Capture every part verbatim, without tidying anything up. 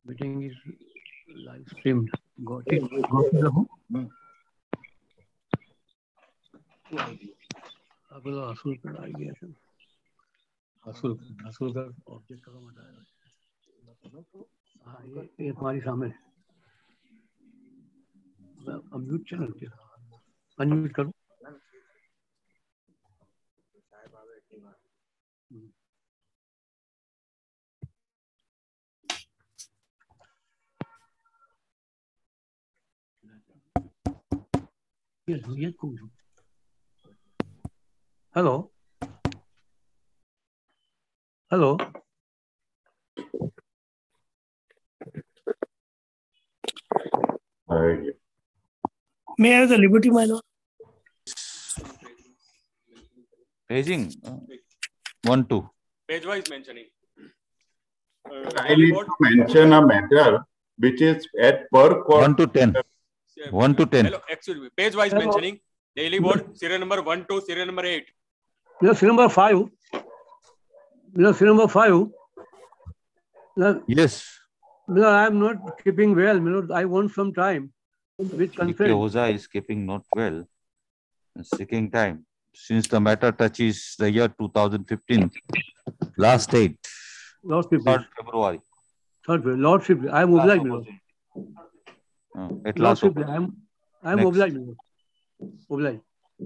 Meeting is live streamed. Got it. Got it. आपको असूल पर आ गया था. असूल असूल का ऑब्जेक्ट का बताया. हाँ ये ये तुम्हारी सामने. अनम्यूट चैनल के. अनम्यूट करो. Yes, yes, cool. Hello. Hello. May I have the liberty, my lord? Paging uh, one two. Page wise mentioning. Uh, I need to mention a matter which is at per court. One to ten. One to ten. Hello, excuse me. Page wise Hello. mentioning. Daily board serial number one to serial number eight. You know, serial number five. You know, serial number five. You know, Yes. you know, I am not keeping well. You know, I want some time with consent. Oza is keeping not well. Seeking time. Since the matter touches the year two thousand fifteen, last date, Lordship. third February. Third February. Lordship. I am obliged. my lord. Uh, at last. Lordship. I am. I am Next. obliged. my lord. Obliged.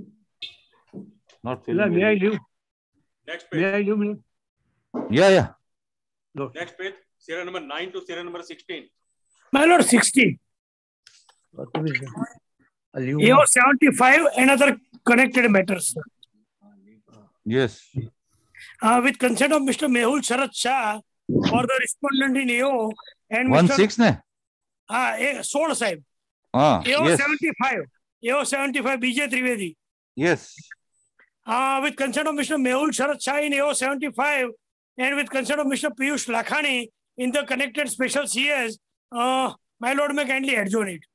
Not Yeah, feeling may I well. leave? Next May page. I leave? my lord? Yeah, yeah. Lord. Next page. Serial number nine to serial number sixteen. My lord, sixty. What is it? I'll leave. A O seventy-five and other connected matters. Sir. Yes. Uh, with consent of Mister Mehul Sharat Shah for the respondent in A O and One Mister six ne? Ah, uh, Sol Sahib. Ah, A O yes. seventy-five. A O seventy-five B J Trivedi. Yes. Uh, with consent of Mister Mehul Sharat Shah in A O seventy-five and with consent of Mister Piyush Lakhani in the connected special C S, uh, my lord may kindly adjourn it.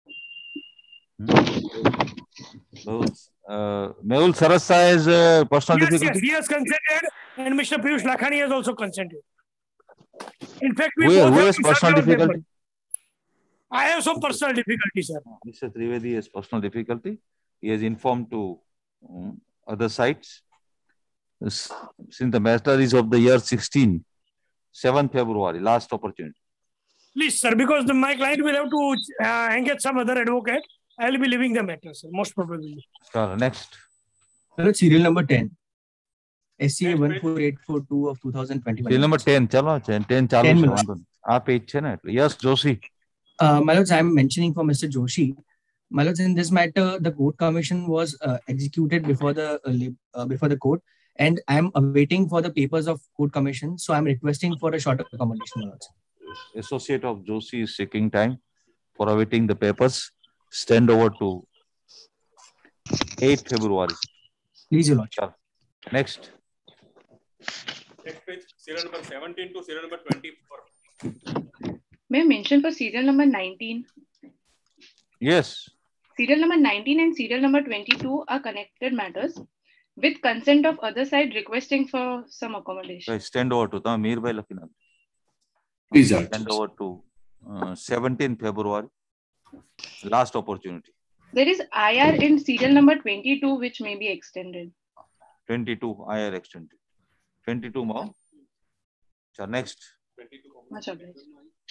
Mehul, uh, Mehul Sarasa is uh, personal Yes, difficulty. yes, he has consented and Mister Piyush Lakhani has also consented. In fact, we Who, both who have has to personal serve your difficulty? paper. I have some personal difficulty, sir. Mister Trivedi has personal difficulty. He has informed to um, other sites. S- Since the matter is of the year sixteen, seventh February, last opportunity. Please, sir, because the, my client will have to uh, engage some other advocate. I will be leaving the matter, sir, most probably. Sir, next. Hello, serial number ten. S C A Next one page. four eight four two of two thousand twenty-one. Serial number ten. Chalo, ten, ten chalu ten છે, minutes. વાંધો નહીં. આ page છે ને એટલે. Yes, Joshi. Uh, my lords, I am mentioning for Mister Joshi. My lords, in this matter, the court commission was uh, executed before the uh, lib- uh, before the court, and I am awaiting for the papers of court commission. So I am requesting for a short accommodation, my lords. Associate of Joshi is seeking time for awaiting the papers. Stand over to eighth February. Please, your lord. Chal. Next. Next page. Serial number seventeen to serial number twenty-four. May I mention for serial number nineteen? Yes. Serial number nineteen and serial number twenty-two are connected matters with consent of other side requesting for some accommodation. Right, stand over to તમે મીરભાઈ લખી નાખો. Please, Your Stand over to uh, seventeenth February. Last opportunity. There is I R in serial number twenty-two which may be extended. twenty-two I R extended. twenty-two more. Chal, next. Much obliged.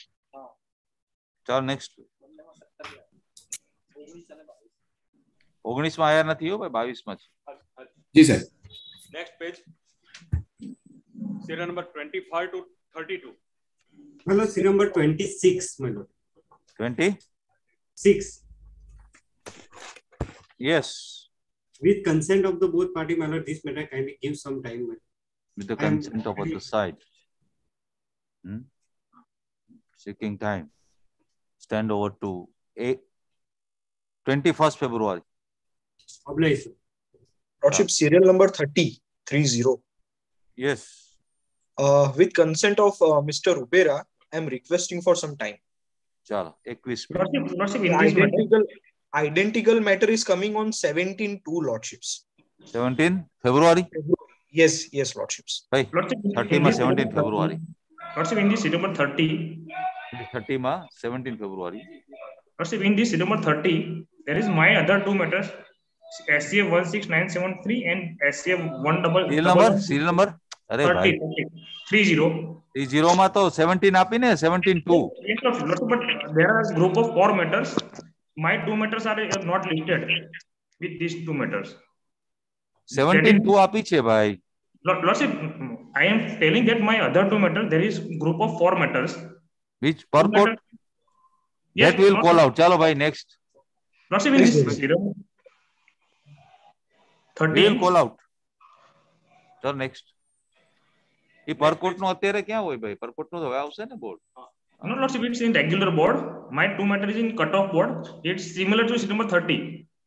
Chal, next. ઓગણીસ માં આયર નથી હો ભાઈ, બાવીસ માં છે. जी sir. Next page. Serial number twenty-five to thirty-two. My lord, serial number twenty-six, my lord. twenty? Six. Yes. With consent of the both party, my lord, this matter kindly give some time. my lord. With the I am consent of other side. Hmm? Seeking time. Stand over to eight, twenty-first February. Obliged, sir. Lordship, serial number thirty, three zero. Yes. Uh, with consent of uh, Mister Rupera, I am requesting for some time. Chalo, એકવીસ. Lordship, Lordship, in this matter, Identical, identical matter is coming on seventeen two, Lordships. seventeenth February? Yes, yes, Lordships. ભાઈ, Lordship, in thirty this માં seventeenth matter, February. Lordship, in this serial number thirty, thirty ma seventeen February. Lordship, in this serial number thirty, there is my other two matters, S C F one six nine seven three and S C F one double. Serial number, serial number. अरे भाई three zero. three zero માં તો seventeen આપી ને seventeen two. Yes, Lordship, but there are a group of four matters. My two matters are not listed with these two matters. seventeen two આપી છે ભાઈ. Lordship, I am telling that my other two matters, there is group of four matters. Which per court? Yes, that will call out. Chalo bhai, next. Lordship, in this serial thirty will call out. Sir, next. ये per court નો અત્યારે ક્યાં હોય ભાઈ? Per court નો તો હવે આવશે ને board. No, Lordship, it's in regular board. My two matter is in cutoff board. It's similar to serial number thirty.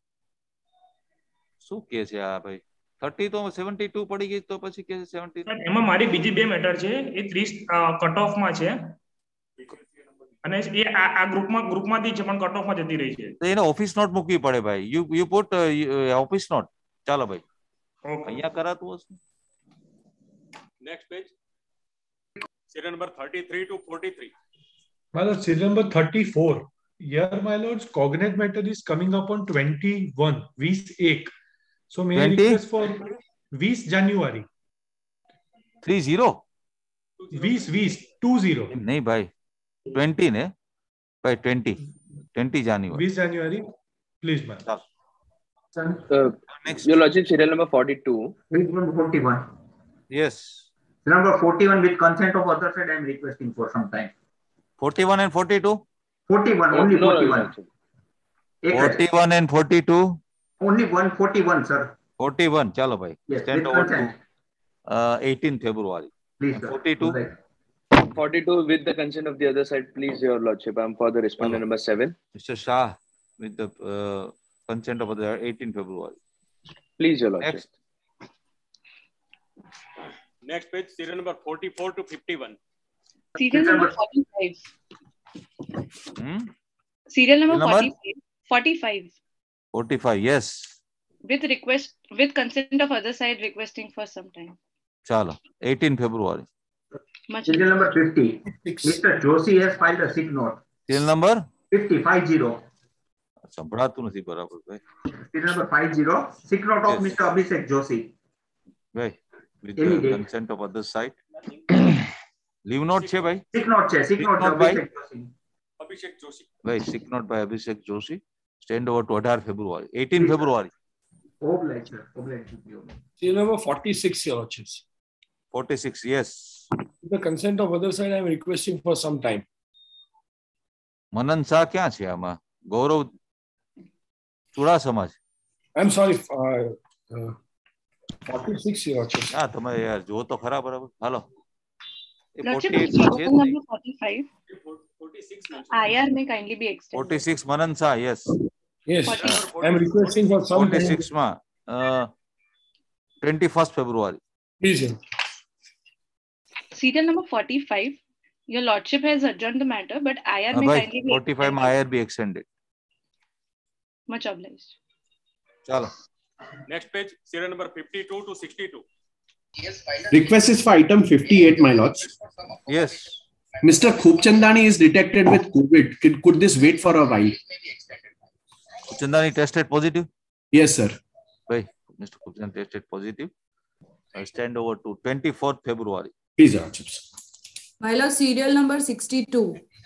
શું કે છે આ ભાઈ? thirty તો seventy-two પડી ગઈ તો પછી કે seventy. એમાં મારી બીજી બે મેટર છે એ ત્રીસ કટ ઓફ માં છે અને એ આ ગ્રુપમાં ગ્રુપમાંથી છે પણ કટ ઓફ માં જતી રહી છે. તો એને ઓફિસ નોટ મૂકવી પડે ભાઈ. You you put office note. ચાલો ભાઈ. અહીંયા કરાતું હશે. Next page. Serial number thirty-three to forty-three. My lord, serial number thirty-four. Here, my lords, cognate matter is coming up on twenty-one, વીસ એક. So may I request for વીસ January. three zero. વીસ વીસ two zero. नहीं भाई. twenty ने by twenty twenty January. વીસ January, please, ma'am. Uh, Next. Your Lordship, serial number forty-two. Serial number forty-one. Yes. Serial number forty-one with consent of other side, I am requesting for some time. forty-one and forty-two. forty-one, Oh, only no, forty-one. no, forty-one and forty-two. Only one forty-one, sir. forty-one, chalo bhai. Yes, Stand with over to consent. uh, eighteenth February. Please, sir. forty-two. forty-two with the consent of the other side, please, Your Lordship. I'm for the respondent Hello. number seven. Mister Shah with the uh, consent of the eighteenth February. Please, Your Lordship. Next. Next page, serial number forty-four to fifty-one. Serial number forty-five. Hmm? Serial number, Number? forty-five. forty-five. forty-five, yes. With request, with consent of other side requesting for some time. Chalo, eighteenth February. Much Serial number fifty. Mister Joshi has filed a sick note. Serial number? fifty, five zero. સંભળાતું નથી બરાબર ભાઈ. Serial number five zero. Sick note of Yes. Mister Abhishek Joshi. ભાઈ, with Any the date. consent of other side. Leave note છે ભાઈ. Sick note છે, sick Sick note note by? Abhishek Joshi. Abhishek Joshi. ભાઈ, sick note by Abhishek Joshi. Stand over to eighteenth February. eighteenth February. Oblige, sir. Oblige with you. Serial number forty-six, Your Lordships. forty-six, yes. With the consent of other side, I am requesting for some time. મનન શાહ ક્યાં છે આમાં? ગૌરવ ચુડાસમા છે. I'm sorry, uh, uh, forty-six, Your Lordships. હા તમે યાર જો તો ખરા બરાબર. હાલો. એ Lordship, forty-eight માં છે serial ને? number forty-five. I R may kindly be extended. forty-six Manan Shah, yes. Yes, I am requesting for some time. forty-six માં uh, twenty-first February. Please, Your Serial number forty-five. Your Lordship has adjourned the matter, but I R હા may ભાઈ, kindly be forty-five માં I R be extended. Much obliged. ચાલો. Next page, serial number fifty-two to sixty-two. Request is for item fifty-eight, my lords. Yes. Mister Khubchandani is detected with COVID. Could, could this wait for a while? Khubchandani tested positive? Yes, sir. Bhai, Mister Khubchandani tested positive. I stand over to twenty-fourth February. Please, Your Lordships. My lord, serial number sixty-two.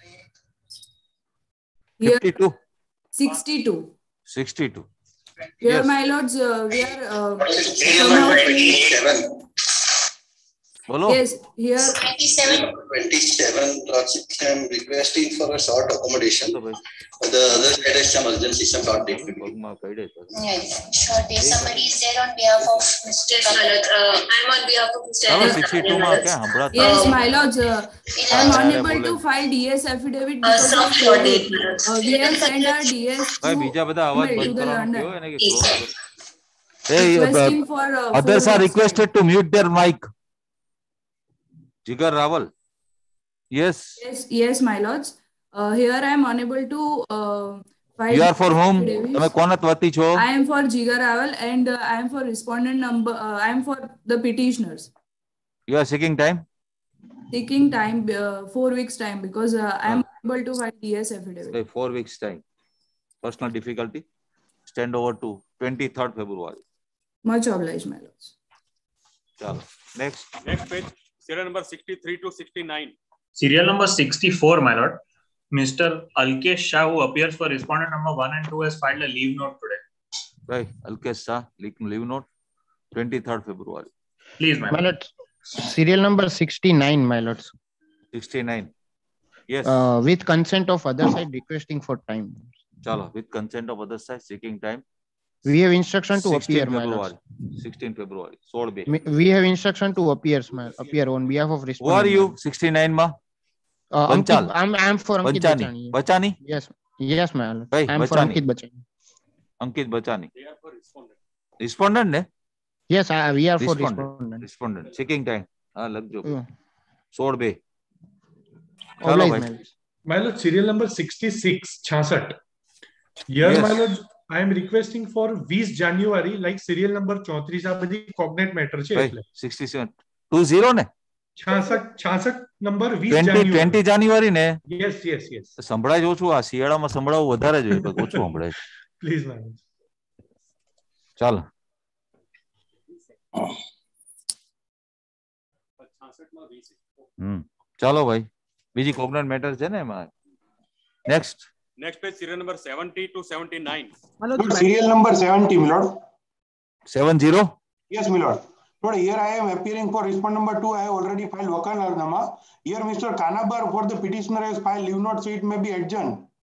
Here, fifty-two? sixty-two. sixty-two. Here, Yes. my lords, uh, we are uh, somehow- Bolo. Yes, here. twenty-seven. twenty-seven, Lordship, I am requesting for a short accommodation. The other side is some urgency, some short date. Yes, sure. There's somebody is there on behalf of Mister Bharat. Uh, I'm on behalf of Mister ચાલો sixty-two માં ક્યાં હંભળાતું? Yes, my lords, uh, I am અરે, unable બોલે. to file D S affidavit Uh, because some of short COVID. date, my lords. Uh, we have sent our D S ભાઈ to બીજા બધા અવાજ email બંધ to the કરવાનો London. કયો એને કે Yes, close sir. કરો. Hey, Requesting uh, for, uh, others four are weeks requested to mute their mic. Jigar Rawal. Yes. Yes, yes, my lords. Uh, here I am unable to uh, file. You are for whom? affidavits. તમે કોના વતી છો? I am for Jigar Rawal and uh, I am for respondent number. Uh, I am for the petitioners. You are seeking time? Taking time, uh, four weeks time because uh, I am able to file D S affidavit. By four weeks time. Personal difficulty. Stand over to twenty-third February. Much obliged, my lords. Chalo. Next. Next page, serial number sixty-three to sixty-nine. Serial number sixty-four, my lord. Mister Alkesh Shah, who appears for respondent number one and two, has filed a leave note today. Right. Alkesh Shah, leave note, twenty-third February. Please, my, my lord. Serial number sixty-nine, my lords. sixty-nine. Yes. Uh, with consent of other side requesting for time. Chalo. With consent of other side seeking time. We have instruction to appear, my lords. sixteenth February. Sold be. We have instruction to appear, my, appear on behalf of respondent. Who are you? sixty-nine ma? Uh, Ankit, I'm, I'm for Ankit Bachani. Bachani. Bachani? Yes. Yes, my lord. Hey, I'm Bachani. for Ankit Bachani. Ankit Bachani. They are for respondent. Respondent, ne? Yes, I, we are respondent. for respondent. Respondent. Seeking time. Ah, lag jo. Yeah. Sold be. Chalo, my, my lord, serial number sixty-six, sixty-six. Here, yes. My lord, I am requesting for twenty January, like serial number thirty-four, આ બધી cognate matter છે એટલે. sixty-seven. two zero ને? sixty-six, sixty-six number twenty January. twenty January ને? Yes, yes, yes. સંભળાય જ ઓછું, આ શિયાળામાં સંભળાવું વધારે જોઈએ, પણ ઓછું સંભળાય. Please, man. ચાલો. હમ ચાલો ભાઈ, બીજી કોગ્નેટ મેટર છે ને એમાં. Next. Next page, serial number seventy to seventy-nine. Lord, serial number seventy, my lord. seventy? Yes, my lord. Lord, here I am appearing for respondent number two. I have already filed Wakalarnama. Here Mister Kanabar for the petitioner has filed leave note, so it may be adjourned.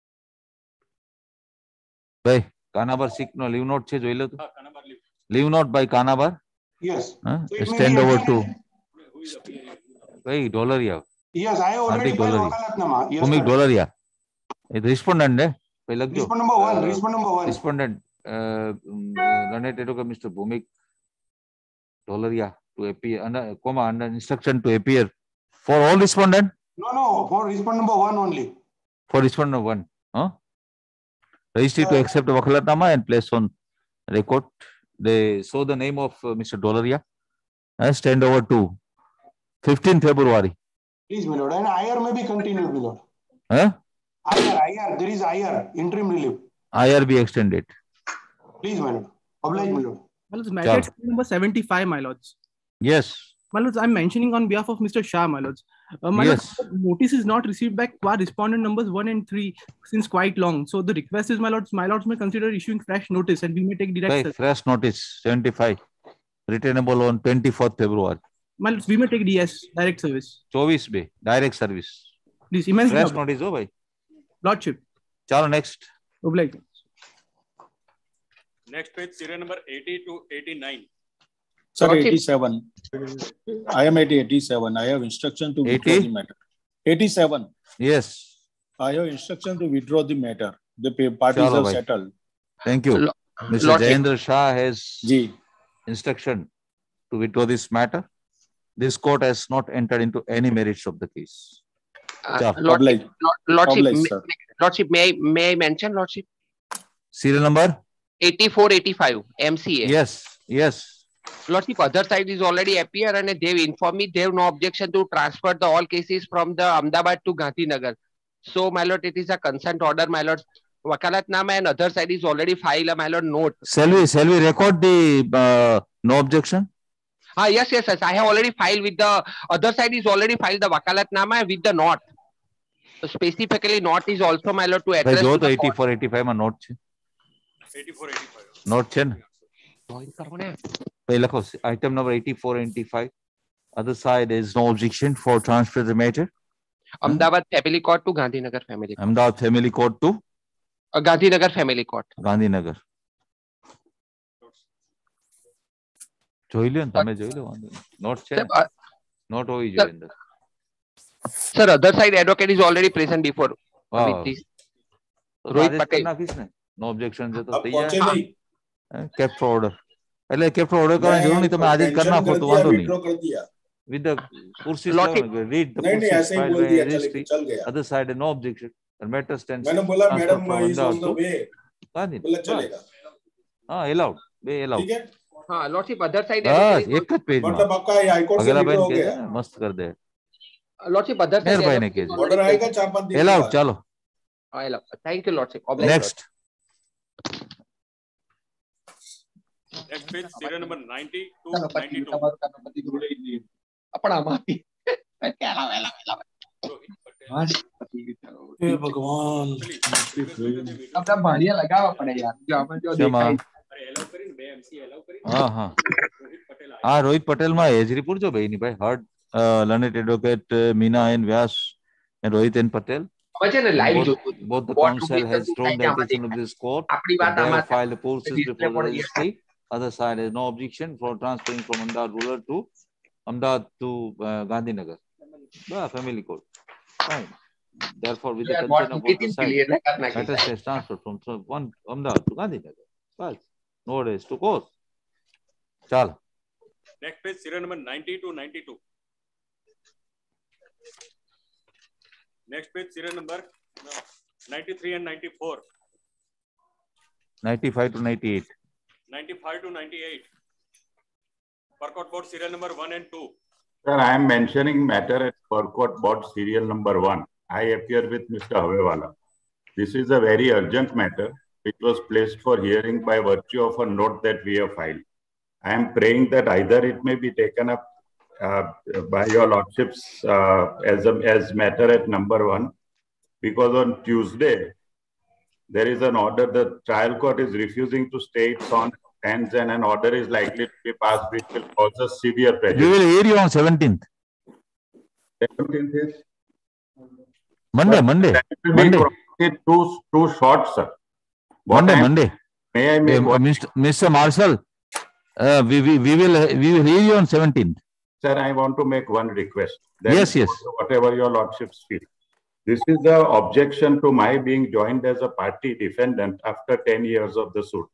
ભાઈ કાનાબાર સિક નો leave not છે, જોઈ લો તો. Leave note by Kanabar. Yes. Stand over to ભાઈ Dolariya. Yes, I have already filed Wakalarnama. Yes, ભૂમિક Dolariya. It respondent ne? Respondent number one. Uh, respondent number one. Respondent. Uh, Learned Advocate Mister Bhumik Dolaria to appear under comma under instruction to appear for all respondent. No, no, for respondent number one only. For respondent number one. Huh? Registry uh, to accept Wakalatnama and place on record. They saw the name of uh, Mister Dolaria. Uh, stand over to fifteenth February. Please, my lord. And I R may be continued, my lord. Huh? I R, I R, there is I R, interim relief. I R be extended. Please, my lord. Oblige, my lord. My lords, matter number seventy-five, my lords. Yes. My lords, I'm mentioning on behalf of Mister Shah, my lords. Uh, my yes. lords, notice is not received by qua respondent numbers one and three since quite long. So the request is, my lords, my lords may consider issuing fresh notice and we may take direct service. Fresh notice, seventy-five. Returnable on twenty-fourth February. My lords, we may take D S, direct service. twenty-four be, direct service. Please, immense. Fresh notice, oh, bhai. Lordship. Chalo, next. Oblige. Next page, serial number eighty to eighty-nine. Sir, eighty-seven. I am at eighty-seven. I have instruction to withdraw the matter. eighty-seven. Yes. I have instruction to withdraw the matter. The parties Chalo, have bhai. settled. Thank you. Mister Jayendra Shah has G. instruction to withdraw this matter. This court has not entered into any merits of the case. Uh, Lordship, Lordship, Lordship, Lordship, may I, may I mention, Lordship? Serial number? eighty-four eighty-five, M C A. Yes, yes. Lordship, other side is already appear and they've informed me they have no objection to transfer the all cases from the Ahmedabad to Gandhinagar. So, my lord, it is a consent order, my lord. Wakalatnama and other side is already filed, my lord, note. Shall we, shall we record the uh, no objection? Ah, yes, yes, yes. I have already filed with the other side is already filed the Wakalatnama with the note. So specifically, note is also, my lord, to address. જો તો eighty-four eighty-five માં note છે. eighty-four eighty-five. Note છે ને? ભાઈ લખો item number eighty-four eighty-five. Other side is no objection for transfer the matter. Ahmedabad family court to Gandhinagar family court. Ahmedabad family court to? Uh, Gandhinagar family court. Gandhinagar. જોઈ લ્યો ને તમે જોઈ લો વાંધો નોટ છે નોટ હોવી જોઈએ અંદર. Sir, other side advocate is already present before. With this. Rohit Patel. No objection છે તો તૈયાર. Kept order. એટલે કેપ્ટ ઓર્ડર કરવાની જરૂર નહીં, તમે આજે જ કરી નાખો તો વાંધો નહીં. With the kursi read the kursi filed by registry. Other side no objection. The matter stands. मैंने बोला madam is on the way. बोला चलेगा. हाँ allowed. बे allowed. हाँ लॉर्डशिप अदर साइड बस एक ही पेज में मतलब आपका हाई कोर्ट से अगला विड्रॉ हो बेंच गया मस्त कर दे Lordship, other side. Nearby ne case. Order आएगा चार पांच दिन Allowed, chalo. Allowed. Thank you, Lordship. Next. Next page, serial number ninety to ninety-two. अपना माफी. हे भगवान अपना बढ़िया लगावा पड़े यार जो अपन जो देखा है हाँ हाँ हाँ रोहित पटेल માં એજ રિપોર્ટ જો ભાઈ ની ભાઈ heard learned advocate Meena and Vyas and Rohit and Patel. Both, both the counsel has drawn the attention of this court. They have filed a post before the registry. Other side has no objection for transferring from Ahmedabad rural to Ahmedabad to uh, Gandhinagar. Yeah, family court. Fine. Therefore, with the consent of both the sides, matters has transferred from one Ahmedabad to Gandhinagar. Well, no days to court. Chal. Next page, serial number ninety to ninety-two. Next page, serial number ninety-three and ninety-four. ninety-five to ninety-eight. ninety-five to ninety-eight. Percourt board serial number one and two. Sir, I am mentioning matter at Percourt board serial number one. I appear with Mister Havewala. This is a very urgent matter which was placed for hearing by virtue of a note that we have filed. I am praying that either it may be taken up uh, by your lordships uh, as, a, as matter at number one, because on Tuesday, there is an order, the trial court is refusing to stay its on hands and an order is likely to be passed which will cause us severe prejudice. We will hear you on seventeenth. seventeenth is? Monday, Monday. Monday. Too, too short, sir. What Monday, I am, Monday. May I make uh, Mister Mister Marshall, uh, we, we, we, will, we will hear you on seventeenth. Sir, I want to make one request. That yes, yes. Whatever your lordships feel. This is the objection to my being joined as a party defendant after ten years of the suit.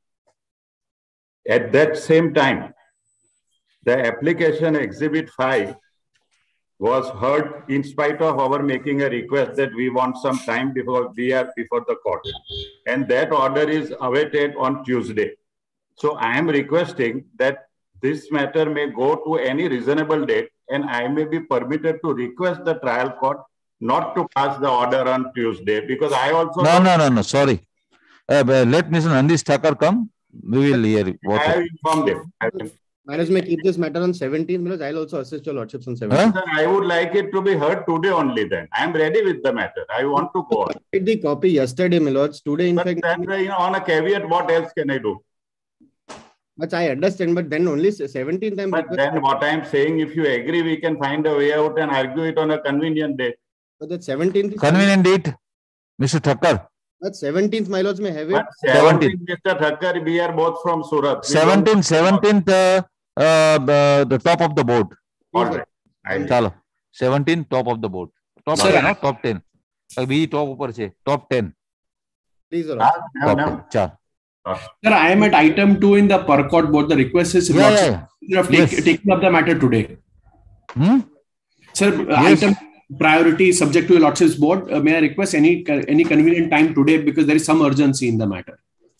At that same time, the application Exhibit five was heard in spite of our making a request that we want some time before we are before the court. And that order is awaited on Tuesday. So I am requesting that this matter may go to any reasonable date and I may be permitted to request the trial court not to pass the order on Tuesday, because I also... No, no, no, no, sorry. Uh, let Mister Nandish Thakur come. We will hear what... I have informed him. Manage may keep this matter on seventeenth because I'll also assist your lordships on seventeenth. Huh? I would like it to be heard today only then. I am ready with the matter. I want to go on. I did the copy yesterday, my lords. Today, in but fact... Then, you know, on a caveat, what else can I do? But I understand, but then only seventeenth time... But then what I am saying, if you agree, we can find a way out and argue it on a convenient date. But that seventeenth... Convenient date, Mister Thakur. But seventeenth, my lords, may have it. But seventeenth, Mister Thakur, we are both from Surat. seventeenth, seventeenth, uh, uh, the, the top of the board. All right. Chalo. seventeenth, top of the board. Top Sir, ten, no? Top ten. We top upar se. Top ten. Please, sir. Top ten. Chal. Sir, I am at item two in the Percourt board. The request is yeah, yeah, yeah. of yes. take, taking up the matter today. Hmm? Sir, yes. item priority subject to a lordships board. Uh, may I request any any convenient time today because there is some urgency in the matter.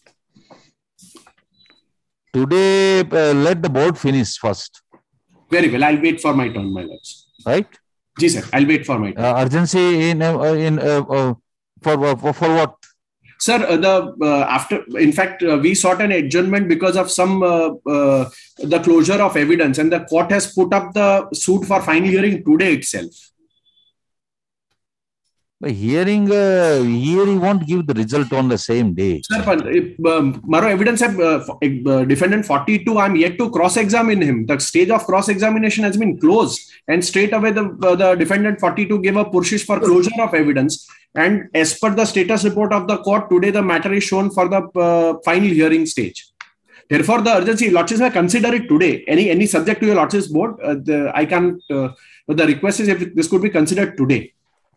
Today, uh, let the board finish first. Very well. I'll wait for my turn, my lords. Right? Yes, sir. I'll wait for my turn. Uh, urgency in uh, in uh, uh, for, for for what? Sir, uh, the uh, after in fact uh, we sought an adjournment because of some uh, uh, the closure of evidence, and the court has put up the suit for final hearing today itself. But hearing, uh, hearing won't give the result on the same day. Sir, but if, um, Maro evidence have uh, uh, defendant forty-two. I'm yet to cross-examine him. The stage of cross-examination has been closed, and straight away the uh, the defendant forty-two gave a purshish for closure of evidence. And as per the status report of the court, today the matter is shown for the uh, final hearing stage. Therefore, the urgency, lordships may consider it today. Any any subject to your lordships board, uh, the, I can. Uh, the request is if this could be considered today.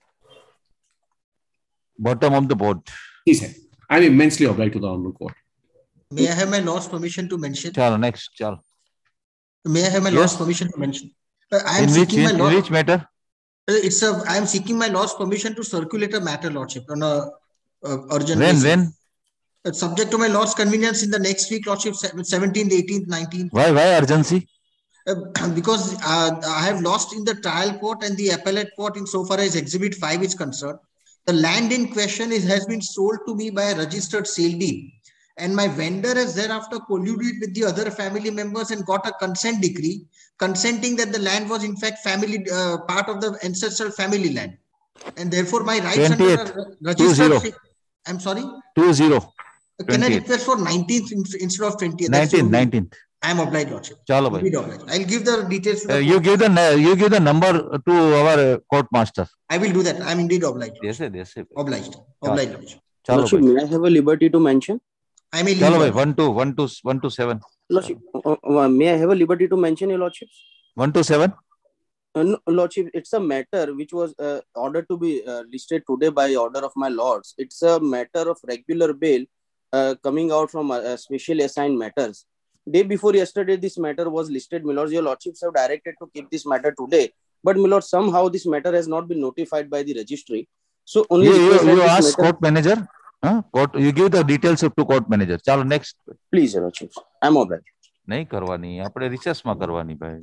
Bottom of the board. Yes, sir. I am immensely obliged to the honorable court. May I have my lord's permission to mention? Chalo, next, chalo. May I have my yes. lord's permission to mention? Uh, I am in seeking which, my lord, in which matter? Uh, it's a. I am seeking my lord's permission to circulate a matter, lordship, on a uh, urgent when, basis. When? It's subject to my lord's convenience in the next week, lordship, seventeenth, eighteenth, nineteenth. Why, why urgency? uh, because uh, I have lost in the trial court and the appellate court in so far as Exhibit five is concerned. The land in question is, has been sold to me by a registered sale deed. And my vendor has thereafter colluded with the other family members and got a consent decree consenting that the land was in fact family uh, part of the ancestral family land. And therefore my rights under a registered... I'm sorry? Two zero. Can I request for nineteenth instead of twentieth? nineteenth, nineteenth. I am obliged, Lordship. Chalo bhai. I'll give the details. To the uh, you give the you give the number to our uh, court master. I will do that. I am indeed obliged. Yes, sir. Yes, sir. Obliged. Obliged, Lordship. Lordship, may I have a liberty to mention? I may. Chalo bhai. One two one two one two seven. Lordship, uh, uh, may I have a liberty to mention, Your Lordship? One two seven. Uh, no, Lordship, it's a matter which was uh, ordered to be uh, listed today by order of my lords. It's a matter of regular bail uh, coming out from uh, specially assigned matters. Day before yesterday, this matter was listed. My lords, your lordships have directed to keep this matter today. But my lord, somehow this matter has not been notified by the registry. So only you, you, you ask matter... court manager. Huh? Court, you give the details to court manager. Chalo next. Please, your lordships. I'm all right. नहीं करवानी આપણે research માં કરવાની ભાઈ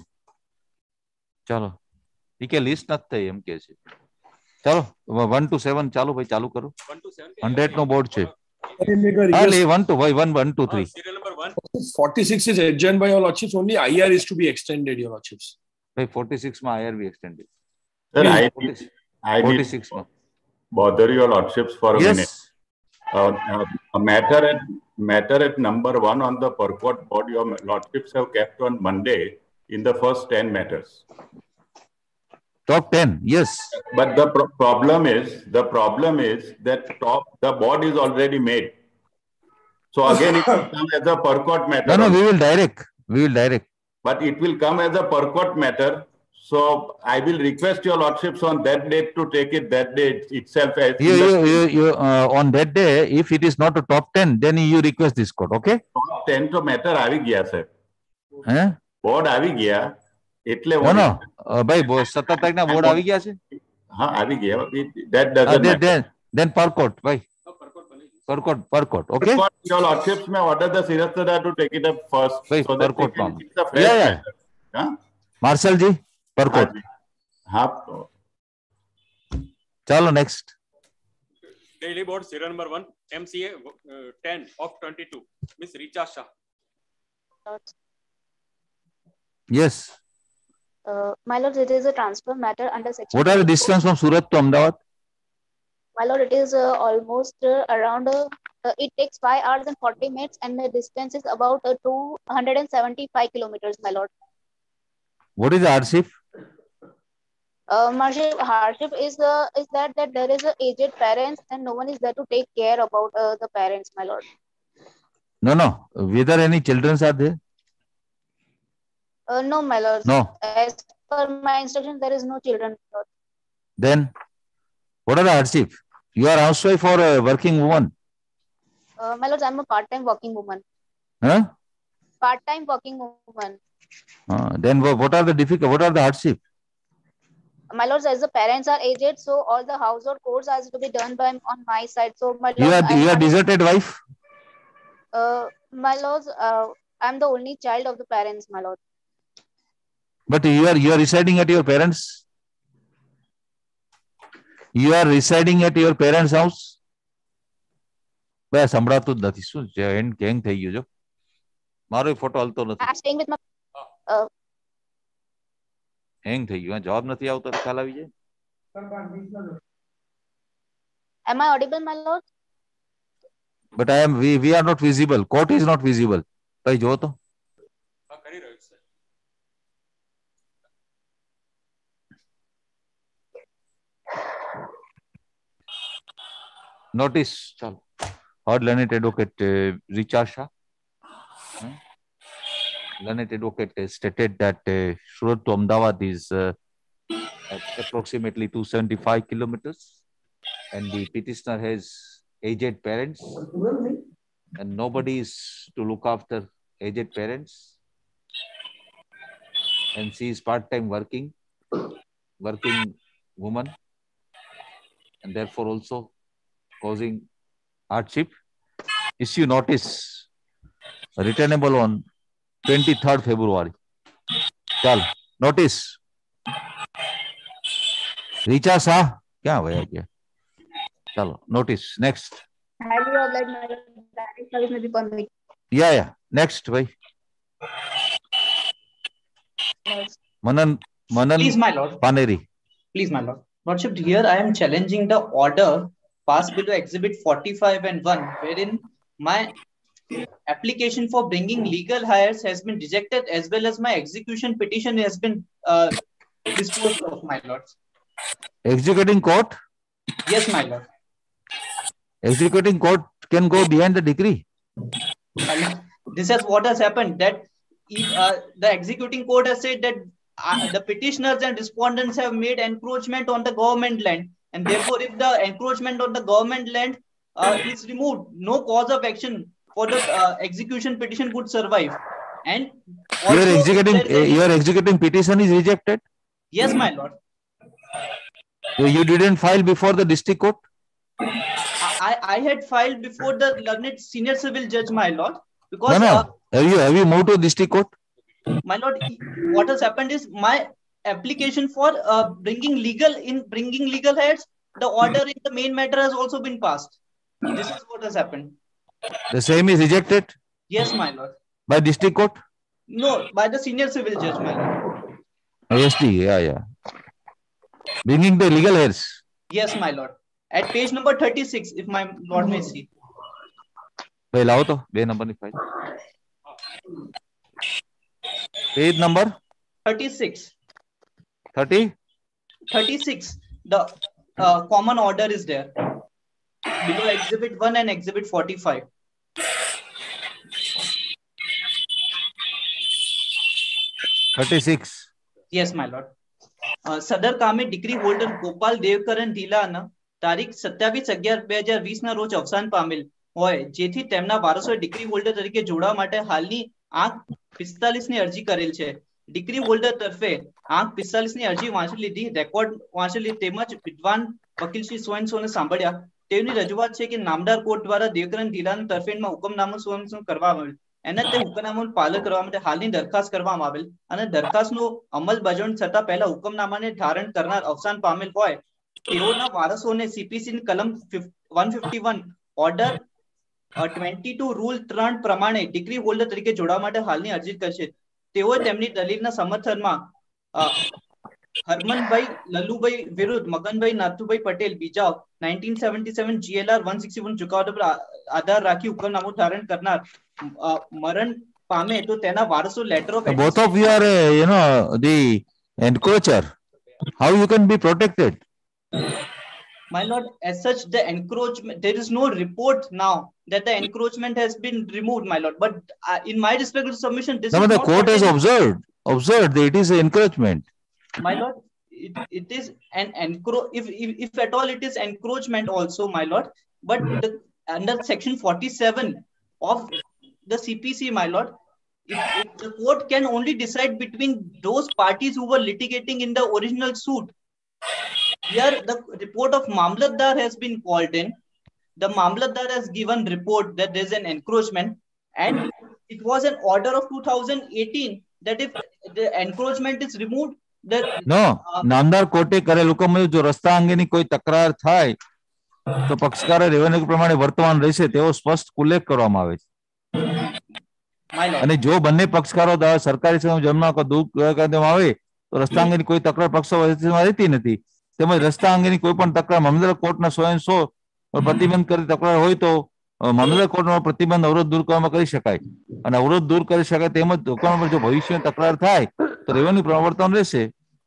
ચાલો ઈ કે list નથી થઈ એમ કે છે ચાલો one to seven ચાલો ભાઈ ચાલુ કરો hundred નો બોર્ડ છે હા લે one to ભાઈ one one two three serial number one forty-six is adjourned by your lordships. Only I R is to be extended, your lordships. ભાઈ forty-six માં I R be extended. Sir, I need, I forty-six need bother your lordships for a yes. minute. Uh, uh, a matter at matter at number one on the purport board, your lordships have kept on Monday in the first ten matters. Top ten, yes. But the pro problem is the problem is that top the board is already made. So again, it will come as a purport matter. No, no, we will direct. We will direct. But it will come as a purport matter. So I will request your lordships on that date to take it that date itself. As you, you, you, you, uh, on that day, if it is not a top ten, then you request this court, okay? Top ten to matter આવી ગયા sir. Huh? Board આવી ગયા. એટલે no, no. Uh, ભાઈ સત્તર તારીખના board આવી ગયા છે? હા આવી ગયા. That doesn't uh, then, matter. Then, then per court, ભાઈ. Per court, per court, okay? Your lordships may order the Sirastada to take it up first. भाई, so per that court, can, it's a fresh yeah, yeah. matter. Huh? Marshal ji, per court. हाँ. चलो next. Daily board serial number one M C A uh, ten of twenty-two. Miss Richa Shah. Yes. Uh, my lord, it is a transfer matter under section. What are the distance from Surat to Ahmedabad? My lord, it is uh, almost uh, around. Uh, uh, it takes five hours and forty minutes, and the distance is about uh, two hundred seventy-five kilometers. My lord. What is the hardship? Uh, hardship, hardship is uh, is that that there is a aged parents and no one is there to take care about uh, the parents, my lord. No, no. Whether any children are there? Uh, no, my lord. No. As per my instruction, there is no children. My lord. Then, what are the hardship? You are housewife or a working woman? Uh, my lord, I'm a part-time working woman. Huh? Part-time working woman. Uh, then what are the difficult? What are the hardship? My lords, as the parents are aged, so all the household chores has to be done by on my side. So my lords, you are you are deserted wife. Uh, my lords, uh, I'm the only child of the parents, my lord. But you are you are residing at your parents. You are residing at your parents' house. બે સંભળાતું જ નથી શું and gang થઈ ગયું જો મારો photo હાલતો નથી. I'm staying with my. Uh, હેંગ થઈ ગયું જવાબ નથી આવતો ખ્યાલ આવી જાય. Am I audible, my lord? But I am we we are not visible. Court is not visible. ભાઈ જો તો. Notice ચાલો. Heard learned advocate uh, Richa Shah. Hmm? Learned advocate stated that uh, Surat to Ahmedabad is uh, approximately two hundred seventy-five kilometers, and the petitioner has aged parents, and nobody is to look after aged parents, and she is part-time working, working woman, and therefore also causing hardship. Issue notice returnable on twenty-third February. चल notice Richa Shah क्या भैया क्या चलो notice next highly obliged, my lord. Direct service may be permitted. या या next भाई मनन मनन Please, my lord. Paneri Please, my lord. Lordship, here I am challenging the order passed below Exhibit forty-five and one, wherein my application for bringing legal hires has been rejected, as well as my execution petition has been uh, disposed of, my lord. executing court Yes, my lord. executing court can go behind the decree. My lord, this is what has happened. That if, uh, the executing court has said that uh, the petitioners and respondents have made encroachment on the government land, and therefore, if the encroachment on the government land uh, is removed, no cause of action for the uh, execution petition would survive. And Your also, executing if there is uh, any- your executing petition is rejected. yes, my lord. You you didn't file before the district court. I, I had filed before the learned senior civil judge, my lord, No, because no. uh, have you have you moved to district court? my lord, what has happened is my application for uh, bringing legal in bringing legal heads, the order in the main matter has also been passed. This is what has happened. The same is rejected Yes, my lord. by district court. No, by the senior civil judge, my lord. S T, yeah, yeah. Bringing the legal heirs. Yes, my lord. At page number thirty-six, if my lord may see. भाई लाओ तो बे number ની file page number thirty-six. thirty thirty-six. The uh, common order is there. Below exhibit one and exhibit forty-five. thirty-six Yes, my lord. Uh, સદર કામે decree holder Gopal Devkaran ઢીલાના તારીખ સત્યાવીસ અગિયાર બે હજાર વીસ ના રોજ અવસાન પામેલ હોય, જેથી તેમના વારસો ડિગ્રી હોલ્ડર તરીકે જોડાવા માટે હાલની આંક પિસ્તાલીસ ની અરજી કરેલ છે. ડિગ્રી હોલ્ડર તરફે આંક પિસ્તાલીસ ની અરજી વાંચી લીધી, રેકોર્ડ વાંચી લીધી, તેમજ વિદ્વાન વકીલ શ્રી સોએનસોને સાંભળ્યા. તેની રજૂઆત છે કે નામદાર કોર્ટ દ્વારા દેવકરણ ઢીલાના તરફેણમાં હુકમનામું સોએનસો કરવામાં આવેલ. એના તે હુકમનામાનું પાલન કરવા માટે હાલની દરખાસ્ત કરવામાં આવેલ અને દરખાસ્તનો અમલ બજાવણી છતાં પહેલા હુકમનામાને ધારણ કરનાર અવસાન પામેલ હોય તેઓના વારસોને સીપીસી કલમ one fifty-one order twenty-two rule ત્રણ પ્રમાણે ડિગ્રી હોલ્ડર તરીકે જોડાવા માટે હાલની અરજી કરશે. તેઓએ તેમની દલીલના સમર્થનમાં અ, હરમનભાઈ લલુભાઈ વિરુદ્ધ મગનભાઈ નાથુભાઈ પટેલ બીજા nineteen seventy-seven G L R one sixty-one ચુકાદા પર આ- આધાર રાખી હુકમનામું ધારણ કરનાર અ, મરણ પામે તો તેના વારસો letter of both of you are uh, you know the encroacher. How you can be protected? My lord, as such, the encroachment, there is no report now that the encroachment has been removed, my lord. But uh, in my respectful submission, this No, is but the not court has pertaining- observed observed that it is an encroachment. My lord, it, it is an encro. If, if if at all it is encroachment also, my lord. But the, under section forty-seven of the C P C, my lord, it, it, the court can only decide between those parties who were litigating in the original suit. Here, the report of Mamlatdar has been called in. The Mamlatdar has given report that there is an encroachment, and it was an order of two thousand eighteen that if the encroachment is removed, that No, નામદાર કોર્ટે કરેલ હુકમ મુજબ જો રસ્તા અંગેની કોઈ તકરાર થાય તો પક્ષકારે રેવન્યુ પ્રમાણે વર્તમાન રહેશે તેવો સ્પષ્ટ ઉલ્લેખ કરવામાં આવે છે. my lord. અને જો બંને પક્ષકારો દ્વારા સરકારી સેવા જમા દૂર કરવામાં આવે તો રસ્તા અંગેની કોઈ તકરાર પક્ષો વચ્ચેમાં રહેતી નથી. તેમજ રસ્તા અંગેની કોઈ પણ તકરાર મામલતદાર કોર્ટના સો એન સો પ્રતિબંધ કરી તકરાર હોય તો અ, મામલતદાર કોર્ટનો પ્રતિબંધ અવરોધ દૂર કરવામાં કરી શકાય અને અવરોધ દૂર કરી શકાય તેમજ હુકમ પર જો ભવિષ્યમાં તકરાર થાય તો રેવન્યુ પ્રવર્તન રહેશે.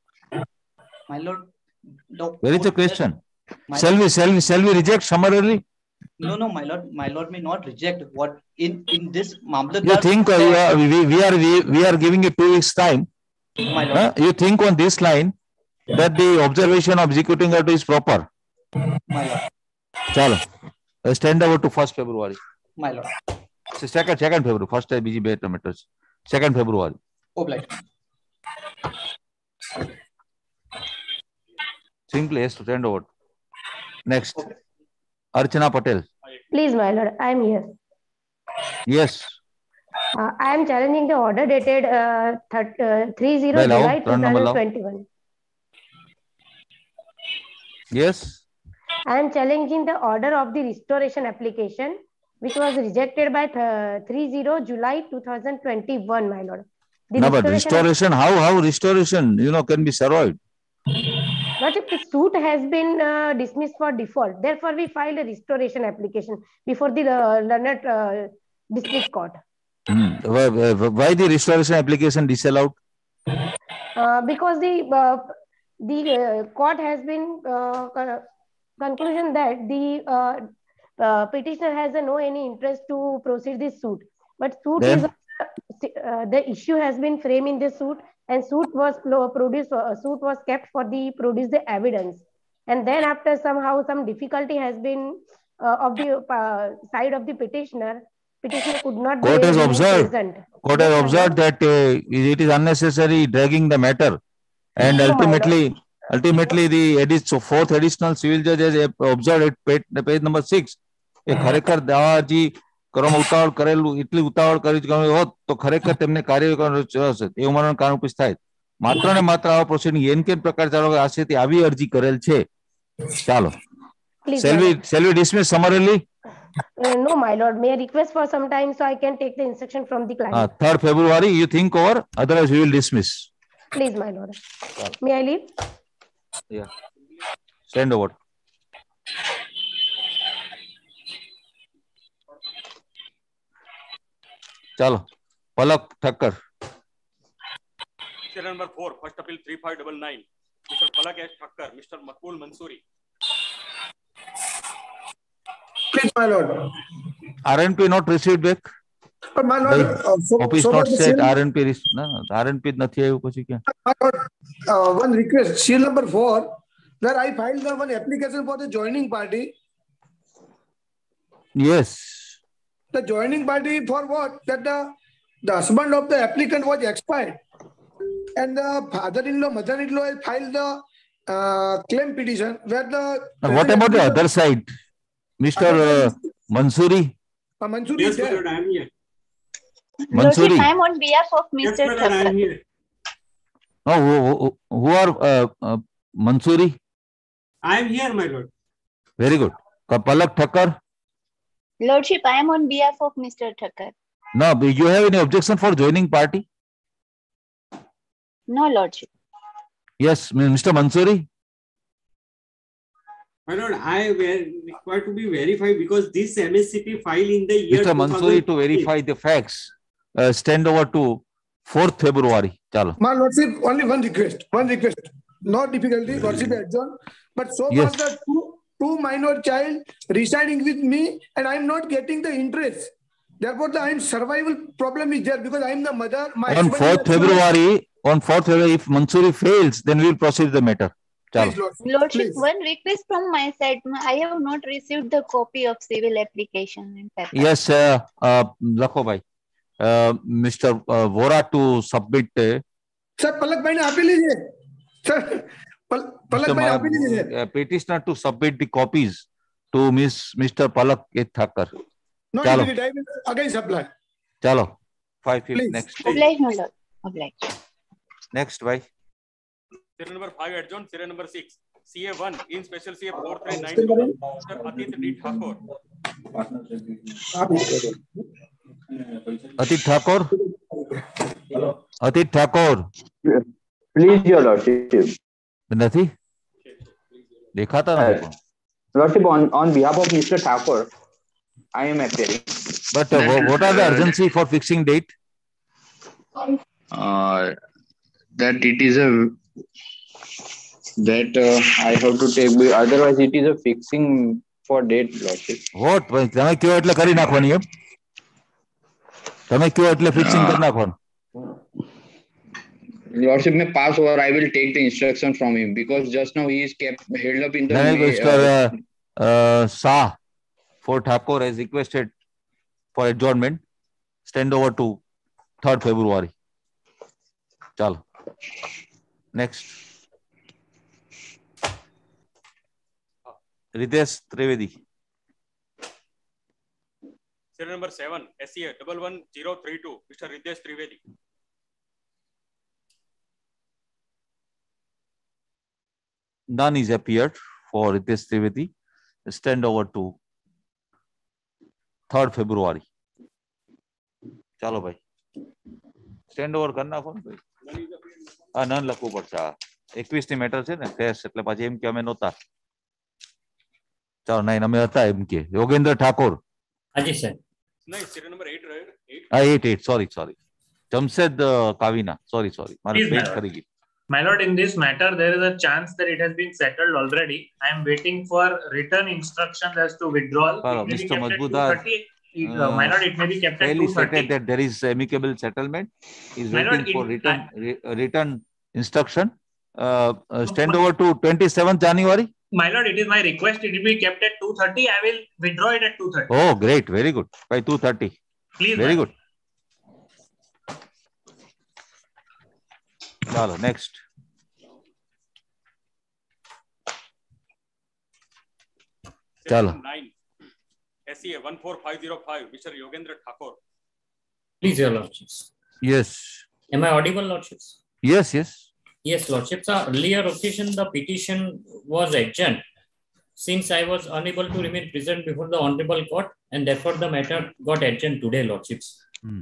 My lord, the Where is the court- question? My Shall we lord- shall we shall we reject summarily? No, no, my lord, my lord may not reject what in in this You Mamlatdar. think uh, you are, we, we are we, we are giving you two weeks time? My lord. Huh? You think on this line that the observation of executing order is proper? My lord, Chalo. Let's stand over to first February. my lord. So second second February. First time busy better matters. Second February. Obliged. Simply has to stand over. Next. Archana Patel. Please, my lord, I am here. Yes. Uh, I am challenging the order dated uh, three zero Well, July run number twenty twenty-one. Yes. I am challenging the order of the restoration application, which was rejected by three zero July two thousand twenty-one, my lord. The No, but restoration, how, how restoration, you know, can be survived? But if the suit has been uh, dismissed for default, therefore we filed a restoration application before the uh, learned uh, district court. Hmm. Why, why the restoration application disallowed? Uh, because the uh, the uh, court has been uh, conclusion that the uh, uh, petitioner has uh, no any interest to proceed this suit. But suit Then? is uh, the issue has been framed in the suit, and suit was produced. Uh, suit was kept for the produce the evidence, and then after somehow some difficulty has been uh, of the uh, side of the petitioner. Petitioner could not Court be has observed. present. Court Yes, has observed that uh, it is unnecessary dragging the matter, and No, my ultimately, ultimately the edit, so fourth additional civil judge has observed at page, page number six. એ ખરેખર દાવા અરજી કરવામાં ઉતાવળ કરેલું એટલી ઉતાવળ કરી હોત તો ખરેખર તેમને કાર્ય હશે એવું માનવાનું કારણ ઉપસ્થિત થાય. માત્ર ને માત્ર આવા પ્રોસિડિંગ એન કેન પ્રકાર ચાલો આશે તે આવી અરજી કરેલ છે. ચાલો. Please, Shall my we, lord. shall we dismiss summarily? Uh, no, my lord. May I request for some time so I can take the instruction from the client? Uh, third February, you think over, otherwise we will dismiss. Please, my lord. May I leave? Yeah. Send over. Chalo. Palak Thakkar. Serial number four, first appeal three five nine nine. Mister Palak S. Thakkar, Mister Makbul Mansoori. Please, my lord. R N P not received back. But my lord, uh, so, Office so not the said serial- R N P. No, no, R N P નથી આવ્યું પછી ક્યાં? My lord, uh, one request, serial number four, where I filed the one application for the joining party. Yes. The joining party for what? That the, the husband of the applicant was expired. And the father-in-law, mother-in-law has filed the uh, claim petition where the... Now, what about the other side? Mister Uh, Mansoori? Uh, Mansoori Yes, is there. my lord, I am here. Mansoori? I am on behalf of Yes, Mister my lord, I am Thakkar. here. No, who, who, who are uh, uh, Mansoori? I am here, my lord. Very good. Palak Thakkar? Lordship, I am on behalf of Mister Thakkar. No, but you have any objection for joining party? No, Lordship. Yes, Mister Mansoori? My lord, I were required to be verified because this M S C P file in the year Mister Mansoori, to verify the facts, uh, stand over to fourth February. Chalo. My lordship, only one request, one request. No difficulty, lordship adjourn. But so Yes. far the two, two minor child residing with me and I am not getting the interest. Therefore, the I'm survival problem is there because I am the mother. My On husband fourth is a- February, on fourth February, if Mansoori fails, then we will proceed the matter. Chalo. Please, lordship. Lordship, Please. one request from my side. I have not received the copy of civil application and paper. Yes, uh, uh, Lakho bhai. Uh, Mister Uh, Vora to submit. Uh, Sir, Palak bhai ne આપી લીધી. Sir, Pal- Palak Mister bhai Ma- આપી લીધી. uh, petitioner to submit the copies to Miss Mister Palak K. Thakkar. No Chalo. difficulty, I will again supply. Chalo. Five fifth Please. next. Oblige, my lord. Oblige. Next, bhai. Serial number five adjourned. Serial number six. C A one in special C A four three nine two. Mister Atit D. Thakur. Atit Thakur. Atit Thakur. Please, your lordship. નથી દેખાતા નથી પણ. Lordship, on, on behalf of Mister Thakur, I am appearing. But uh, wha- what are the urgency for fixing date? Uh, that it is a that uh, I have to take. Otherwise, it is a fixing for date, lordship. What? તમે કયો એટલે કરી નાખવાની એમ? તમે કયો એટલે fixing કરી નાખવાનું. Lordship, may pass over. I will take the instruction from him because just now he is kept held up in the. Then way, Mister Uh, uh, Shah for Thakur has requested for adjournment. Stand over to third February. Chalo. Next. Ritesh Trivedi. serial number seven, S C A one one zero three two, Mister Riddesh Trivedi. None is appeared for Riddesh Trivedi. Stand over to third February. ચાલો ભાઈ stand over કરી નાખો ને ભાઈ. હા none લખવું પડશે. આ એકવીસ ની મેટર છે ને ટેસ્ટ એટલે પાછી એમ કે અમે નહોતા. ચાલો નહીં અમે હતા એમ કે યોગેન્દ્ર ઠાકોર. હાજી સર. નહીં serial number eight right? હા eight eight sorry sorry. Jamshed કાવીના sorry sorry મારી પેજ કરી ગઈ. My lord, in this matter, there is a chance that it has been settled already. I am waiting for written instructions as to withdrawal. Mister Majmudar, uh, my lord, it may be kept at clearly two thirty. stated that there is amicable settlement. Is My waiting lord, for in- written re, written instruction. Uh, uh, stand over to twenty-seventh January. My lord, it is my request. It will be kept at two thirty. I will withdraw it at two thirty. Oh, great, very good. By two thirty. Please, very my good. Chalo, next. Chalo. nine, S C A one four five zero five, Mister Yogendra Thakur. Please, your lordships. Yes. Am I audible, lordships? Yes, yes. Yes, lordships. Uh, earlier occasion, the petition was adjourned since I was unable to remain present before the honorable court, and therefore the matter got adjourned today, lordships. Hmm.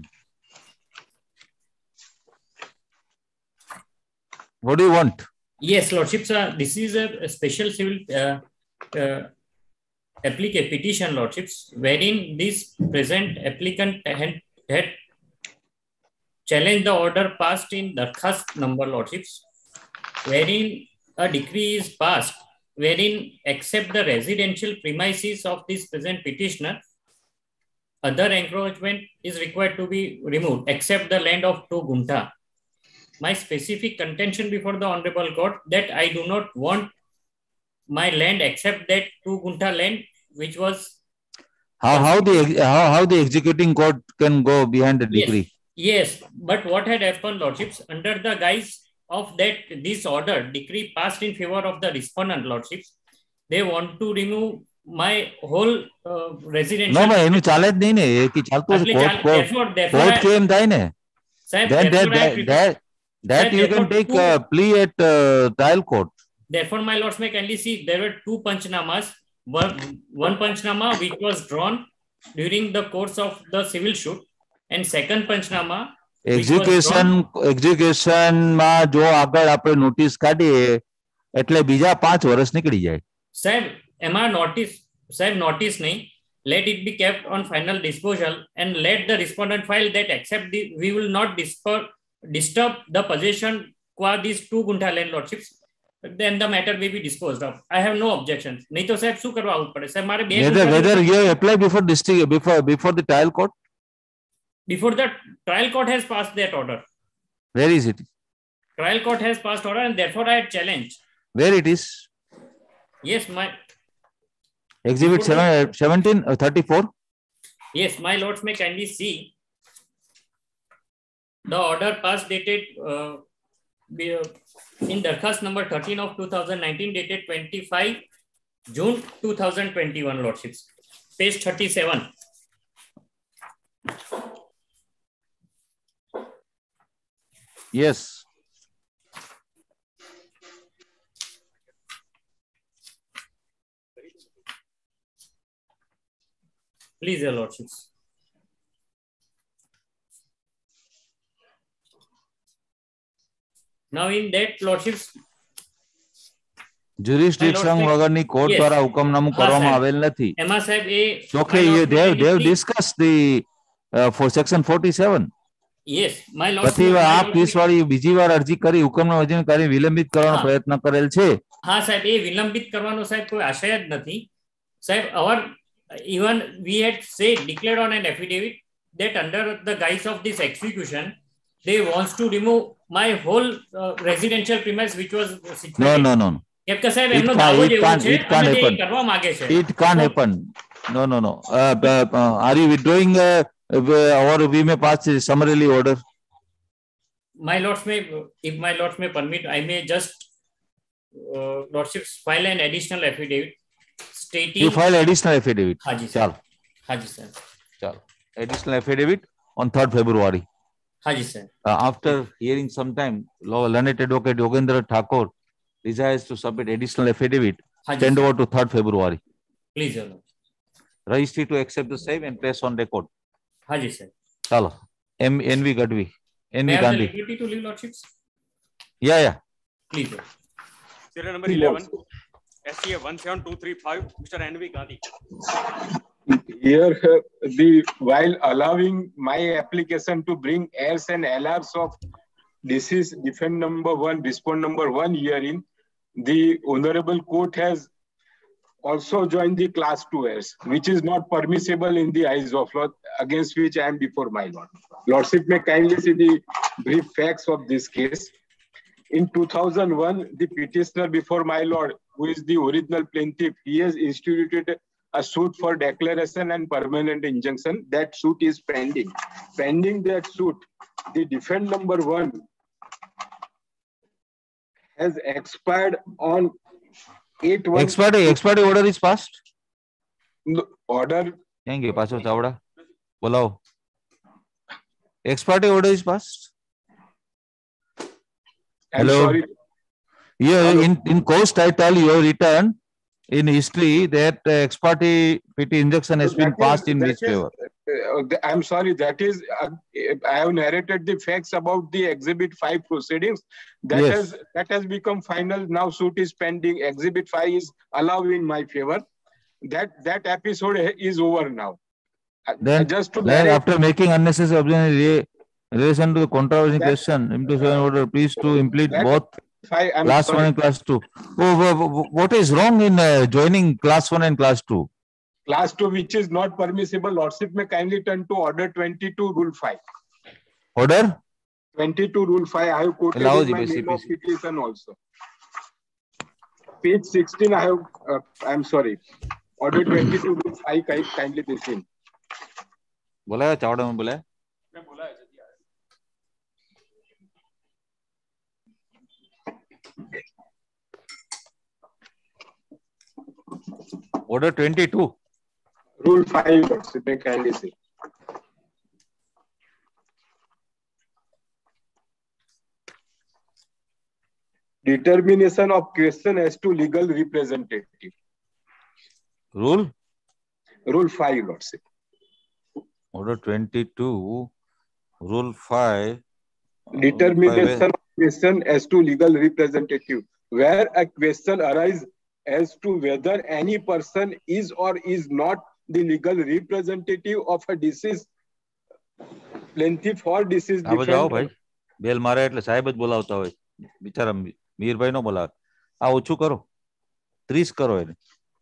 What do you want? Yes, lordships. Uh, this is a, a special civil uh, uh, applicant petition, lordships, wherein this present applicant had, had challenged the order passed in Darkhast number, lordships, wherein a decree is passed, wherein except the residential premises of this present petitioner, other encroachment is required to be removed, except the land of two gunta. My specific contention before the honorable court that I do not want my land except that two gunta land, which was How how the how, how the executing court can go behind the decree? Yes, yes, but what had happened, lordships, under the guise of that this order decree passed in favor of the respondent, lordships, they want to remove my whole uh, residential. No, ભાઈ એનું ચાલે જ નહીં ને એ કે ચાલતું Actually, court chal- therefore- therefore court I- કેમ થાય ને Sir, that that therefore I that, prefer- that, that Sir, you can therefore take two- a plea at uh, trial court. Therefore, my lords may kindly see there were two panchnamas. One, one panchnama which was drawn during the course of the civil suit, and second panchnama which was execution drawn. Execution માં જો આગળ આપણે notice કાઢીએ એટલે બીજા પાંચ વર્ષ નીકળી જાય. Sir, am I notice? Sir, notice nahi. Let it be kept on final disposal and let the respondent file that accept the we will not disturb disturb the possession qua these two gunta land, lordships. Then the matter may be disposed of. I have no objections. नहीं तो साहब શું કરવા આવવું પડે? સાહેબ મારે બે Whether ગુંઠા whether you apply before district before before the trial court. before the trial court has passed that order. Where is it? Trial court has passed order and therefore I had challenged. Where it is? Yes, my Exhibit seven, seventeen uh, thirty-four. yes, my lords may kindly see the order passed dated uh, be, uh, in Darkhast number thirteen of two thousand nineteen dated twenty-five June two thousand twenty-one, lordships. Page thirty-seven. Yes. Please, your lordships. Now in that, lordships, Jurisdiction વગરની court Yes. દ્વારા હુકમનામું હા, કરવામાં સાહેબ. આવેલ નથી. એમાં સાહેબ એ ચોખ્ખે my you lords they have, may they have kindly- discussed the uh, for section forty-seven. Yes, my lords. પછી my આ lords પીસ may- વાળી બીજી વાર અરજી કરી હુકમના વજનકારી વિલંબિત કરવાનો હા. પ્રયત્ન કરેલ છે. હા સાહેબ એ વિલંબિત કરવાનો સાહેબ કોઈ આશય જ નથી સાહેબ our even we had said declared on an affidavit that under the guise of this execution they wants to remove my whole uh, residential premise which was situated. No, no, no. no. કેમ કે સાહેબ It એમનો can't, દાવો it જ એવો can't, છે it can't અને તે happen. કરવા માંગે છે. It can't happen. No, no, no. Uh, uh, uh, are you withdrawing uh, uh, or we may pass a summarily order? My lords may, if my lords may permit, I may just uh, lordships file an additional affidavit stating. You file additional affidavit. Haji sir. ચાલો. Haji sir. chalo. Additional affidavit on third February. Haji sir. Uh, after hearing some time, law learned advocate Yogendra Thakur desires to submit additional affidavit. Haji Send sir. over to third February. Please, your lordship. Registry to accept the same and place on record. Haji sir. Chalo. M N V Gadvi. N May V I have the Gandhi. liberty to leave, lordships? Yeah, yeah. Please, sir. Serial number eleven, S C A one seven two three five, Mister N V Gandhi. Here, uh, the while allowing my application to bring heirs and heirs of deceased defend number one, respond number one herein, the honorable court has also joined the class two heirs, which is not permissible in the eyes of law, against which I am before my lord. Lordship may kindly see the brief facts of this case. In two thousand one, the petitioner before my lord, who is the original plaintiff, he has instituted a suit for declaration and permanent injunction. That suit is pending. Pending that suit, the defend number one has expired on eight one. Expiry, expiry order is passed. No, order. Thank you, Pastor Chavda. Bolao. Expiry order is passed. I'm Hello. sorry. Yeah, in, in course title you have written in history that uh, ex parte petty injunction has So been that passed is- in that which is- favor? uh, I'm sorry, that is, uh, I have narrated the facts about the exhibit five proceedings. That Yes. has that has become final. Now suit is pending. Exhibit five is allowed in my favor. That that episode is over now. Uh, Then, just to then narrate- after making unnecessary objection in relation to the controversy That- question, implementation order, please to implement that- both Five, I'm class sorry. one and class two. Oh, wha- wha- what is wrong in uh, joining class one and class two? Class two, which is not permissible. Lordship may kindly turn to order twenty-two, rule five. Order? twenty-two, rule five. I have quoted Allow in the my name C P of C. petition also. Page sixteen, I have, uh, I'm sorry. Order twenty-two, rule five, ki- kindly this in. बोला है चावड़ा में बोला है मैं बोला है जल्दी आया। order twenty-two. Rule five, Lordship may kindly see. Determination of question as to legal representative. Rule? Rule five, Lordship. Order twenty-two, rule five. uh, Determination five, of question as to legal representative, where a question arises as to whether any person is or is not the legal representative of a deceased plaintiff or deceased આવો જાઓ ભાઈ defendant. બેલ મારે એટલે સાહેબ જ બોલાવતા હોય બિચારા મીરભાઈ નો બોલાવે આ ઓછું કરો ત્રીસ કરો એને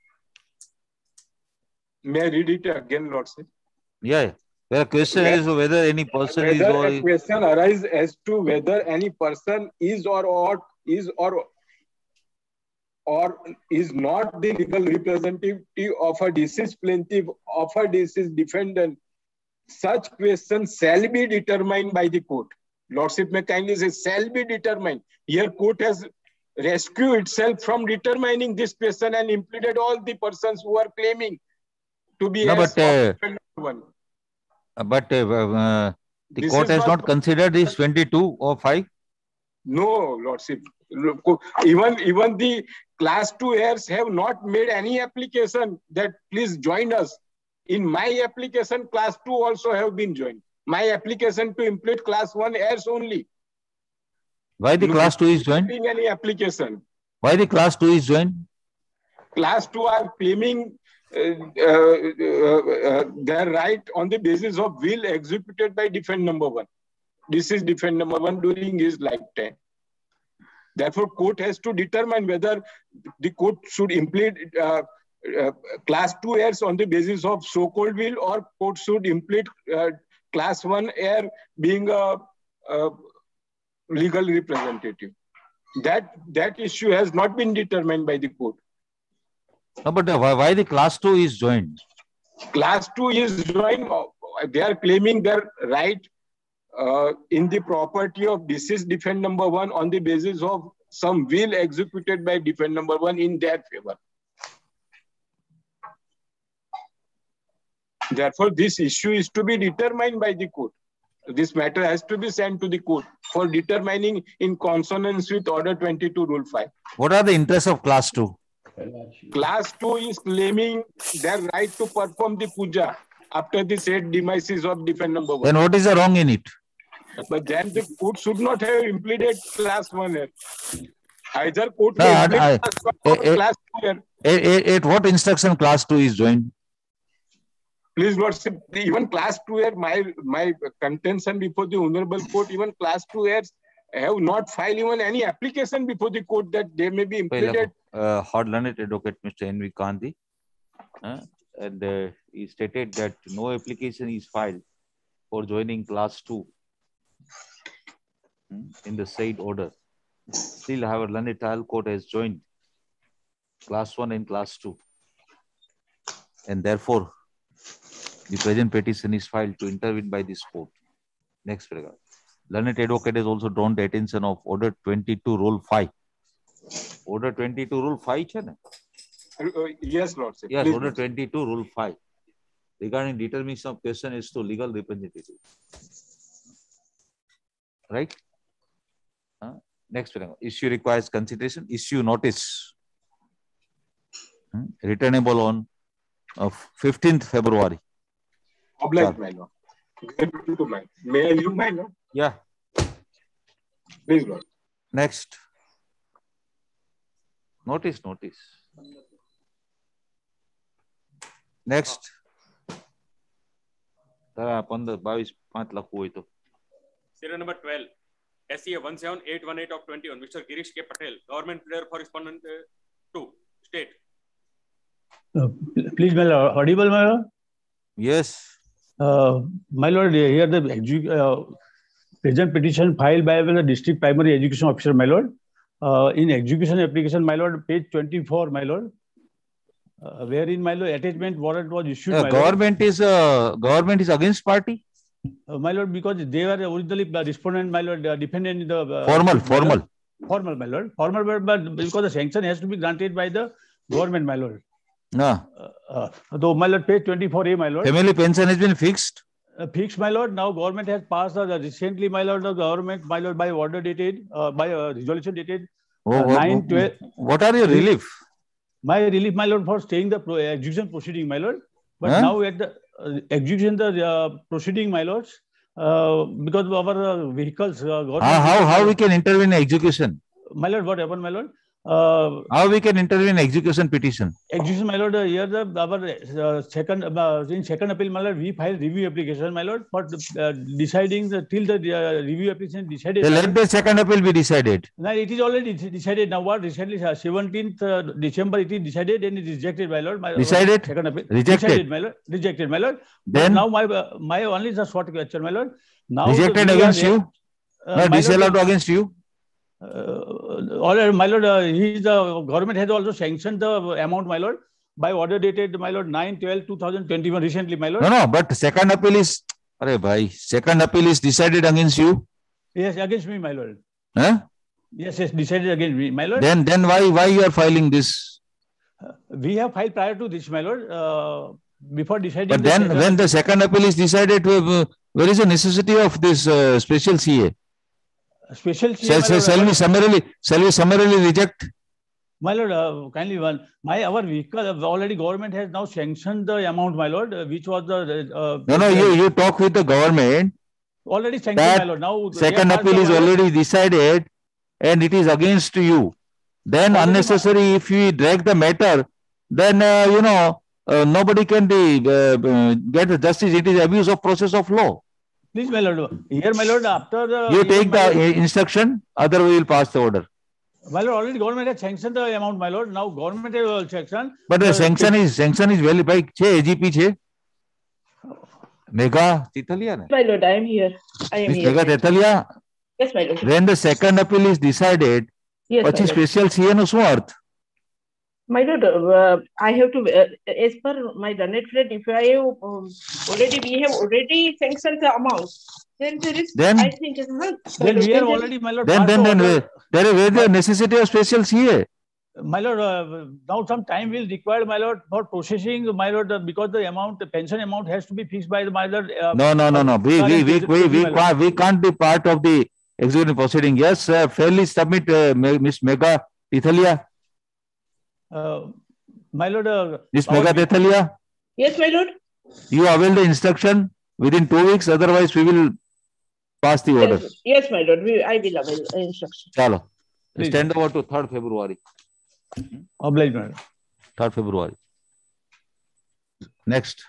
May I read it again, Lordship? yeah the question is whether any person is Whether or a question arises as to whether any person is or ought is or or is not the legal representative of a deceased plaintiff of a deceased defendant, such question shall be determined by the court. Lordship may kindly say shall be determined. Here court has rescued itself from determining this question and implicated all the persons who are claiming to be No, heirs but, of uh, defendant one. but uh, uh, the This court is has not- not considered this twenty-two or five. No, Lordship. Look, Even, even the class two heirs have not made any application that please join us. In my application, class two also have been joined. My application to implement class one heirs only. Why the No, class two is joined? Claiming any application. Why the class two is joined? Class two are claiming uh, uh, uh, uh, their right on the basis of will executed by defendant number one. This is defendant number one during his lifetime. Therefore, court has to determine whether the court should implement uh, uh, class two heirs on the basis of so-called will, or court should implement uh, class one heir being a, a legal representative. That that issue has not been determined by the court. No, but uh, why, why the class two is joined? Class two is joined. uh, They are claiming their right uh, in the property of deceased defendant number one on the basis of some will executed by defendant number one in their favor. therefore, this issue is to be determined by the court. This matter has to be sent to the court for determining in consonance with Order twenty-two, Rule five. What are the interests of class two? Class two is claiming their right to perform the puja after the said demises of defendant number one. Then what is the wrong in it? But then the court should not have implemented class one here. Either court No, may I- implement I- class one or eh, eh, class two here. At, at, at what instruction class two is joined? Please, Lordship, even class two here, my my contention before the honorable court, even class two heirs have not filed even any application before the court that they may be implemented. Uh, Hard Learned Advocate Mister N V Gandhi, uh, and uh, he stated that no application is filed for joining class two hmm, in the said order. Still, however, Learned Trial Court has joined class one and class two, and therefore the present petition is filed to intervene by this court. Next paragraph. Learned Advocate has also drawn the attention of Order twenty-two, Rule five. Order twenty-two, Rule five, है ना? Uh, yes, Lordship. Yes, Please, Order Lordship. twenty-two, Rule five, regarding determination of question is to legal representative. Right? Huh? Next paragraph. Issue requires consideration. Issue notice. Hmm? Returnable on of fifteenth February. Obliged, my lord. Grateful to my- May I leave, my lord? Yeah. Please, Lord. Next. Notice, notice. Next. તારા પંદર બાવીસ પાંચ લખવું હોય તો Serial number twelve, S C A one seven eight one eight of twenty-one, Mister Girish K. Patel, government pleader for respondent uh, two, state. Uh, Please, my lord, audible, my lord? Yes. Uh, my lord, here the edu- uh, present petition filed by the district primary education officer, my lord. Uh, in execution application, my lord, page twenty-four, my lord, uh, wherein, my lord, attachment warrant was issued, Uh, my government is uh, government is against party. lord. Uh, my lord, because they were originally the respondent, my lord, uh, dependent in the uh, Formal, my formal. lord. Formal, my lord. Formal, but, but because the sanction has to be granted by the government, my lord. No. Uh, though, my lord, page twenty-four A, my lord. Family pension has been fixed. Uh, fixed, my lord. Now government has passed uh, recently, my lord, the government, my lord, by order dated, uh, by uh, resolution dated Oh, uh, what, nine twelve. what are your relief? My relief, my lord, for staying the pro- execution proceeding, my lord. But Huh? now at the uh, execution, the uh, proceeding, my lords, uh, because of our uh, vehicles, uh, government. How, how, vehicles, how my we can intervene in execution? My lord, what happened, my lord? Uh, How we can intervene in execution petition? Execution, my lord, uh, here the our uh, second uh, in second appeal, my lord, we filed review application, my lord, for uh, deciding the till the uh, review application decided. Then my let lord. the second appeal be decided. Now it is already de- decided. Now what recently uh, seventeenth uh, December it is decided and it is rejected, my lord. My, Decided? Second appeal. Rejected? Decided, my lord. Rejected, my lord. But Then? now my uh, my only the short question, my lord. Now Rejected we are against here- you? Uh, No, my disallowed lord, against you? uh, all right, my lord, uh, he is the government has also sanctioned the amount, my lord, by order dated, my lord, nine twelve two thousand twenty-one recently, my lord. No, no, but second appeal is, Arey bhai, second appeal is decided against you. Yes, against me, my lord. Huh? Yes, yes, decided against me, my lord. Then, then why, why you are filing this? We have filed prior to this, my lord, uh, before deciding. But the then, second when the appeal. second appeal is decided, uh, where is the necessity of this uh, special C A? Special C A, Shall, my shall, lord, shall we our- summarily, shall we summarily reject? My lord, uh, kindly one. My our vehicle uh, already government has now sanctioned the amount, my lord, uh, which was the uh, No, no, you, you talk with the government. already sanctioned, my That lord. Now they second have passed appeal the is order. already decided and it is against you. Then Already unnecessary, if we drag the matter, then, uh, you know, uh, nobody can be, uh, uh, get the justice. It is abuse of process of law. Please, my lord. Here, my lord, after the You even take my the lord, uh, instruction, otherwise we will pass the order. my lord, already government has sanctioned the amount, my lord. Now government has also sanctioned. But the the sanction is, sanction is valid by છે, A G P છે. Mega Titalia ne? My lord, I am here. I am Miss here. Mega Titalia, Yes, my lord. when the second appeal is decided, Yes, my પછી lord. special C A નો શું અર્થ? My lord, uh, I have to, uh, as per my Learned friend, if I have um, already, we have already sanctioned the amount, then there is, Then- I think, uh, my Then lord, we have there is- already, my lord, Then, passed then, the then, order. uh, there is where the necessity of special C A. My lord, uh, now some time will require, my lord, for processing, my lord, uh, because the amount, the pension amount has to be fixed by the, my lord. Uh, No, no, no, no. We, we, we, we, we, can't, we can't be part of the executive proceeding. Yes, uh, fairly submit, uh, Miss Mega Tithalia. Uh, my lord. Uh, Miss Mega Tithalia. Yes, my lord. You avail the instruction within two weeks. Otherwise, we will pass the order. Yes, yes, my lord. We, I will avail instruction. Chalo. Stand over to third February. Oblige, madam. third February. Next.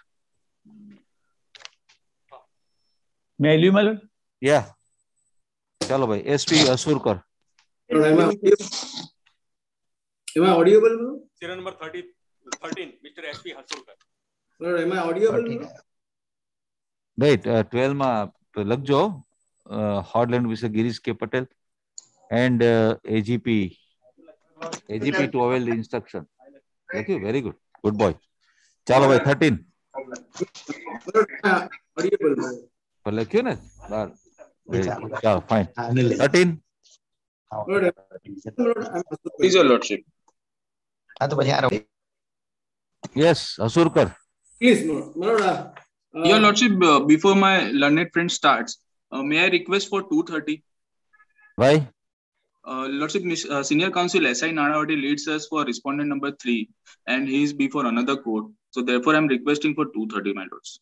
May I leave, my lord? Yeah. Chalo bhai. S P Asurkar. Am I, am I audible? Serial number thirty, thirteen, Mister S P Hasurkar. Lord, am I audible? Right. Uh, twelve ma lagjo. Uh, Hardland Mister Girish K. Patel and uh, A G P. A G P to avail the instruction. Thank you. Very good. Good boy. Chalo bhai. thirteen. Audible. पर लक्ष्य ना बार चलो fine. thirteen. Please, your lordship. Yes, Asurkar. Please, Lord. Uh, Your lordship, uh, before my learned friend starts, uh, may I request for two thirty? Why? Uh, lordship, uh, Senior Counsel S I Nanavati leads us for respondent number three, and he is before another court. So therefore, I am requesting for two thirty, my lords.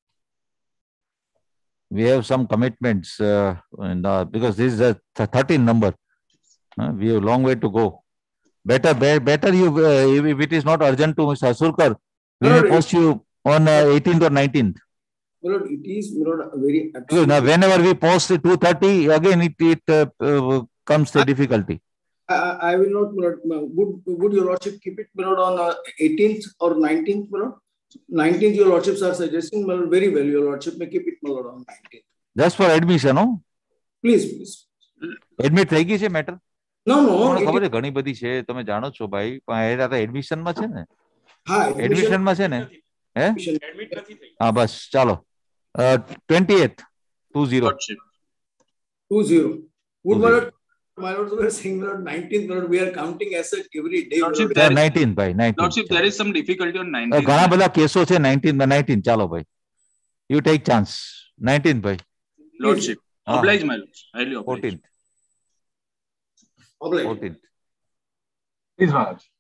We have some commitments uh, and, uh, because this is a thirteen number. Uh, we have a long way to go. Better, be, better you, uh, if, if it is not urgent to Mister Asurkar, we will post you on uh, eighteenth or nineteenth. Lord, it is Lord, very Because now whenever we post two thirty, again it, it uh, uh, comes the difficulty. I, I will not, Lord, would, would your lordship keep it, Lord, on uh, eighteenth or nineteenth, Lord? nineteenth, your lordships are suggesting, Lord, very well, your lordship may keep it, Lord, on nineteenth. Just for admission, no? Please, please. Admit થઈ ગઈ છે matter? No, no. મને ખબર છે ઘણી બધી છે, તમે જાણો છો ભાઈ, પણ આ તો એડમિશન માં છે ને? હા, એડમિશન માં છે ને? હે? હા બસ, ચાલો. twentieth, two zero. two zero. Would my lord, my lord, we are saying, Lord, nineteenth, Lord, we are counting as such every day. Lordship, there nineteenth ભાઈ, nineteenth. Lordship, there is some difficulty on nineteenth. ઘણા બધા કેસો છે nineteenth, nineteenth, ચાલો ભાઈ. You take chance. nineteenth ભાઈ. Lordship, oblige my lords. Highly oblige. fourteenth. Oblige. fourteenth. Please, my lords.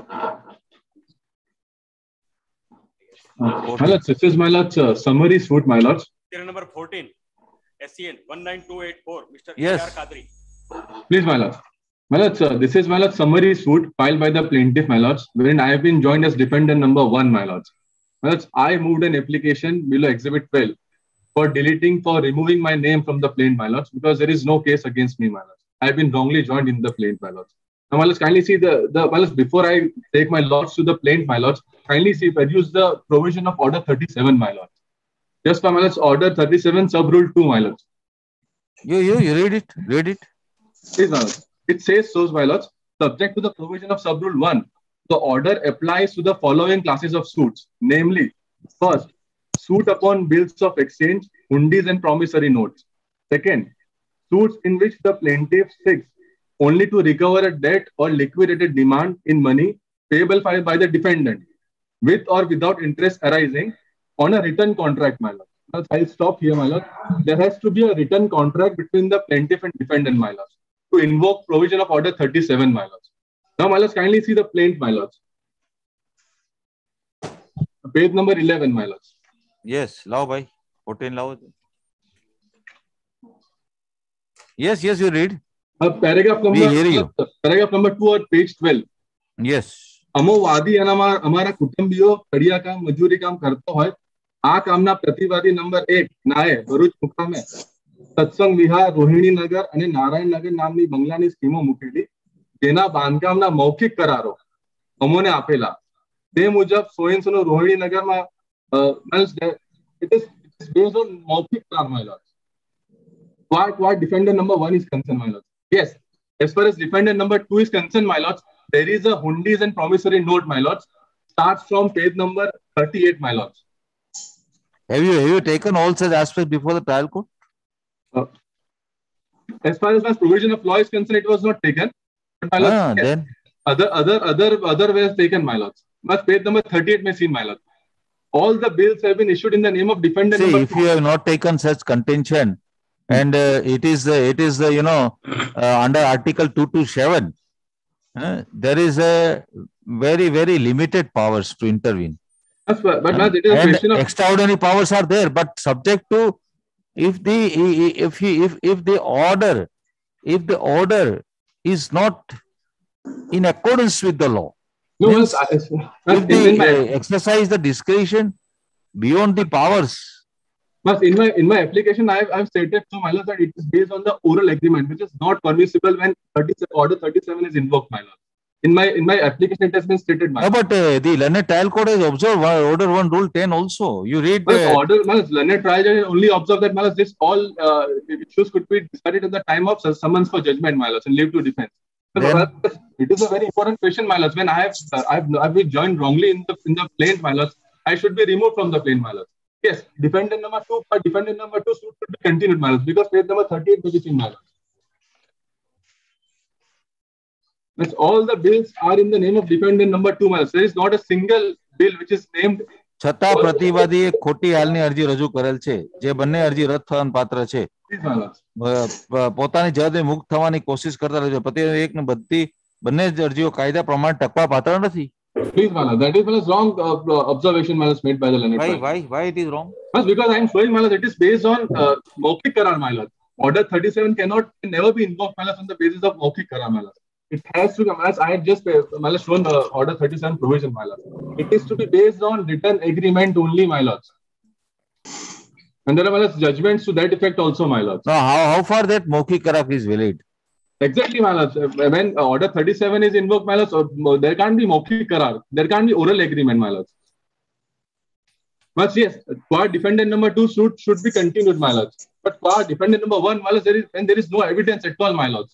My lords, this is my lords, uh, summary suit, my lords. Serial number fourteen, S C N one nine two eight four, Mister Yes. A R Kadri. Please, my lords. My lords, uh, this is my lords summary suit filed by the plaintiff, my lords, wherein I have been joined as defendant number one, my lords. My lords, I moved an application below Exhibit twelve for deleting, for removing my name from the plaint, my lords, because there is no case against me, my lords. I have been wrongly joined in the plaint, my lords. Now, my lords, kindly see the, the my lords, before I take my lords to the plaint, my lords, kindly see, produce the provision of Order thirty-seven, my lords. Just for my lords, Order thirty-seven, Sub Rule two, my lords. You, you, you read it, read it. Please, my lords. It says so, my lords, subject to the provision of Sub Rule one, the order applies to the following classes of suits, namely, first, suit upon bills of exchange, hundis and promissory notes. Second, suits in which the plaintiff seeks only to recover a debt or liquidated demand in money payable by the defendant, with or without interest arising on a written contract, my lord. I'll stop here, my lord. There has to be a written contract between the plaintiff and defendant, my lord, to invoke provision of Order thirty-seven, my lord. Now, my lords, kindly see the plaint, my lords. Page number eleven, my lords. Yes, lao bhai. fourteen lao. Yes, yes, you read. Uh, paragraph number, We hear you. uh, paragraph number two at page twelve. Yes. અમો વાદી અને અમારા કુટુંબીઓ કડિયા કામ મજૂરી કામ કરતો હોય આ કામના પ્રતિવાદી નંબર એક નાએ ભરૂચ મુકામે સત્સંગ વિહાર રોહિણી નગર અને નારાયણ નગર નામની બંગલાની સ્કીમો મૂકેલી જેના બાંધકામના મૌખિક કરારો અમોને આપેલા તે મુજબ સોયન્સનો રોહિણી નગરમાં it is based on મૌખિક કરાર, my lord. What what defendant number one is concerned, my lord? Yes, as far as defendant number two is concerned, my lord, there is a hundis and promissory note, my lords, starts from page number thirty-eight, my lords. Have you have you taken all such aspects before the trial court? Uh, as far as my provision of law is concerned, it was not taken. But my lords, Ah, yes, then other other other other ways taken, my lords. Must page number thirty-eight may seen, my lords. All the bills have been issued in the name of defendant. See, number if you have not taken such contention, and uh, it is the it is the you know uh, under Article two twenty-seven, uh, there is a very very limited powers to intervene. Yes, but, but Uh, it is a and question of extraordinary powers are there, but subject to if the if he if if the order if the order is not in accordance with the law. No, Means I- I- if in- they in my- uh, exercise the discretion beyond the powers. But in my in my application, I've I've stated to my lords that it is based on the oral agreement, which is not permissible when thirty-seven, order thirty-seven is invoked, my lord. In my in my application, it has been stated, my No, but uh, the Learned Trial Court has observed uh, Order one Rule ten also. You read But uh, order, my lords, learned trial judge only observed that, my lords, this all uh, issues could be decided at the time of summons for judgment, my lords, and leave to defense. So, Then- my lords, it is a very important question, my lords. When I have uh, I've I've been joined wrongly in the in the plaint, my lords, I should be removed from the plaint, my lords. Yes, defendant number two, but defendant number two suit should be continued, my lords, because page number thirty-eight which is in, my lords. That's all the bills are in the name of defendant number two, my lords. There is not a single bill which is named. છતાં પ્રતિવાદીએ ખોટી હાલની અરજી રજૂ કરેલ છે, જે બંને અરજી રદ થવાના પાત્ર છે. Please, my lords. અ, પ- પોતાની જવાબદારી મુક્ત થવાની કોશિશ કરતા રહે છે. પ્રતિ એક ને બધી બંને જ અરજીઓ કાયદા પ્રમાણે ટકવા પાત્ર નથી. Please, my lord. That is, my lords, wrong uh, observation, my lords, made by the learned Why trial. why why it is wrong? Yes, because I am showing, my lord, it is based on uh, Maukhik Karar, my lord. Order thirty-seven cannot can never be invoked, my lord, on the basis of Maukhik Karar, my lord. It has to be, my lord, I had just, uh, my lord, shown the order thirty-seven provision, my lord. It is to be based on written agreement only, my lords. And there are, my lords, judgments to that effect also, my lords. Now, how, how far that Maukhik Karar is valid? Exactly, my lords. Uh, When uh, order thirty-seven is invoked, my lords, uh, there can't be Maukhik Karar. There can't be oral agreement, my lords. But yes, for defendant number two suit should be continued, my lords. But for defendant number one, my lords, there is and there is no evidence at all, my lords.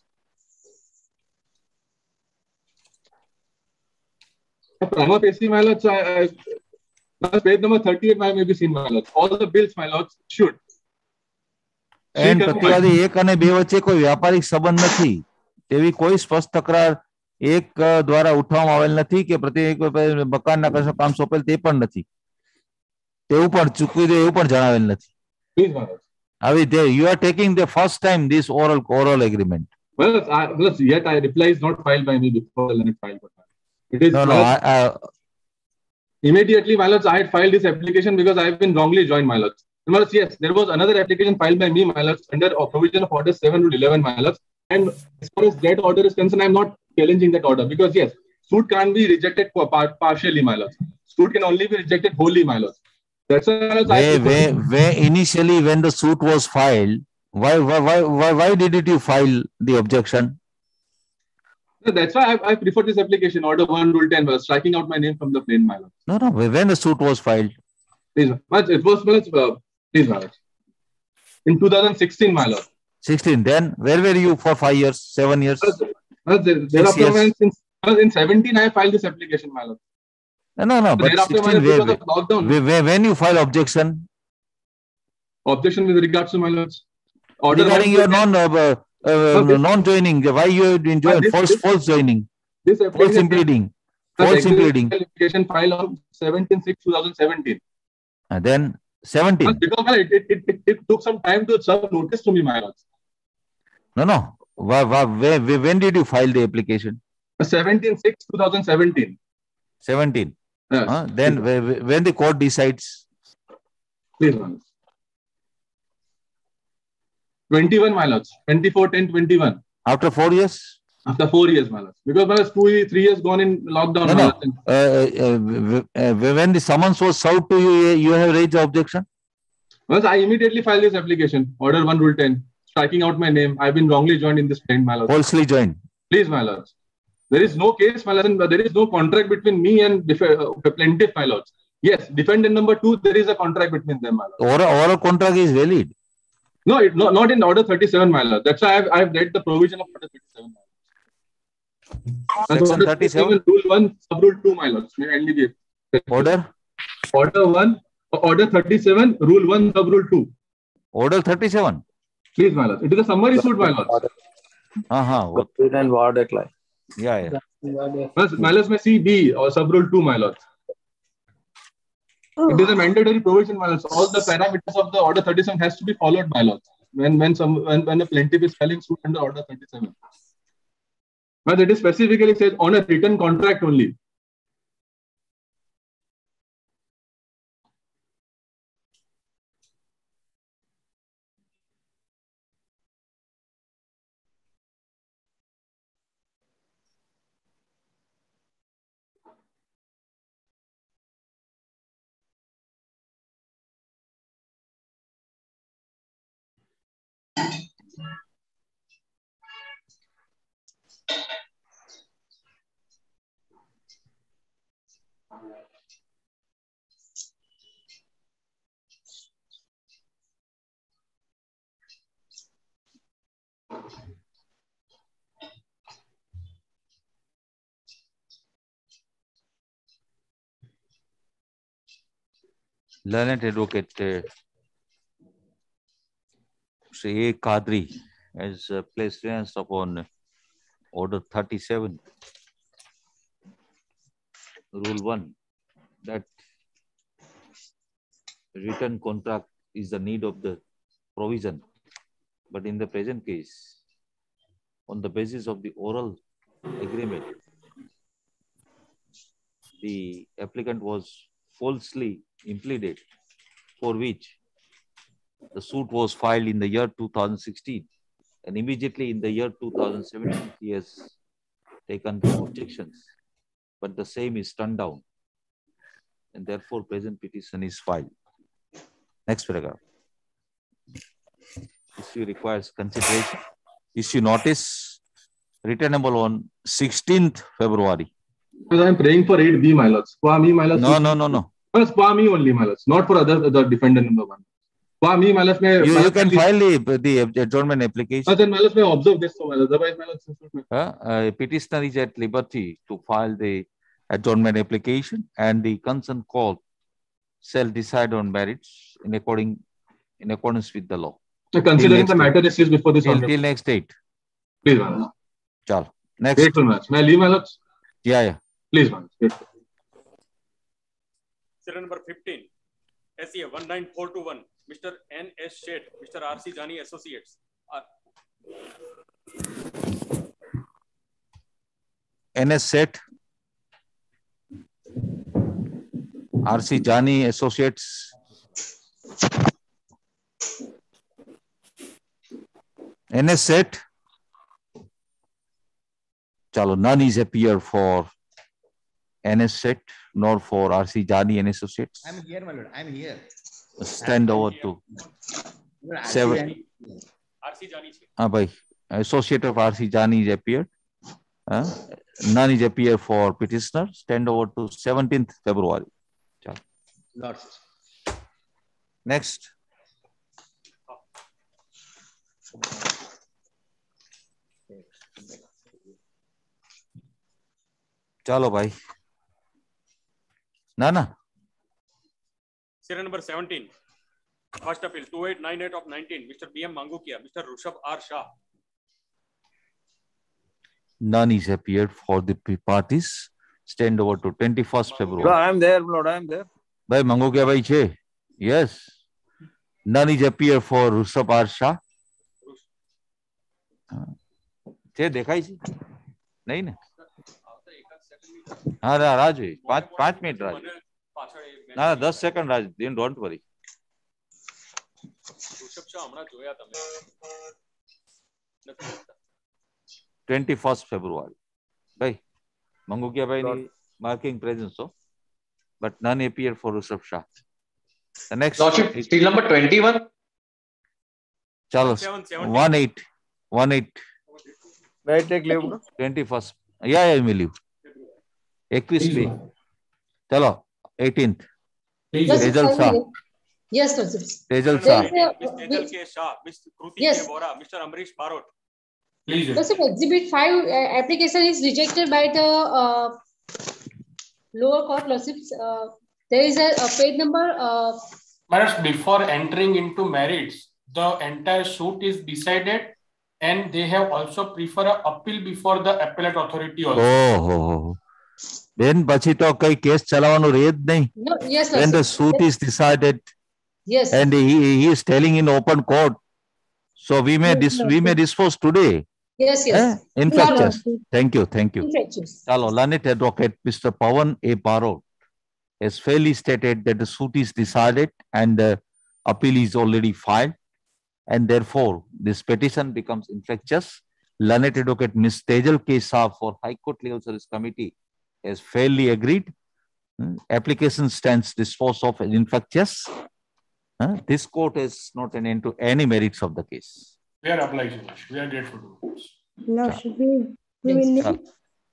Prima facie, my lords, I, I, my page number thirty-eight, my may be seen, my lords. All the bills, my lords, should. And પ્રતિવાદી એક અને બે વચ્ચે કોઈ વ્યાપારિક સંબંધ નથી તેવી કોઈ સ્પષ્ટ તકરાર એક અ, દ્વારા ઉઠાવવામાં આવેલ નથી કે પ્રતિ મકાનના કશું કામ સોંપેલ તે પણ નથી. તેવું પણ ચૂકવી દે એવું પણ જણાવેલ નથી. Please, my lords. હવે there you are taking the first time this oral oral agreement. Well, I, well, yet I reply is not filed by me before the Learned Trial Court. It is, No, my no, lords, I, I, immediately, my lords, I had filed this application because I have been wrongly joined, my lords. My lords, yes, there was another application filed by me, my lords, under a provision of order seven to eleven, my lords. And as far as that order is concerned, I am not challenging that order because, yes, suit can't be rejected for par- partially, my lords. Suit can only be rejected wholly, my lords. That's why, my lords, I where, where, where initially when the suit was filed, why why why why, why didn't you file the objection? that's why I, I prefer this application, order one, rule ten, my lords, striking out my name from the plain, my lords. No, no. When the suit was filed, Please, my lords, it was, my lords, uh, please, my lords. In two thousand sixteen, my lord. sixteen. Then where were you for five years, seven years? Well, there, Six thereafter, years. my lords, since, well, in seventeen, I filed this application, my lord. No, no, no. But Thereafter, my sixteen, lords, where, because of lockdown, where, where, when you file objection objection with regards to my lords. Order regarding one, your non uh, uh, No, this- non joining, why you have been joined? this- False this- false joining, This false application, impleading, the false impleading. application filed on seventeen six twenty seventeen. And then seventeen. Because my lord, it, it, it, it took some time to serve notice to me, my lords. No, no. Why, why, where, where, when did you file the application? seventeen six twenty seventeen. seventeen. Yes. Huh? Then where- where- when the court decides, Please, my lords. twenty-one, my lords. twenty-four ten twenty-one. after four years? After four years, my lords. Because my lords, two, three years gone in lockdown, No, my no. lords. Uh, uh, w- uh, when the summons was served to you, you have raised the objection? Once I immediately filed this application, order one, rule ten, striking out my name. I've been wrongly joined in this plaint, my lords. Falsely joined. Please, my lords. There is no case, my lords, and there is no contract between me and def- uh, plaintiff, my lords. Yes, defendant number two, there is a contract between them, my lords. Oral, oral contract is valid. No, it, no, not in order thirty-seven, my lord. That's why I've, I've read the provision of order thirty-seven. Section Order thirty-seven. Rule one, sub rule two, my lords. May kindly be. Order? Order one, order thirty-seven, rule one, sub rule two. Order thirty-seven. Please, my lord. It is a summary suit, my lord. Uh-huh. Ward decline. Yeah, yeah. My lords, may see B or sub rule two, my lords. It is a mandatory provision, my lords. All the parameters of the order thirty-seven has to be followed, my lords. When when some when, when a plaintiff is filing suit under order thirty-seven. But it is specifically says on a written contract only. Learned advocate uh, Sri A. Kadri has uh, placed reliance upon Order thirty-seven, Rule one, that written contract is the need of the provision. But in the present case, on the basis of the oral agreement, the applicant was falsely implicated, for which the suit was filed in the year two thousand sixteen, and immediately in the year two thousand seventeen, he has taken the objections, but the same is turned down, and therefore present petition is filed. Next paragraph. Issue requires consideration. Issue notice returnable on sixteenth February. I am praying for eight B, my lords. For me, my lords. No, no, no, no. For me only, my lords. Not for other the defendant number one. For me, my lords, may, you, my you can lords, file the, the adjournment application. But then my lords may observe this. So my lords, otherwise, my lords. Uh, uh, petitioner is at liberty to file the adjournment application, and the concerned court shall decide on merits in according in accordance with the law. So considering the matter is before this till, till next date. Please, my lords. Chal. Next. Grateful, my lords. May I leave, my lords? Yeah, yeah. Please, my lords. Grateful. Serial number fifteen, S E A one nine four two one, Mister N S Sheth, Mister R C Jani Associates. Uh, N S Sheth, R C Jani Associates. N S Sheth. Chalo, none is appear for N S Sheth nor for R C Jani and Associates. I'm here, my lord. I'm here. Stand over to seven. R C Jani. Ah, bhai. Associate of R C Jani is appeared. Uh, none is appear for petitioner. Stand over to seventeenth February. Chalo. Lord. Next. Chalo, bhai. Nana. Serial number seventeen, first appeal two eight nine eight of nineteen, Mister B M Mangukia, Mister Rushabh R Shah. None is appeared for the parties. Stand over to twenty-first February. I am there, Lord. I am there. Bhai, Mangukia bhai che. Yes. None is appear for Rushabh R Shah. che देखाई छी नहीं ना हाँ राज पांच पांच minute राज ना दस second राज दिन डोंट वरी twenty-first February भाई Mangukia bhai ni marking presence so but none appear for Rushabh Shah. The next Lordship, still number twenty-one. Chalo one eight one eight. May I take leave? twenty-first. Yeah, yeah, I will leave. twenty-one पे. चलो eighteenth. Tejal Shah. Yes, sir. Tejal Shah. Tejal K Shah, Mister Kruti Yes. K Bora, Mister Amrish Barot. Yes, sir. Exhibit five uh, application is rejected by the uh, lower court lawsuits. Uh, there is a, a page number. Uh, But before entering into merits, the entire suit is decided and they have also prefer a appeal before the appellate authority also. Oh, oh, oh. Then પછી તો કઈ case ચલાવવાનું રહે જ નહીં. No, yes, When Lordship. the suit Yes. is decided Yes. and he, he is telling in open court, so we may Yes, dis, we Lordship. may dispose today. Yes, yes. Eh? You are Infectious. Lordship. Thank you, thank you. Infectious. Chalo, learned advocate Mister Pawan A. Parod has fairly stated that the suit is decided and the appeal is already filed, and therefore this petition becomes infectious. Learned advocate Miz Tejal K. Shah for High Court Legal Service Committee has fairly agreed. Hmm, Application stands disposed of as infectious. Huh? This court has not an end to any merits of the case. We are obliged. We are grateful to this. Lordship, we, we will need. Chalo.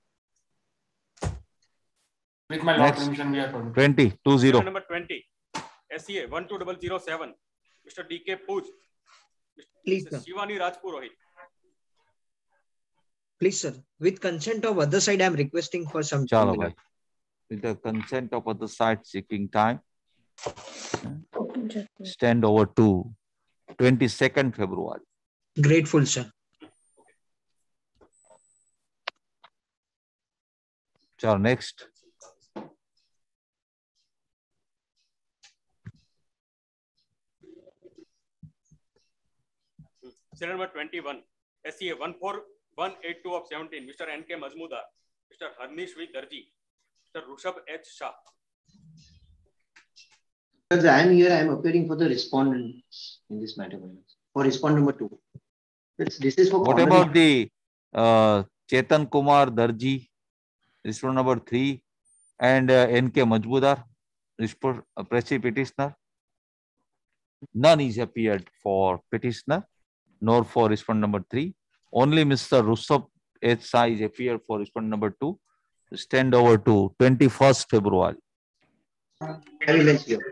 With my lord Next. permission, we are permitted. twenty, two zero. Number twenty, S C A one two zero zero seven, Mister D K Pooj, Please, Mister sir. Shivani Rajpurohit. Please, sir. With consent of other side, I am requesting for some time. Chalo, bhai. With the consent of other side seeking time, stand over to twenty-second February. Grateful, sir. Chalo, next. Serial number twenty-one, S C A one four one eight two of seventeen, Mister N K Mazmudar, Mister Harnish V. Darji, Mister Rushabh H. Shah. Because I am here, I am appearing for the respondents in this matter. For respondent number two. This, this is for What common- about the uh, Chetan Kumar Darji, respondent number three, and uh, N K Majmudar, respondent uh, petitioner? None is appeared for petitioner, nor for respondent number three. Only Mister Rushabh H. Shah is appeared for respondent number two. Stand over to twenty-first February. I will let you.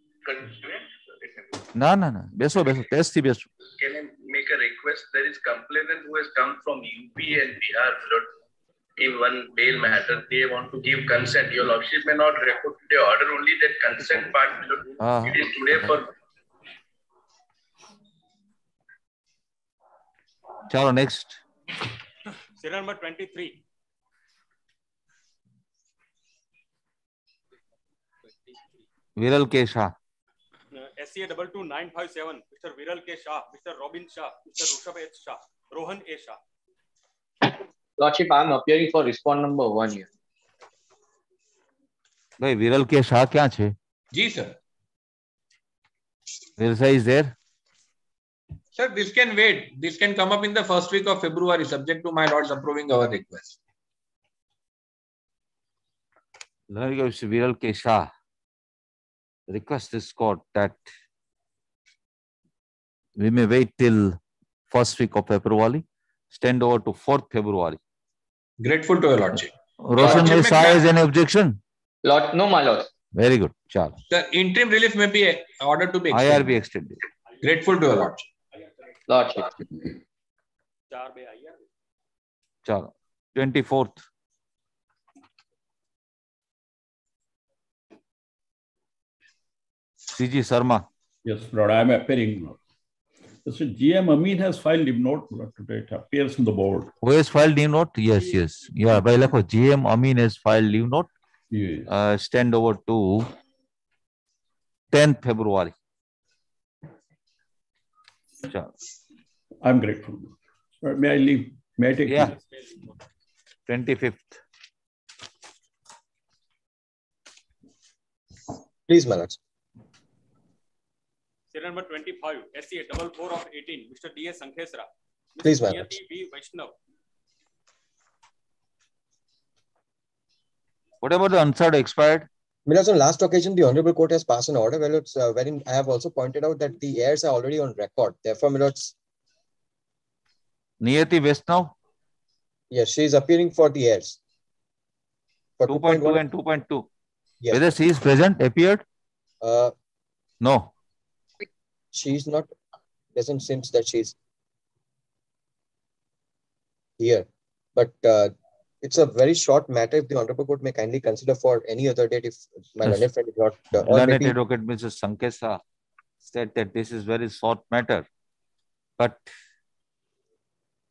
No, no, no. Beso, beso. Test beso. Can I make a request? There is complainant who has come from U P and Bihar Lord, in one bail matter. They want to give consent. Your Lordship may not record the order, only that consent part. Lord. Ah. It is today for Chalo, next. Serial number twenty-three, Viral K. Shah. uh, S C A double two nine five seven, Mister Viral K. Shah, Mister Robin Shah, Mister Rushabh H. Shah, Rohan A. Shah. Lordship, I am appearing for respond number one here. भाई विरल के शाह क्या छे? जी sir. Virsa is there? Sir, this can wait. This can come up in the first week of February, subject to my lords approving our request. Viral K. Shah request this court that we may wait till first week of February, stand over to fourth February. Grateful to your lordship. Roshan Lordship, Shah has any objection? Lord, no, my lord. Very good. Chalo. The interim relief may be ordered to be I extended. R B extended. Grateful to your lordship. Lordship. Chalo. twenty-fourth. C G Sharma. Yes, Lord, I am appearing. So G M Amin has filed him note today. It appears in the board. Who has filed leave note? Yes, yes. Yeah, by like G M Amin has filed leave note. Yes. Uh, stand over to tenth February. Chalo. I'm grateful. Lord, may I leave? May I take Yeah. leave? twenty-fifth. Please, my lords. Serial number twenty-five, S C A double four of eighteen, Mister D S Sankhesra, Please, Mister ma'am. Niyati V. Vaishnav. What about the answered expired? Milas, on last occasion, the Honorable Court has passed an order where it's, uh, wherein I have also pointed out that the heirs are already on record. Therefore, Milas, Niyati Vaishnav? yes, she is appearing for the heirs. For two point two and two point two. Yes. Whether she is present, appeared? Uh, No. she is not, doesn't seem that she is here. But uh, it's a very short matter. If the Honorable Court may kindly consider for any other date, if my Yes. learned friend is not, uh, or Learned maybe, advocate Missus Sankesa said that this is very short matter. But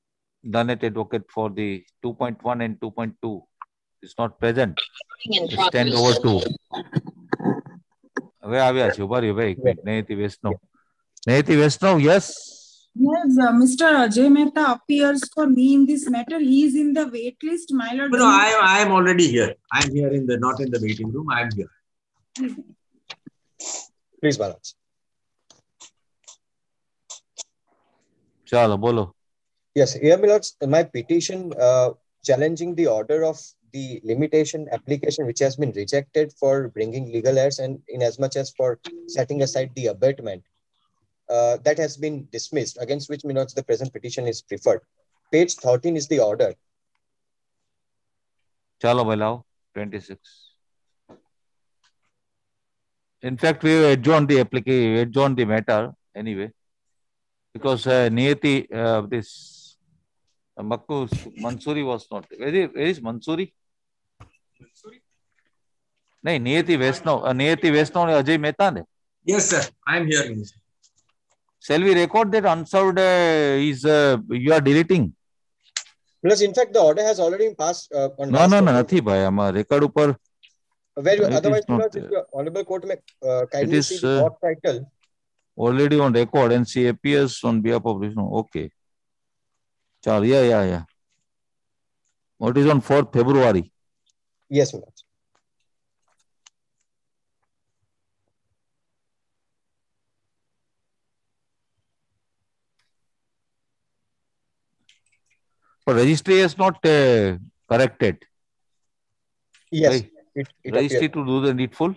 Lanet advocate for the two point one and two point two is not present. Stand over to. Where are we? Shubhari, wait, wait. Nayati Vaishnav. Nayati Vaishnav, yes. Yes, uh, Mister Ajay Mehta appears for me in this matter. He is in the wait list. My lord. No, no, I, I am already here. I am here in the, not in the waiting room. I am here. Please, Balance. Chalo, bolo. Yes, here, my lords, my petition uh, challenging the order of the limitation application which has been rejected for bringing legal heirs and in as much as for setting aside the abatement uh, that has been dismissed, against which, my lords, the present petition is preferred. Page thirteen is the order. Chalo, Balao, twenty-six. In fact, we adjourned the application, adjourned the matter anyway, because uh, Niyati, uh, this uh, Makku Mansoori was not. Where is, where is Mansoori? No, Niyati Vaishnav. Uh, Niyati Vaishnav and Ajay Mehta ne? Yes, sir. I am here. Shall we record that unserved uh, is uh, you are deleting? Plus, in fact, the order has already been passed. Uh, on No, no, no, nothing. Bhai, our record upar. Where you, It otherwise, is not because if your honorable court may uh, kindly is, see the uh, court title. Already on record and she appears on behalf of Vishnu. Okay. Chal, yeah, yeah, yeah. What is on fourth February? Yes, my lord. But registry is not uh, corrected. Yes. Right? It, it Registry appears. to do the needful.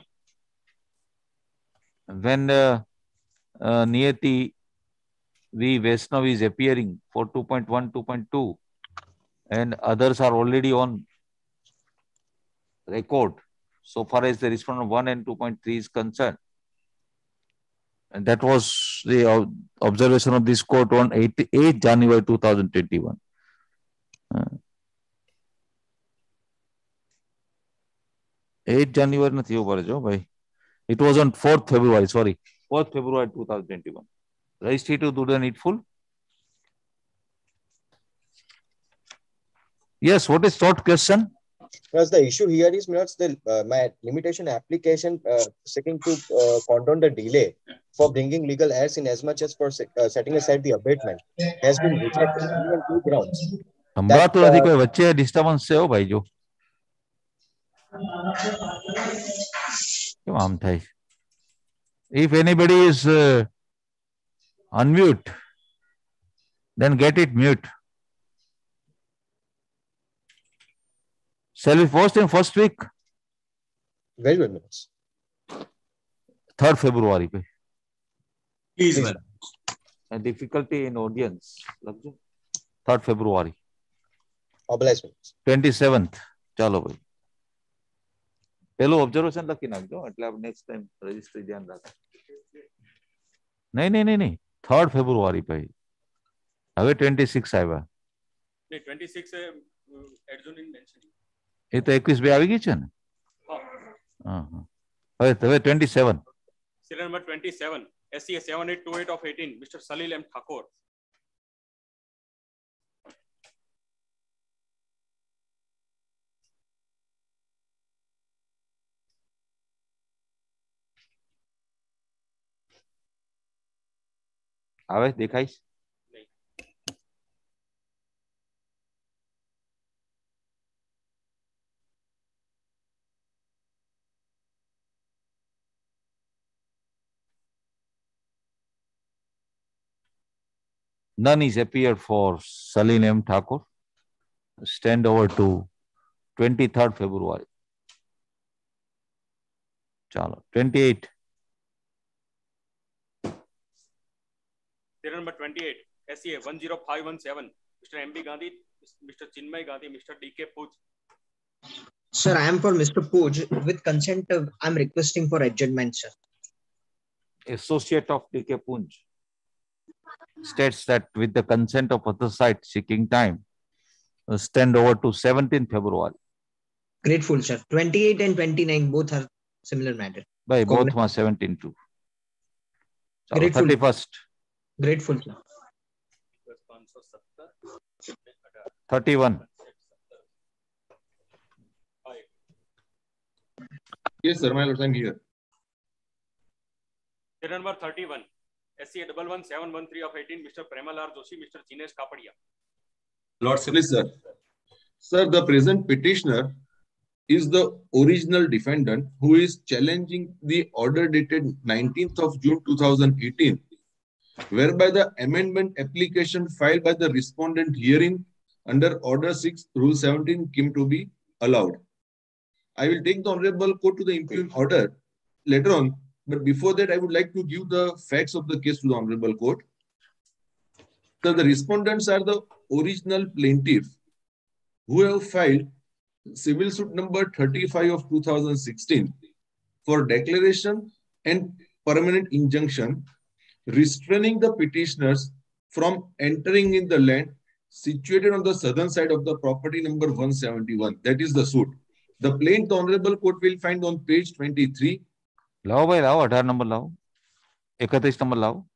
When uh, uh, Niyati V. Vaishnav is appearing for two point one, two point two and others are already on record so far as the respondent one and two point three is concerned. And that was the uh, observation of this court on eighth January two thousand twenty-one. Uh, eighth January nathi over jo bhai. It was on fourth February, sorry, fourth February two thousand twenty-one. Registry to do the needful. Yes, what is short question? Because the issue here is, my lords, the uh, my limitation application uh, seeking to uh, condone the delay for bringing legal heirs in as much as for uh, setting aside the abatement has been rejected on two grounds. हमारा तो अधिक कोई बच्चे disturbance से हो भाई जो क्यों हम थे if anybody is uh, unmute then get it mute. Shall we post in first week? Very good, minutes. third February पे. Please, Please. A difficulty in audience. third February. Oblige, minutes. twenty-seventh. ચાલો ભાઈ. પેલું observation લખી નાખજો એટલે આપણે next time registry ધ્યાન રાખો. નહીં નહીં નહીં નહીં થર્ડ ફેબ્રુઆરી ભાઈ. હવે twenty-six આવ્યા. નહીં twenty-six એડજોર્નિંગ મેન્શન. એ તો એકવીસ બે આવી ગઈ છે ને. હા હા. હવે હવે twenty-seven. Serial number twenty-seven, S C A seven eight two eight of eighteen, Mister Salil M. Thakur. આવે દેખાઈશ? None is appeared for Salil M. Thakur. Stand over to twenty-third February. Chalo. twenty-eight. Serial number twenty-eight, S C A one zero five one seven, Mister M B Gandhi, Mister Chinmay Gandhi, Mister D K Puj. Sir, I am for Mister Puj. With consent, uh, I am requesting for adjournment, sir. Associate of D K Punj states that with the consent of other side seeking time, uh, stand over to seventeenth February. Grateful, sir. twenty-eight and twenty-nine both are similar matter. By both ma seventeen too. Grateful. thirty-first. Grateful, sir. thirty-one. Yes, sir. My lord, I'm here. Case number thirty-one, S C A one one seven one three of eighteen, Mister Premal R. Joshi, Mister Jinesh Kapadia. Lordship. Please, sir. Sir, the present petitioner is the original defendant who is challenging the order dated nineteenth of June two thousand eighteen, whereby the amendment application filed by the respondent hearing under Order six, Rule seventeen came to be allowed. I will take the Honorable Court to the impugned order later on, but before that, I would like to give the facts of the case to the Honorable Court. So the respondents are the original plaintiff who have filed civil suit number thirty-five of two thousand sixteen for declaration and permanent injunction restraining the petitioners from entering in the land situated on the southern side of the property number one seventy-one. That is the suit. The plaint the Honorable Court will find on page twenty-three. Lao bhai, lao, eighteen number lao. thirty-one number lao.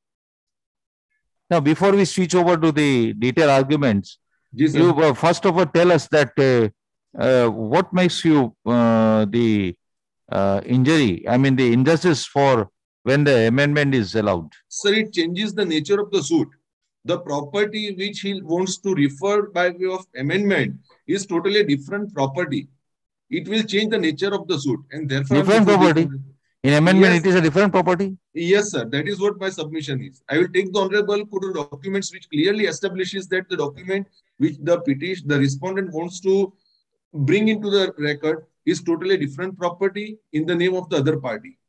Now, before we switch over to the detailed arguments, yes, you uh, first of all tell us that uh, uh, what makes you uh, the uh, injury, I mean the injustice for when the amendment is allowed. Sir, it changes the nature of the suit. The property which he wants to refer by way of amendment is totally different property. It will change the nature of the suit, and therefore different property. In amendment, yes, it is a different property. Yes, sir. That is what my submission is. I will take the Honorable Court to documents which clearly establishes that the document which the petition, the respondent wants to bring into the record is totally different property in the name of the other party.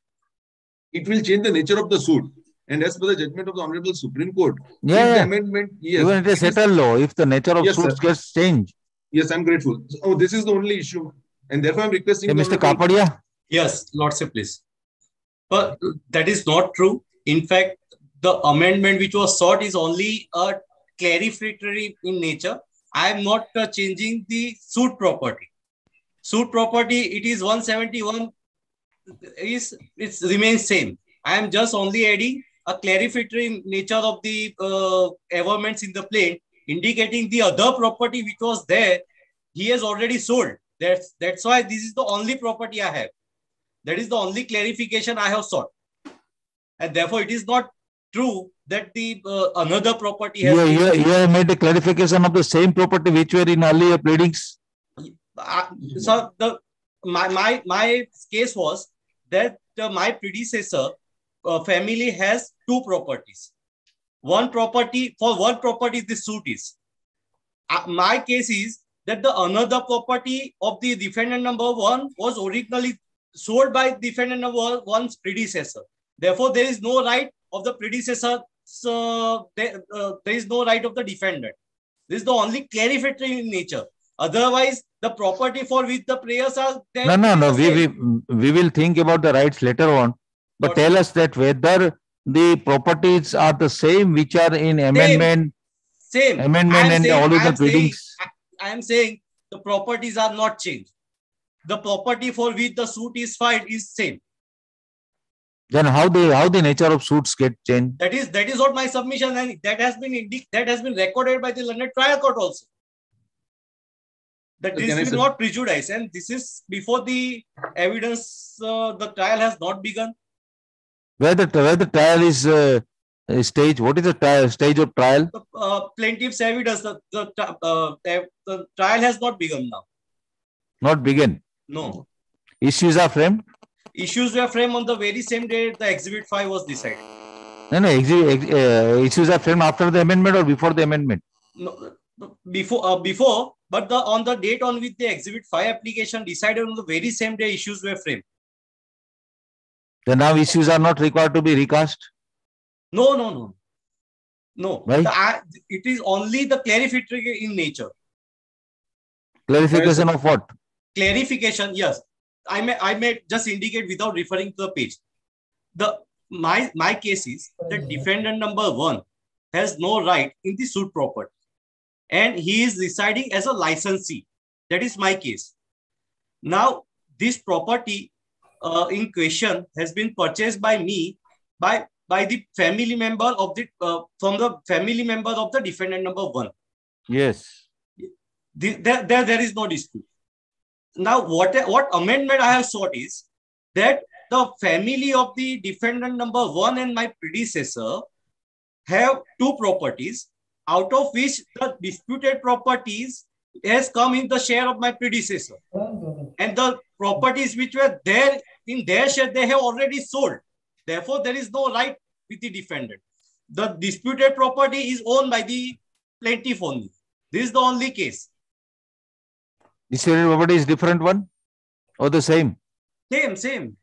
It will change the nature of the suit. And as per the judgment of the Honorable Supreme Court, yeah, if yeah. the amendment, yes, even it is settled law, if the nature of yes, suits sir. gets changed. Yes, I'm grateful. Oh, this is the only issue. And therefore, I'm requesting. Hey, Mister Kapadia? Yes, Lordship, please. But that is not true. In fact, the amendment which was sought is only a clarificatory in nature. I am not uh, changing the suit property. Suit property, it is one seventy-one, is it remains same. I am just only adding a clarificatory nature of the uh, averments in the plaint, indicating the other property which was there, he has already sold. That's, that's why this is the only property I have. That is the only clarification I have sought. And therefore, it is not true that the uh, another property has... You, been you, you have made a clarification of the same property which were in earlier pleadings. Uh, so the my, my, my case was that uh, my predecessor uh, family has two properties. One property, for one property, this suit is. Uh, my case is that the another property of the defendant number one was originally sold by defendant number one's predecessor. Therefore, there is no right of the predecessor. So there, uh, there is no right of the defendant. This is the only clarificatory in nature. Otherwise, the property for which the prayers are there. No, no, no. We, we, we will think about the rights later on. But Not tell us that whether the properties are the same which are in amendment, same, same. amendment and all of the pleadings. I am saying the properties are not changed. The property for which the suit is filed is same. Then how the how the nature of suits get changed? That is that is what my submission, and that has been indic that has been recorded by the London Trial Court also. That this will not prejudice, and this is before the evidence. Uh, the trial has not begun. Where the where the trial is uh, stage? What is the trial, stage of trial? The uh, plaintiff's evidence. The the, uh, the trial has not begun now. Not begin. No. Issues are framed? Issues were framed on the very same day the Exhibit five was decided. No, no. Exi uh, issues are framed after the amendment or before the amendment? No, before, uh, before, but the on the date on which the Exhibit five application decided on the very same day issues were framed. Then now issues are not required to be recast? No, no, no. No. Right? The, uh, it is only the clarificatory in nature. Clarification of what? Clarification, yes. I may I may just indicate without referring to the page. The my my case is that defendant number one has no right in the suit property, and he is residing as a licensee. That is my case. Now this property uh, in question has been purchased by me by by the family member of the uh, from the family member of the defendant number one. Yes. The, there, there, there is no dispute. Now, what, what amendment I have sought is that the family of the defendant number one and my predecessor have two properties, out of which the disputed properties has come in the share of my predecessor. And the properties which were there in their share, they have already sold. Therefore, there is no right with the defendant. The disputed property is owned by the plaintiff only. This is the only case. Disputed property is different one or the same? Same, same.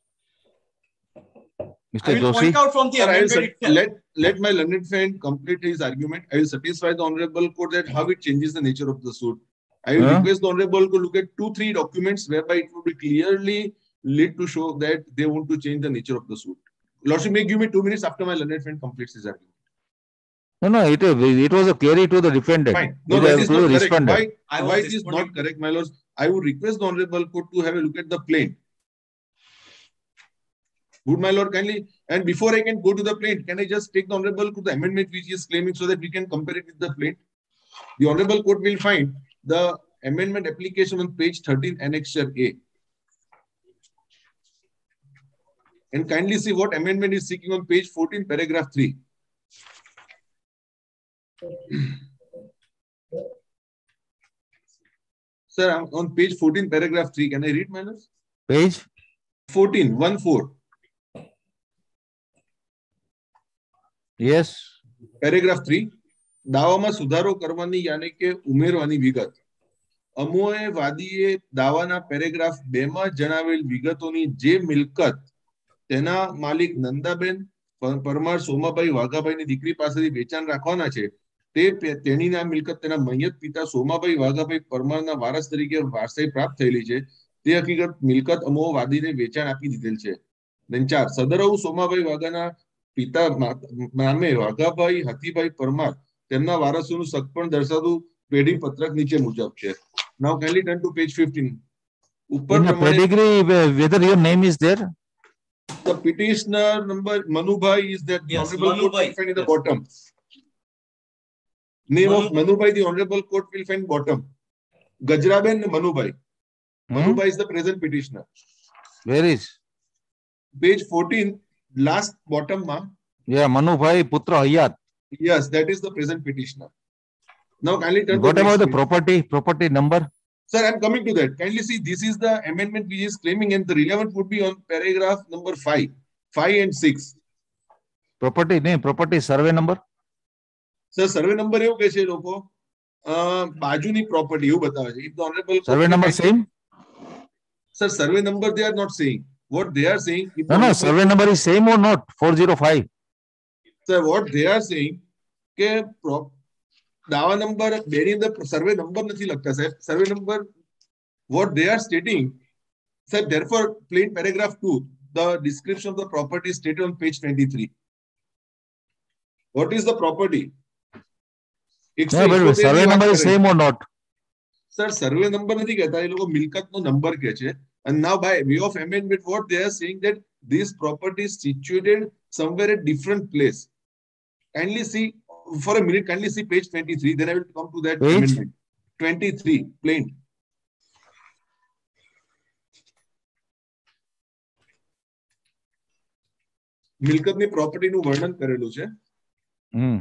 Mister I will Joshi? point out from the Sir, I will amendment sat- let, let my learned friend complete his argument. I will satisfy the Honorable Court that how it changes the nature of the suit. I will Huh? request the Honorable to look at two, three documents whereby it will be clearly lead to show that they want to change the nature of the suit. Lordship may give me two minutes after my learned friend completes his argument. No, no, it, it was a query to the defendant. Fine. No, It that has is to not the correct. respondent. Why, I why was is this responding- not correct, my lords? I would request the Honorable Court to have a look at the plaint. Would my lord kindly, and before I can go to the plaint, can I just take the Honorable Court the amendment which he is claiming so that we can compare it with the plaint? The Honorable Court will find the amendment application on page thirteen, annexure A. And kindly see what amendment is seeking on page fourteen, paragraph three. Sir, I'm on page fourteen, paragraph three. Can I read, my lords? Page? fourteen, one four. Yes. Paragraph three. દાવામાં સુધારો કરવાની યાને કે ઉમેરવાની વિગત. અમોએ વાદીએ દાવાના paragraph બે માં જણાવેલ વિગતોની જે મિલકત તેના માલિક નંદાબેન પરમાર સોમાભાઈ વાઘાભાઈની દીકરી પાસેથી વેચાણ રાખવાના છે તે તેણીના મિલકત તેના મયત પિતા સોમાભાઈ વાઘાભાઈ પરમારના વારસ તરીકે વારસાઈ પ્રાપ્ત થયેલી છે તે હકીકત મિલકત અમો વાદીને વેચાણ આપી દીધેલ છે. Then ચાર સદરવ સોમાભાઈ વાઘાના પિતા નામે વાઘાભાઈ હતીભાઈ પરમાર તેમના વારસોનું સગપણ દર્શાવતું પેઢી પત્રક નીચે મુજબ છે. Now kindly turn to page fifteen. ઉપર In the પ્રમાણે pedigree, whether your name is there? the petitioner number Manubhai is that the Yes, Honorable Court Manubhai. will find in the Yes. bottom. Name of Manu- Manubhai, the Honorable Court will find bottom. Gajraben Manubhai. Manubhai is the present petitioner. Where is? Page fourteen, last bottom ma. Yeah, Manubhai Putra Hayat. Yes, that is the present petitioner. Now kindly turn to What next about the page. property, property number? Sir, I'm coming to that. Kindly see, this is the amendment which is claiming, and the relevant would be on paragraph number five, five and six. Property name, property survey number? Sir, survey number એવું કહે છે લોકો બાજુની property એવું બતાવે છે. If the honorable Survey number same? Sir, survey number they are not saying. What they are saying. if the No, no, honorable- survey number is same or not? four oh five. Sir, what they are saying કે pro- દાવા number બે ની અંદર survey number નથી લખતા સાહેબ. Survey number what they are stating, sir, therefore plain paragraph two, the description of the property is stated on page twenty-three. What is the property? એકસો Yeah, but એકોતેર survey ની વાત number is કરે છે. same or not? Sir, survey number નથી કહેતા, એ લોકો મિલકતનો number કહે છે. And now by way of amendment, what they are saying that this property is situated somewhere at different place. Kindly see, for a minute, kindly see page twenty-three, then I will come to that Page? amendment. twenty-three, plain. મિલકતની પ્રોપર્ટીનું વર્ણન કરેલું છે. Hmm.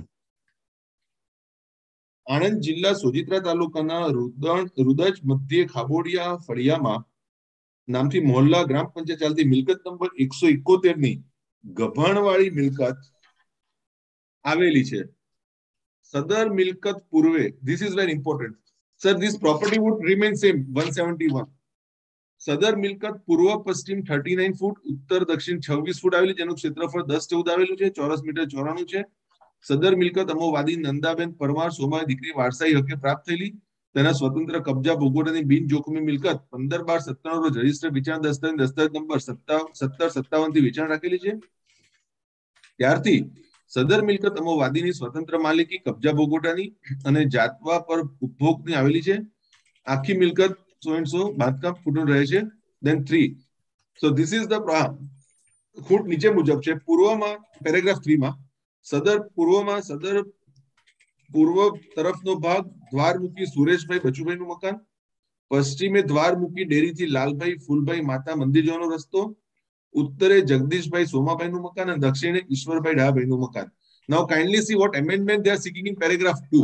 Anand જિલ્લા સોજિત્રા તાલુકાના રુદણ રુદજ મધ્ય ખાબોડિયા ફળિયામાં નામથી મોહલ્લા ગ્રામ પંચાયત ચાલતી મિલકત નંબર એકસો એકોતેર ની ગભાણવાળી મિલકત આવેલી છે. સદર મિલકત પૂર્વે, this is very important. Sir, this property would remain same, one seventy-one. સદર મિલકત પૂર્વ પશ્ચિમ thirty-nine ફૂટ, ઉત્તર દક્ષિણ છવ્વીસ ફૂટ આવેલી, જેનું ક્ષેત્રફળ દસ ચૌદ આવેલું છે, ચોરસ મીટર ચોરાણું છે. સદર મિલકત અમોવાદી નંદાબેન પરમાર સોમા દીકરી વારસાઈ હકે પ્રાપ્ત થયેલી, તેના સ્વતંત્ર કબજા ભોગવટાની બિન જોખમી મિલકત પંદર બાર સત્તાણું રોજ રજીસ્ટર વિચાર દસ્તાવેજ દસ્તાવેજ નંબર સત્તર સત્તાવન થી વિચાર રાખેલી છે. ત્યારથી સદર મિલકત અમોવાદીની સ્વતંત્ર માલિકી કબજા ભોગવટાની અને જાતવા પર ઉપભોગની આવેલી છે. આખી મિલકત સો એન્ડ સો બાંધકામ ફૂટનું રહે છે. Then three. So this is the ખૂટ નીચે મુજબ છે. પૂર્વમાં પેરેગ્રાફ થ્રી માં સદર પૂર્વમાં સદર પૂર્વ તરફનો ભાગ દ્વારમુખી સુરેશભાઈ બચુભાઈનું મકાન, પશ્ચિમે દ્વારમુખી ડેરીથી લાલભાઈ ફૂલભાઈ માતા મંદિર જવાનો રસ્તો, ઉત્તરે જગદીશભાઈ સોમાભાઈનું મકાન અને દક્ષિણે ઈશ્વરભાઈ ડાભાઈનું મકાન. Now kindly see what amendment they are seeking in paragraph two.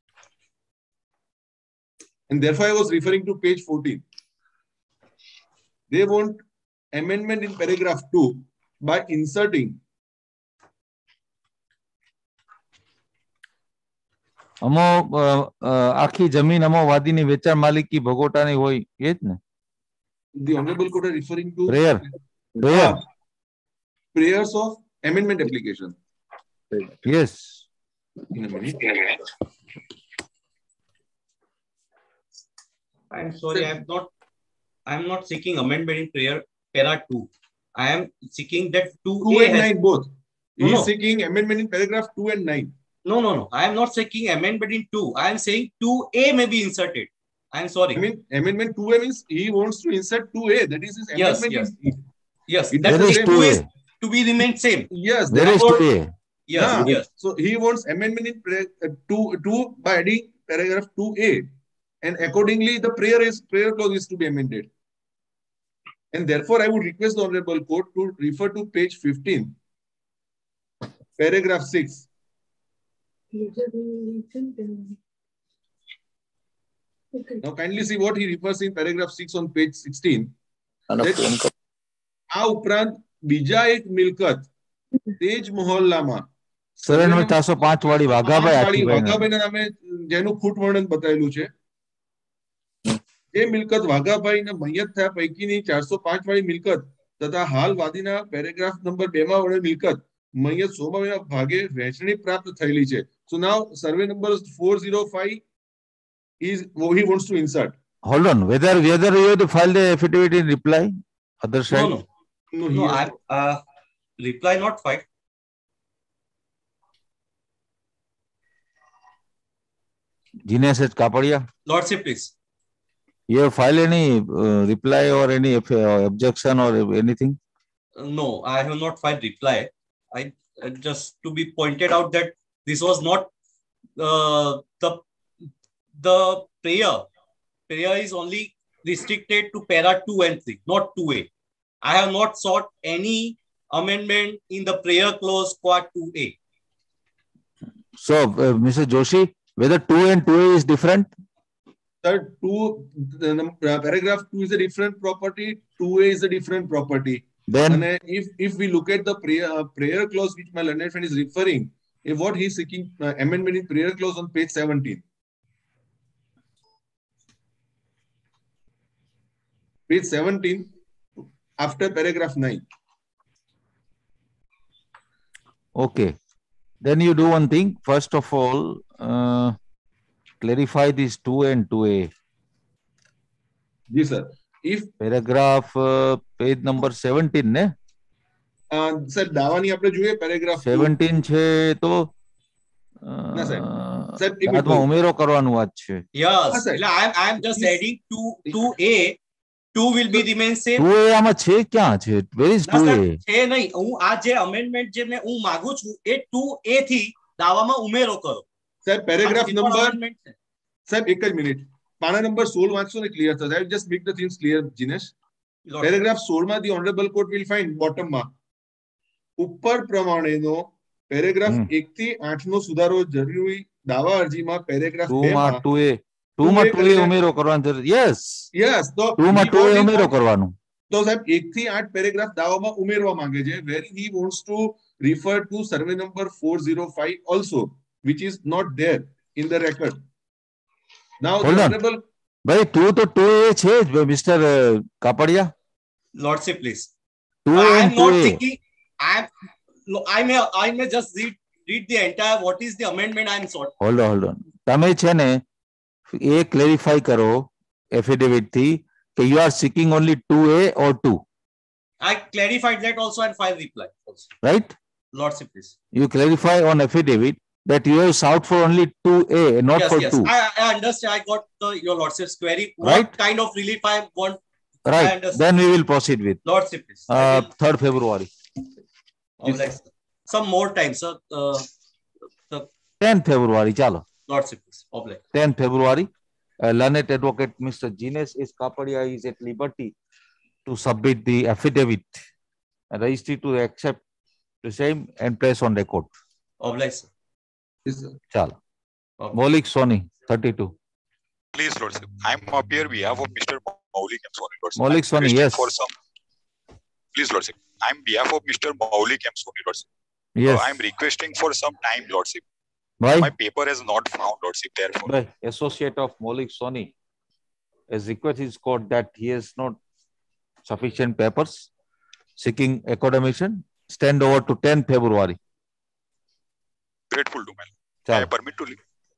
And therefore I was referring to page fourteen. They want amendment in paragraph two by inserting અમો આખી જમીન અમો વાદીની વેચાણ માલિકી ભગોટાની હોય એ જ ને. The honorable court are referring to prayer prayer uh, prayers of amendment application. Yes. In a minute. I'm sorry, I'm not I'm not seeking amendment in prayer para two. I am seeking that two, two A and has... nine both. He No, is no. seeking amendment in paragraph two and nine. No, no, no. I am not seeking amendment in two. I am saying two A may be inserted. I am sorry. I mean, amendment two A means he wants to insert two A. That is his Yes, amendment. yes. In, Yes, it that is is the two same. is to be remain same. Yes, There is therefore- two A. Yes, Yeah. yes. So he wants amendment in pra- uh, two, two by adding paragraph two A. And accordingly, the prayer is prayer clause is to be amended. And therefore, I would request the Honorable Court to refer to page fifteen, paragraph six. Now, kindly see what he refers in paragraph six on page sixteen. That આ ઉપરાંત બીજા એક મિલકત તેજ મોહલ્લામાં survey number ચારસો પાંચ વાળી વાઘાભાઈ આખીભાઈ વાઘાભાઈના નામે જેનું ખૂટ વર્ણન બતાવેલું છે એ મિલકત વાઘાભાઈના મૈયત થયા પૈકીની ચારસો પાંચ વાળી મિલકત તથા હાલ વાદીના પેરેગ્રાફ નંબર બે માં વડે મિલકત મૈયત સોમાભાઈના ભાગે વહેંચણી પ્રાપ્ત થયેલી છે. So now survey number four oh five is he wants to insert. Hold on, whether whether you have to file the affidavit in reply other side. No, no. No, No, he I uh, reply not filed. Jinesh H. Kapadia, Lordship, please. you have filed any uh, reply or any uh, objection or anything? Uh, No, I have not filed reply. I uh, just to be pointed out that this was not uh, the the prayer. Prayer is only restricted to para two and three, not two A. I have not sought any amendment in the prayer clause quad two A. So, uh, Mister Joshi, whether two and two A is different? Sir, two, the, num- uh, paragraph two is a different property, two A is a different property. Then, And uh, if, if we look at the prayer, uh, prayer clause which my learned friend is referring, if what he is seeking uh, amendment in prayer clause on page seventeen. Page seventeen, after paragraph nine. okay. Then you do one thing. First of all, uh, clarify these two and two A. Yes, sir. If Paragraph uh, page number seventeen, ne? uh, sir, દાવાની આપણે જોઈએ paragraph two. seventeen છે તો ના સાહેબ. સાહેબ, એક minute બાદમાં ઉમેરો કરવાનું વાત છે. Yes, Ah, sir. I am I am just adding two two A. Two will be remain same. two A આમાં છે ક્યાં છે? Where is ના two સર, A? છે નહીં. હું આ જે amendment જે મેં હું માંગુ છું એ two A થી દાવામાં ઉમેરો કરો. સાહેબ, આ paragraph simple number, amendment છે. સાહેબ, એક જ મિનિટ. પાના નંબર સોળ વાંચશો ને ક્લિયર થશે. I will just make the things clear, Jinesh. Lord. Paragraph સોળ માં the honorable court will find bottom માં ઉપર પ્રમાણેનો પેરેગ્રાફ હમ. એક થી આઠ નો સુધારો જરૂરી દાવા અરજીમાં પેરેગ્રાફ two બે માં માં two A. two માં two A કરીને- ઉમેરો કરવાનો છે. Yes. yes તો two માં he two A wants ઉમેરો it- કરવાનું. તો સાહેબ એક થી આઠ પેરેગ્રાફ દાવામાં ઉમેરવા માંગે છે where he wants to refer to survey number four oh five also which is not there in the record. Now the Hold on. honorable ભાઈ two તો two A છે જ mister Kapadia. Lordship, please. two I A am and two not A. thinking. I am. I may. I may just read read the entire. What is the amendment I am sought? Hold on, hold on. તમે છે ને એ clarify કરો affidavit થી કે you are seeking only two A or two, I clarified that also and filed reply also. right? Lordship, please. You clarify on affidavit that you have sought for only two A, not Yes, for yes. two. I, I understand. I got the, your Lordship's query. Right. What kind of relief I want? I Right. understand. Then we will proceed with Lordship, please. I uh, will- third February. All right, sir. Some more time, sir. Uh, the tenth February, ચાલો. Lordship, oblige. tenth February. Uh, learned advocate Mister Gines S. Kapadia is at liberty to submit the affidavit and registry to accept the same and place on record. Oblige, sir. Chala. Maulik Soni, thirty-two. Please, Lordship. I'm up here behalf of Mister Maulik M. Soni, Lordship. Maulik Soni, yes. For some... Please, Lordship. I'm behalf of Mister Maulik M. Soni, Lordship. Yes. Uh, I'm requesting for some time, Lordship. Why? My paper is not found, Lordship, therefore. The associate of Maulik Soni has requested his court that he has not sufficient papers seeking accommodation. Stand over to tenth February. Grateful to me. I permit to leave.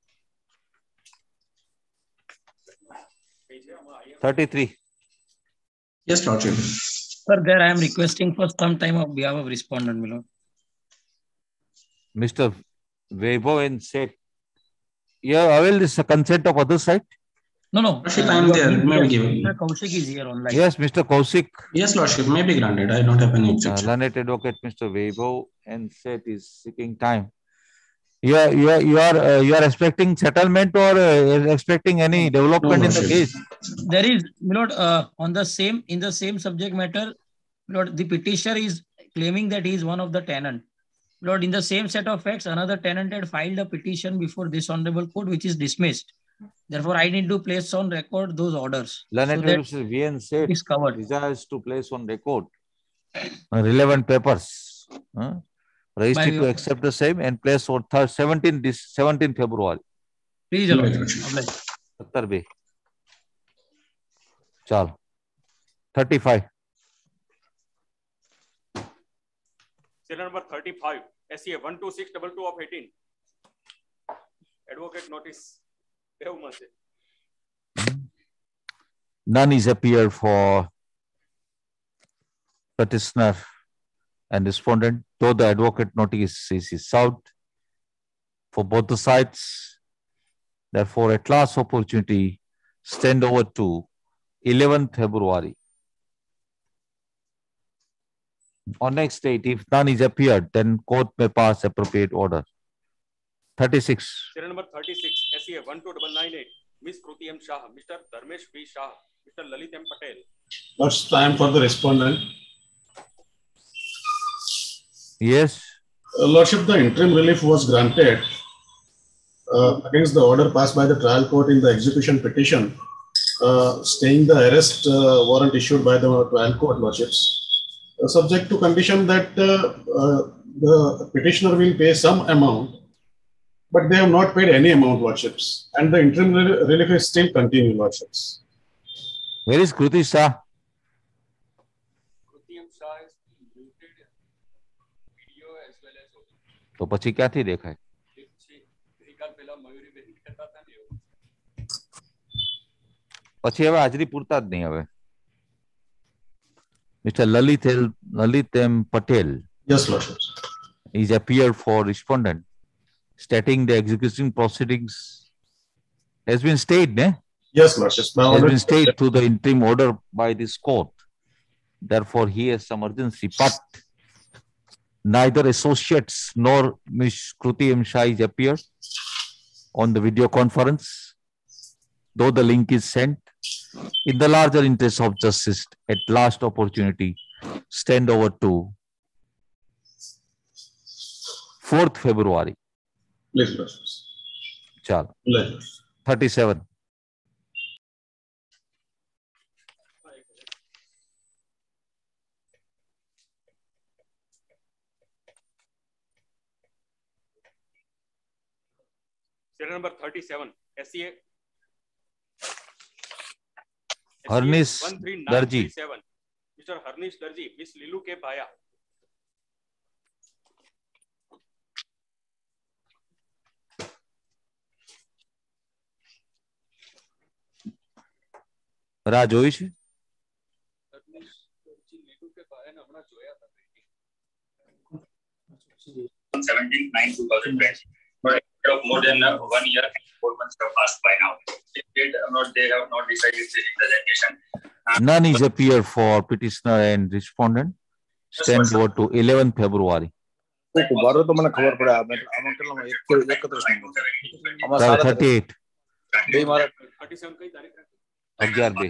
thirty-three. Yes, Lordship. Sir, there I am requesting for some time of behalf of respondent, my lord. Mister Vaibhav and said, yeah, avail this consent of other side? No, no. Lordship, I am there. May be given. Mister Kaushik is here online. Yes, Mister Kaushik. Yes, Lordship, may be granted. I don't have any objection. Uh, learned advocate Mister Vaibhav and said is seeking time. You are, you are, you are, uh, you are expecting settlement or uh, expecting any development no, in the case? There is, my lord, uh, on the same, in the same subject matter, my lord, the petitioner is claiming that he is one of the tenant. Lord, in the same set of facts, another tenant had filed a petition before this honorable court, which is dismissed. Therefore, I need to place on record those orders. Learned so V N said desires to place on record relevant papers. Huh? Registry to accept the same and place on seventeenth February. Please, Sattar B. Chal. thirty-five. Serial number thirty-five, S E A one two six two two of eighteen. Advocate notice. None is appeared for petitioner and respondent, though the advocate notice is served for both the sides. Therefore, at last opportunity, stand over to eleventh February. On next date, if none is appeared, then court may pass appropriate order. thirty-six. Serial number thirty-six, S E A one two nine nine eight, Miss Kruti M. Shah, Mister Dharmesh B. Shah, Mister Lalit M. Patel. What's time for the respondent? Yes. Uh, Lordship, the interim relief was granted uh, against the order passed by the trial court in the execution petition, uh, staying the arrest uh, warrant issued by the trial court, Lordships, uh, subject to condition that uh, uh, the petitioner will pay some amount, but they have not paid any amount, Lordships, and the interim relief is still continuing, Lordships. Where is Kruti Shah? Kruti M. Shah is muted video as well as audio. तो પછી ક્યાંથી દેખાય? પછી હવે હાજરી પૂરતા જ નહીં હવે. Mister Lalit Lalit M. Patel. Yes, Lordship. Is appeared for respondent, stating the execution proceedings has been stayed, ne? Yes, Lordship. Has been stayed to the interim order by this court. Therefore, he has some urgency, but neither associates nor Miss Kruti M. Shah is appeared on the video conference, though the link is sent. In the larger interest of justice, at last opportunity, stand over to fourth February. Please, Lordship. Chal. Please. thirty-seven. Serial number thirty-seven, S E A Harnish Darji. Mister Harnish Darji, Miss Lilu K. Bhaya. રાહ જોઈ છે? seventeenth nine two thousand twenty. But more than uh, one year and four months have passed by now. They did not, they have not decided the representation. Uh, None is appeared for petitioner and respondent. Stand over to eleventh February. બારો તો મને ખબર પડે આમાં આમાં કેટલામાં એકત્રીસ number આમાં સાડા thirty eight બે મારે thirty-seven કઈ તારીખ રાખી? અગિયાર બે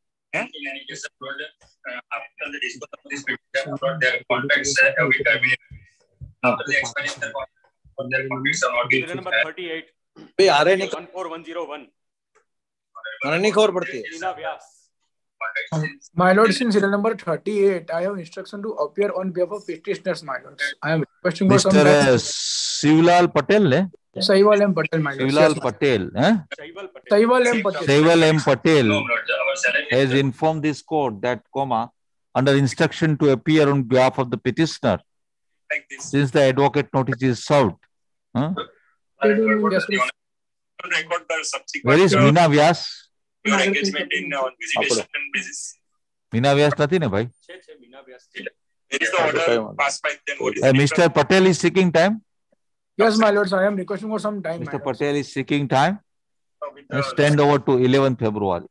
Serial number thirty-eight. બે આરે ની one four one zero one. મને નહીં ખબર પડતી. Meena Vyas. My lords, in serial number thirty-eight, I have instruction to appear on behalf of petitioners, my lords. I am requesting for some Mister time. Shivlal Patel ne Saival M. Patel, my lords. Shivlal Yes, Patel eh Saival M. Patel. Saival M. Patel has informed this court that comma under instruction to appear on behalf of the petitioner since the advocate notice is served. Huh? Yes, please. Where is Meena Vyas? Your engagement in on visitation basis. Meena Vyas નથી ને ભાઈ? છે છે મીના વ્યાસ છે. There is the order passed by then. What is Uh, Mister Patel is seeking time. Yes, my lords, I am requesting for some time. Mister Patel is seeking time. Uh, stand over to eleventh February.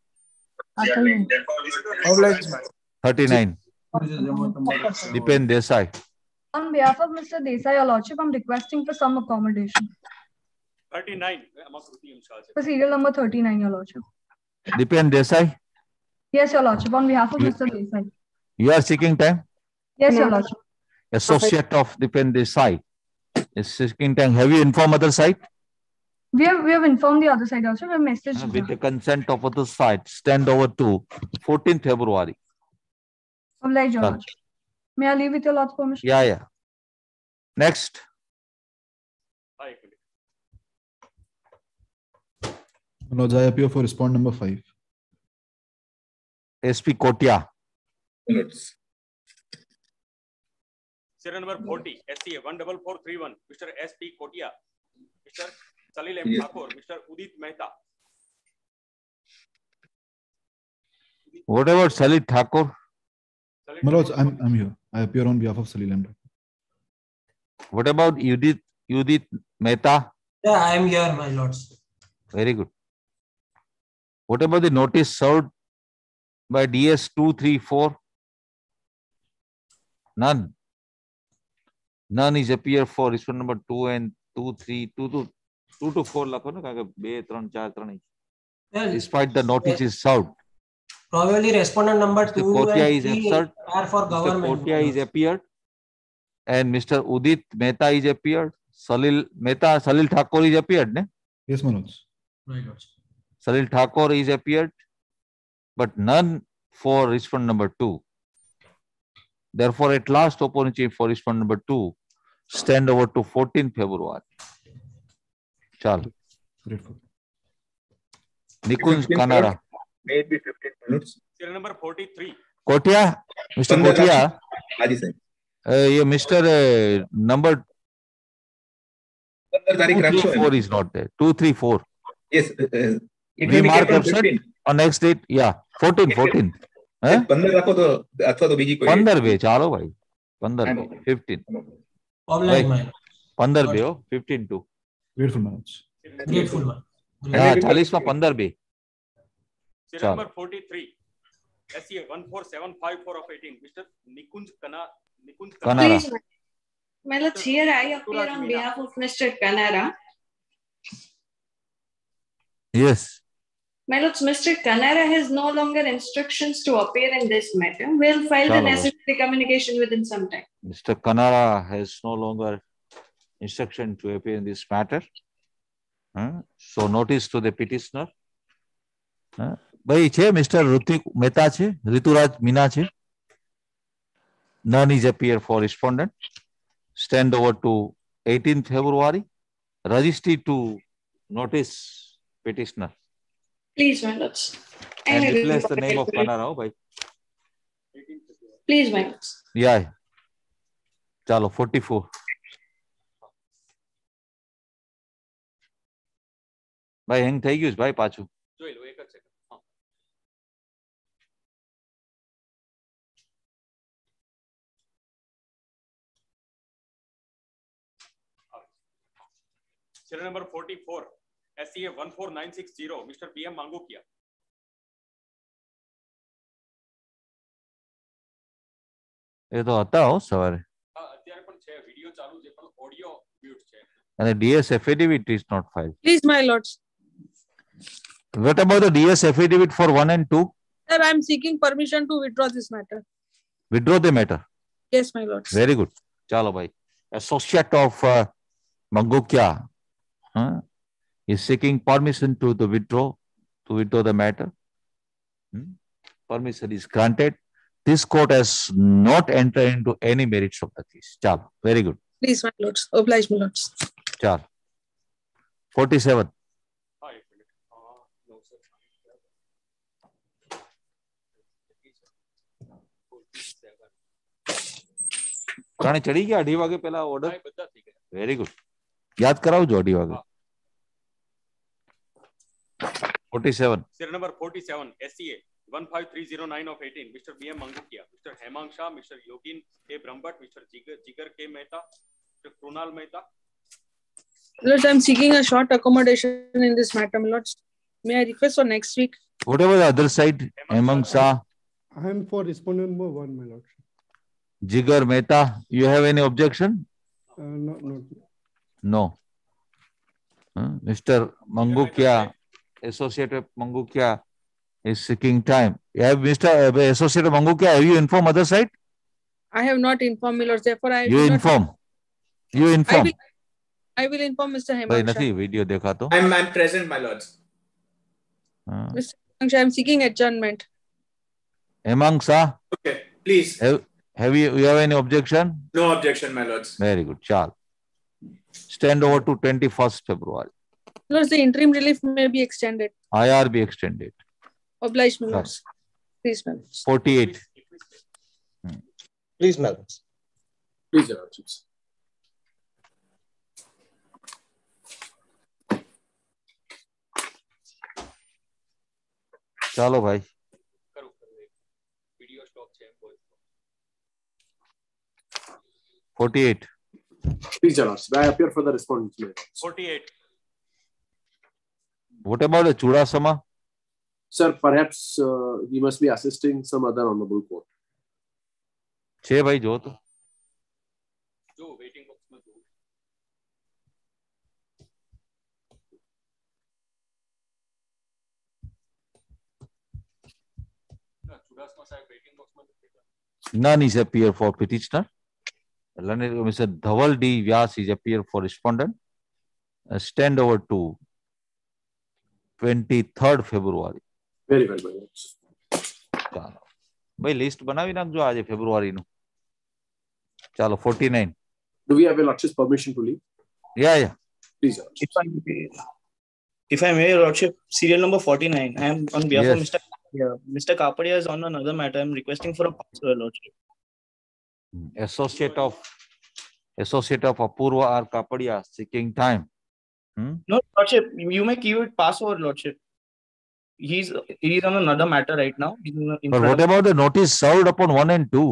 Obliged, my lord. thirty-nine. Dipen Desai. On behalf of Mister Desai, Your Lordship, I'm requesting for some accommodation. thirty-nine. આમાં કૃતિ એમ છે. For serial number thirty-nine, Your Lordship. Dipen Desai. Yes, Your Lordship, on behalf of You- Mister Desai. You are seeking time. Yes, Your Lordship. Associate of Dipen Desai is seeking time. Have you informed other side? We have we have informed the other side also. We have messaged Uh, them. With the consent of other side, stand over to fourteenth February. Obliged, Your Done. Lordship. May I leave with your Lord's permission? Yeah, yeah. Next. હા, એક minute. Lords, I appear for respond number five. S P Kotia. Serial number forty. S C A one four four three one. Mister S P Kotia. Mister Salil M. Yes. Thakur. Mister Udit Mehta. What about Salit Thakur? My lords, I'm, I'm here. I appear on behalf of Salil Ahmed. What about Udit Udit Mehta? Yeah, I am here, my lords. Very good. What about the notice served by D S two three four? None. None is appear for respondent number two and two, three, two to two to four. લખો ને કારણ કે બે ત્રણ ચાર ત્રણ. Well, Despite the notice is served. Probably respondent number Mister two Kotia and is three absurd. are for Mister government. Kotia is appeared. And Mister Udit Mehta is appeared. Salil Mehta, Salil Thakur is appeared, ne? Yes, my lords. My lords. Salil Thakur is appeared, but none for respondent number two. Therefore, at last opportunity for respondent number two, stand over to fourteenth February. Chal. Grateful. Nikunj Kanara. maybe fifteen minutes. Serial number forty-three. Kotia, Mister पंद्रह Kotia, हाँ जी साहब uh, ये Mister Uh, number पंद्रह तारीख two રાખશો three four is not there. Two three four. yes uh, it We will be mark kept on absent fifteen on next date. Yeah, fourteen, fourteen. Eh? पंद्रह રાખો તો અથવા તો બીજી કોઈ पंद्रह बे चालो भाई. पंद्रह बे fifteen. Obliged, my lords. पंद्रह बे हो fifteen two. Grateful, my lords. Grateful, my lords. हाँ चालीस में पंद्रह बे. Serial Chal. number forty-three. S C A one four seven five four of eighteen. Mister Nikunj Kana Nikunj Kanara. Please, my lords, here I appear on behalf of Mister Kanara. Yes. My lords, Mister Kanara has no longer instructions to appear in this matter. We'll file the Chalo, necessary communication within some time. Mister Kanara has no longer instruction to appear in this matter. Huh? So notice to the petitioner. Huh? ભાઈ છે mister Hrithik Mehta છે, ઋતુરાજ મીના છે. None is appear for respondent. Stand over to eighteenth February. Registry to notice petitioner. Please, my lords. And I replace will- the name of Kanara. Oh, bhai. Please, my lords. Yeah. ચાલો forty-four. ભાઈ હેંગ થઈ ગયું છે ભાઈ પાછું. જોઈ લો એક જ સેકન્ડ. હા. Serial number forty-four. S C A one four nine six zero. Mister P M Mangukia. એ તો હતા હો સવારે. હા અત્યારે પણ છે વિડિયો ચાલુ છે પણ And the D S affidavit is not filed. Please, my lords. What about the D S affidavit for one and two? Sir, I am seeking permission to withdraw this matter. Withdraw the matter. Yes, my lords. Very good. Chalo bhai. Associate of uh, Mangukya huh, is seeking permission to the withdraw to withdraw the matter. Hmm? Permission is granted. This court has not entered into any merits of the case. Chalo. Very good. Please, my lords. Oblige, my lords. Chalo. forty-seven. જાણે ચડી ગયા અઢી વાગે પેલા order very good યાદ કરાવજો અઢી વાગે forty-seven serial number forty-seven S C A one five three zero nine of eighteen Mister B M Mangukia, Mister Hemang Shah, Mister Yogin A Brahmbhatt, Mister Jigar, Jigar K Mehta, Mister Krunal Mehta. Lords, I am seeking a short accommodation in this matter, my lords. May I request for next week? Whatever the other side, Hemang Shah, I am for respondent number one, my lord. Jigar Mehta, you have any objection? Uh, no, no. No. Huh? Mister Mangukia, Associate of Mangukia is seeking time. You have Mister Associate of Mangukia, have you informed other side? I have not informed, my lords. Therefore, I You will inform. Not... You inform. I will, I will inform Mister Bhai, Hemang Shah. નથી video देखा तो. I'm, I'm present, my lords. हाँ. Mister Hemang Shah, I am seeking adjournment. Hemang Shah. Okay, please. Have, have you, you have any objection? No objection, my lords. Very good. Chal. Stand over to twenty-first February. Lords, the interim relief may be extended. I R be extended. Oblige, my lords. Please, my lords. forty-eight. Hmm. Please, my lords. Please, your lordships. चलो भाई forty-eight. Please, your lords. May I appear for the respondents? forty-eight. What about the Chudasama? Sir, perhaps uh, he must be assisting some other honorable court. छह भाई जो तो जो waiting box में दो ना चुड़ासमा साहब waiting box में दो none is appear for petitioner. Mister Dhaval D. Vyas is appear for respondent. Uh, stand over to twenty-third February. Very well, my lords. ચાલો ભાઈ લિસ્ટ બનાવી નાખજો આજે ફેબ્રુઆરી નું. ચાલો forty-nine. Do we have a lordship's permission to leave? Yeah, yeah. Please, your if I may, if I may, your lordship, serial number forty-nine. I am on behalf Yes. of Mister Kapadia. Mister Kapadia is on another matter. I am requesting for a pass, your lordship. Associate of Associate of Apurva R. Kapadia seeking time. Hmm? No, lordship, you may give it pass over, lordship. He's he's on another matter right now. He's in, in But front what of- about the notice served upon one and two?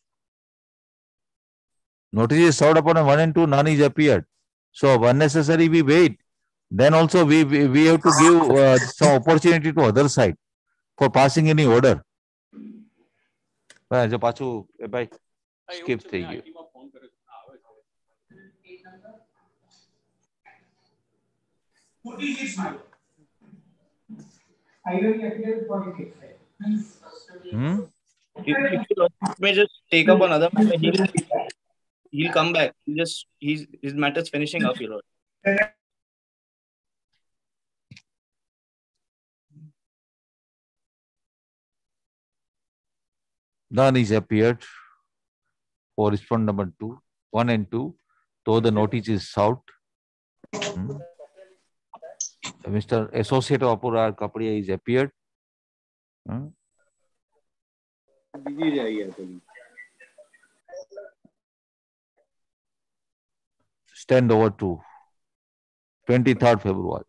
Notice is served upon one and two, none is appeared. So unnecessary we wait. Then also we we, we have to give uh, some opportunity to other side for passing any order. ભાઈ જો પાછું એ ભાઈ skip થઈ ગયું. Hmm? If, if you lordship may just take up another matter, he'll he'll come back. He'll just he's his matter's finishing up, your lord. None is appeared for respondent number two, one and two, though the notice is served. Hmm. Mister Associate of Apurva Kapadia is appeared. Hmm. Stand over to twenty-third February.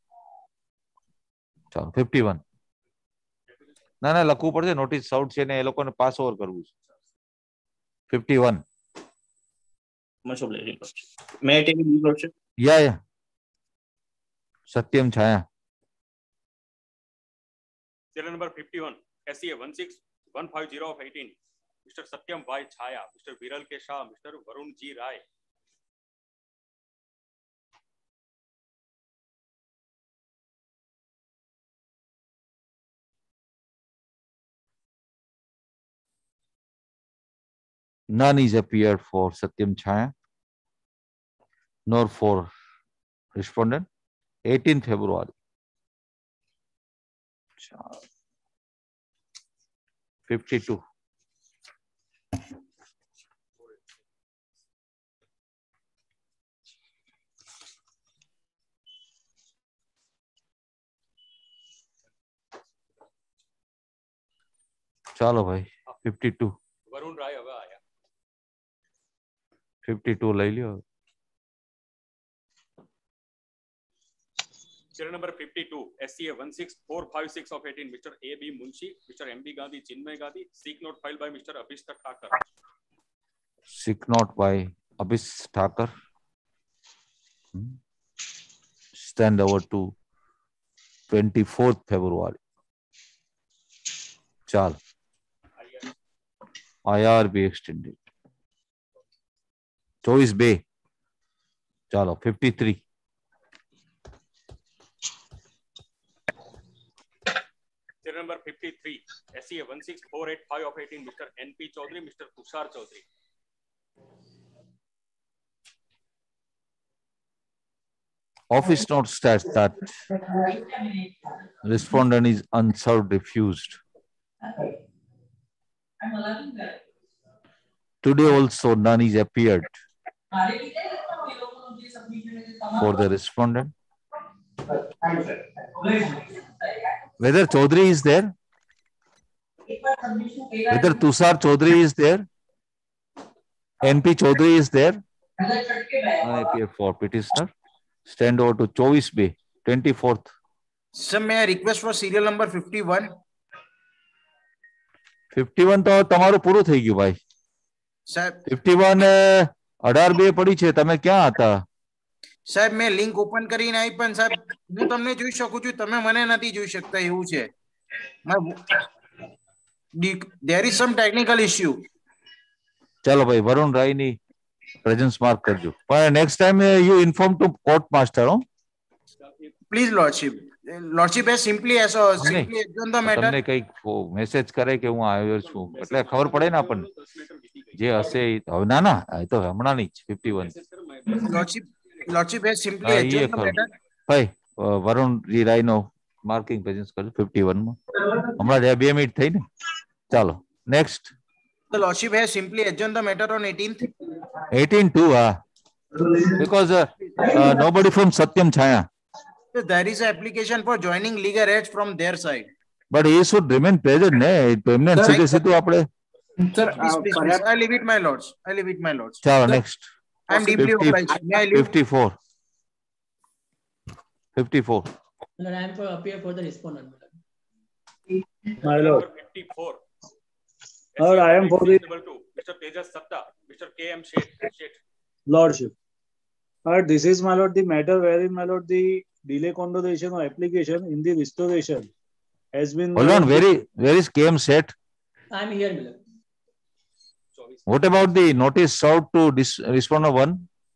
ચાલો fifty-one. ના ના લખવું પડશે notice shout છે ને એ લોકોને pass over કરવું છે. fifty-one. Much obliged, your lordship. May I take it, your lordship? Yeah, yeah. Satyam Chaya. serial number fifty-one S C A one six one five zero of eighteen Mister Satyam Y Chaya, Mister Viral K Shah, Mister Varun G Rai. None is appeared for Satyam Chaya, nor for respondent. eighteenth February. fifty-two. चलो भाई fifty-two. Varun राय હવે આયા. fifty-two લઈ લ્યો. Serial number fifty-two, S C A one six four five six of eighteen, Mister A B Munshi, Mister M B Gandhi, Chinmay Gandhi, seek note filed by Mister Abhishek Thakur. Sick note by Abhis Thakur. Stand over to twenty-fourth February. Chal. I R be extended. Choice Bay. Chalo, fifty-three. Serial number fifty-three, S C A one six four eight five of eighteen, Mister N P Chaudhary, Mister Tushar Chaudhary. Office note states that respondent is unserved refused. Today also none is appeared for the respondent. Whether Chaudhary is there, whether Tushar Chaudhary is there, N P Chaudhary is there, none appear for petitioner. Stand over to Choice Bay, twenty-fourth. Sir, may I request for serial number fifty-one? fifty-one તો તમારું પૂરું થઈ ગયું ભાઈ. સાહેબ fifty-one અઢાર બે પડી છે. તમે ક્યાં હતા? સાહેબ મેં લિંક ઓપન કરીને આવી પણ સાહેબ હું તમને જોઈ શકું છું, તમે મને નથી જોઈ શકતા એવું છે. There is some technical issue. ચાલો ભાઈ વરુણ રાયની પ્રેઝન્સ માર્ક કરજો. પણ next time you inform to court master. હો please lordship. Lordship has simply as a simply adjourn the matter. તમને કઈક મેસેજ કરે કે હું આવ્યો છું એટલે ખબર પડે ને આપણને જે હશે. હવે ના ના એ તો હમણાં ની જ fifty-one. Lordship Lordship has simply adjourned the matter. ભાઈ વરુણ જી રાય નો માર્કિંગ પ્રેઝન્સ કરજો fifty-one માં. હમણાં જ બે મિનિટ થઈ ને. ચાલો next. The Lordship has simply adjourned the matter on eighteenth. eighteen two, ah, because uh, uh, nobody from Satyam Chaya. So there is an application for joining legal aids from their side. But he should remain present, ne? Permanent સીધે સીધું આપણે. Sir, please, please, please. I leave it, my lords. I leave it, my lords. ચાલો next. I am deeply obliged. May I leave? fifty-four. fifty-four. Lord, I am for appear for the respondent. My lord. fifty-four. Lord, I am for the Mister Tejas Satta, Mister K M Sheth. Sheth. Lordship. Lord, this is, my lord, the matter wherein, my lord, the delay condonation or application in the restoration has been. Hold on, where is, where is K M Sheth? I am here, Miller. What about the notice served to dis responder one?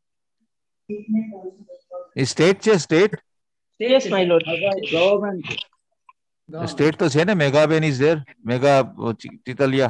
Is state છે state? Yes, my lord. Government. State તો છે ને. મેઘાબેન is there. Megha ચિતલિયા.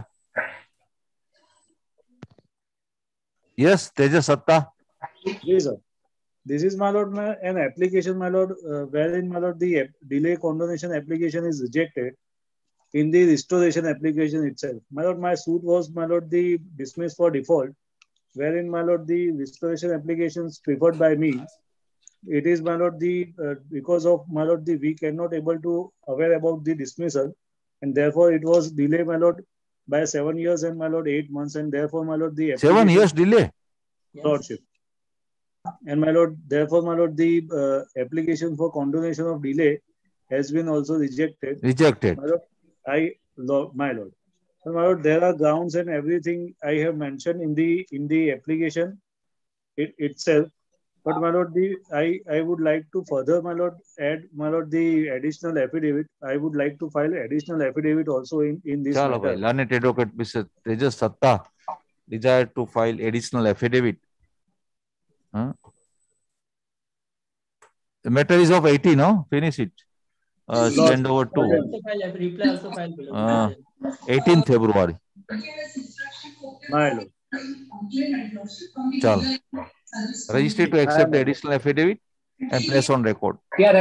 Yes, Tejas Satta. Yes, sir. This is, my lord, my, an application, my lord, uh, wherein, my lord, the delay condonation application is rejected in the restoration application itself. My lord, my suit was, my lord, the dismissed for default, wherein, my lord, the restoration applications preferred by me. It is, my lord, the uh, because of, my lord, the we cannot able to aware about the dismissal, and therefore it was delayed, my lord, by seven years and, my lord, eight months, and therefore, my lord, the seven years delay. Lordship. And, my lord, therefore, my lord, the uh, application for condonation of delay has been also rejected. Rejected. My lord, I, lord, my lord. So, my lord, there are grounds and everything I have mentioned in the in the application it, itself. But, my lord, the I I would like to further, my lord, add, my lord, the additional affidavit. I would like to file additional affidavit also in in this ચાલો ભાઈ, learned advocate Mister Tejas Satta desired to file additional affidavit. Huh? The matter is of eighty, no? Finish it. Uh, stand over to uh, eighteenth February. My lord. ચાલો. Register to accept the additional affidavit and place on record. Yeah,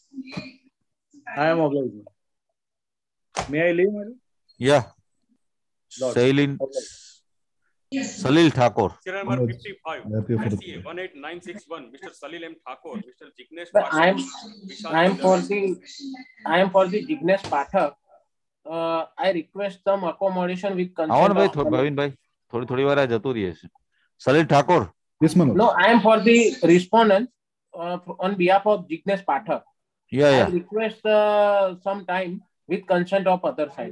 I am obliged. May I leave, madam? Yeah. Lord. Salil, Salil Thakur. Serial number Manoj, fifty-five, I appear for the- S C A one eight nine six one, Mister Salil M. Thakur, Mister Jignesh But I am, Vishal I am for Chandra. the, I am for the Jignesh Pathak. Uh, I request some accommodation with consent. આવો ને ભાઈ, of- થોડી ભાવિનભાઈ, થોડી થોડી વાર આ જતું રહે છે. Salil Thakor. Yes, Manoj. No, I am for the respondent uh, on behalf of Jignesh Pathak. Yeah, I yeah. request uh, some time with consent of other side.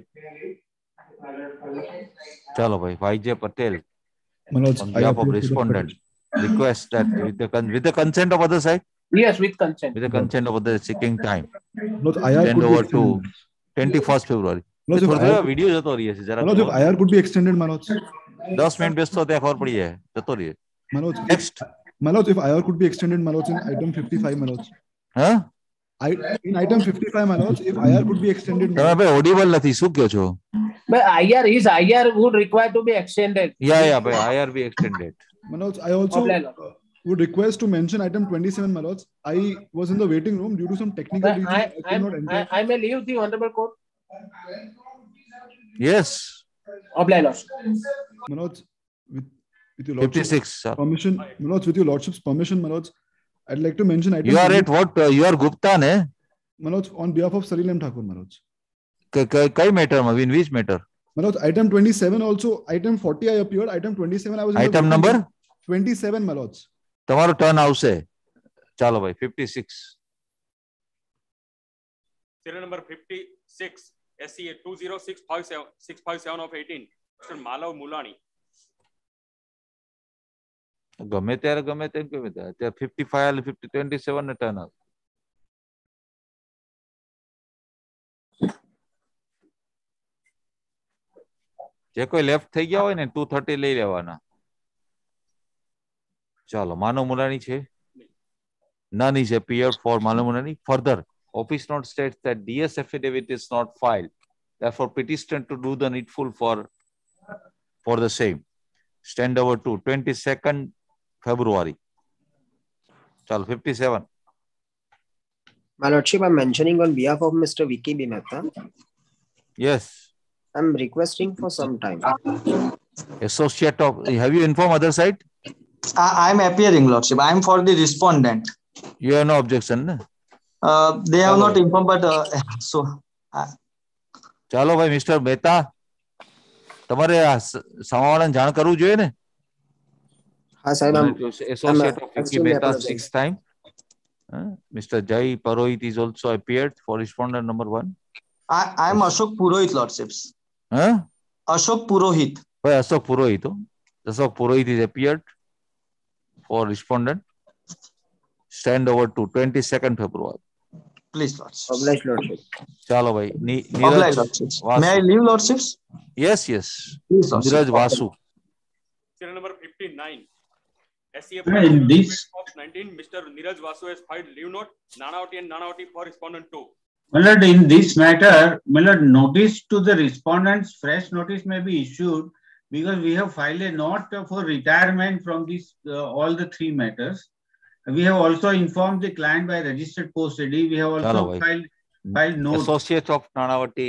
ચાલો ભાઈ, YJ Patel. Manoj, On I behalf appear of for the respondent, request that with the con- with the consent of other side, Yes, with consent. with the consent of other seeking time, Manoj, I R send could be over to extended. twenty-first February. Manoj, if થોડો I R થોડો video જતો રહે છે જરા. Manoj, if I R could be extended, Manoj. દસ મિનિટ બેસતો ત્યાં ખબર પડી જાય, જતો રહે. Manoj, if, Next. Manoj, if I R could be extended, Manoj, in item fifty-five, Manoj. હા? I, in item fifty-five, Manoj, if I R could be extended. તમે ભાઈ audible નથી, શું કહો છો? But I R is I R would require to be extended. Yeah, yeah, ભાઈ, I R be extended. Manoj, I also uh, would request to mention item twenty-seven, Manoj. I was in the waiting room due to some technical But reasons. I, I, I, could not enter. I, I may leave the honorable court. Yes. Oblige. Manoj, with, with your lordship's fifty-six, sir. permission, Manoj, with your lordship's permission, Manoj, I'd like to mention item. You are at what? Uh, you are Gupta, ne? Manoj, on behalf of Salil M. Thakur, Manoj. ક- ક- કઈ matter માં? In which matter? Manoj, item twenty-seven also, item forty I appeared, item twenty-seven I was in the Item waiting number? room. twenty-seven, Manoj. તમારો turn આવશે. ચાલો ભાઈ, fifty-six. Serial number fifty-six, S C A two zero six five seven six five seven of eighteen, Mister Malav Mulani. ગમે ત્યારે ગમે તેમ ગમે ત્યારે અત્યારે fifty-five અને fifty twenty-seven ને ટર્ન આવશે. જે કોઈ લેફ્ટ થઈ ગયા હોય ને two thirty લઈ લેવાના. ચાલો, માનવ મુલાની છે. None is appeared for Manav Mulani. Further, office note states that D S affidavit is not filed. Therefore, petitioner to do the needful for for the same. Stand over to twenty-second February. Chalo, fifty-seven. My Lordship, I'm mentioning on behalf of Mister Vicky B. Mehta. Yes. I'm requesting for some time. Associate of, have you informed other side? I, I'm appearing, Lordship. I'm for the respondent. You have no objection, ne? Uh, they have not informed, but uh, so. Uh, ચાલો ભાઈ, mister Mehta, તમારે આ સમાવાળાને જાણ કરવું જોઈએ ને? હા સાહેબ, I'm, Associate I'm of Vicky extremely Mehta, apologize. sixth time. Uh, Mister Jai Parohit is also appeared for respondent number one. I, I'm Ashok Purohit, Lordships. Huh? Ashok Purohit. ભાઈ અશોક પુરોહિત હો. અશોક પુરોહિત is appeared for respondent. Stand over to twenty-second February. Please, Lordship. Oblige, Lordship. ચાલો ભાઈ, ની- Oblige, Neeraj Lordships. Vasu. May I leave, Lordships? Yes, yes. Please, Lordship. Neeraj Vasu. Serial number fifty-nine, S C A Yeah, in this- of nineteen, Mister Niraj Vasu has filed leave note, Nanavati and Nanavati for respondent two. My lord, in this matter, my lord, notice to the respondents, fresh notice may be issued because we have filed a note for retirement from these uh, all the three matters. We have also informed the client by registered post A D. We have also ચાલો ભાઈ. filed filed note. Associate of Nanavati,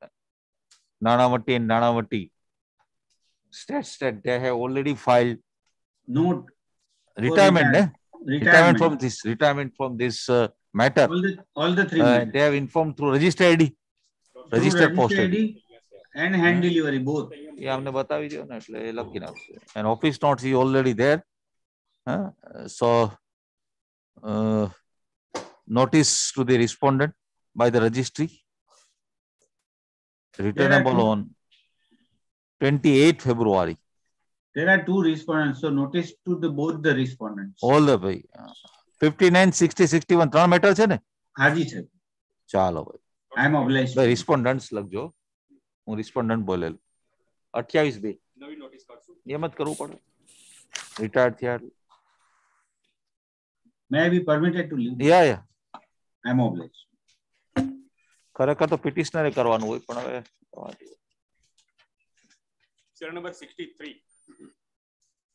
Nanavati and Nanavati states that they have already filed Note. for retirement, ne? retire- Retirement Retirement. from this, retirement from this uh, matter. All the all the three Uh, matters. they have informed through register I D. Through Registered post register I D. I D and hand delivery both. એ અમને બતાવી દો ને એટલે એ લખી નાખશે. And office notes is already there. Huh? So uh, notice to the respondent by the registry returnable two- on twenty-eighth February. There are two respondents, so notice to the both the respondents. All the way. fifty-nine, sixty, sixty-one ત્રણ matter છે ને? હાજી સાહેબ. ચાલો ભાઈ. I am obliged. ભાઈ respondents લખજો. હું respondent બોલેલ. અઠ્યાવીસ બે. નવી નોટિસ કાઢશું. એમ જ કરવું પડે. રિટાયર્ડ થયા. May I be permitted to leave? Yeah yeah. I am obliged. ખરેખર તો પિટિશનરે કરવાનું હોય પણ હવે Serial number sixty-three,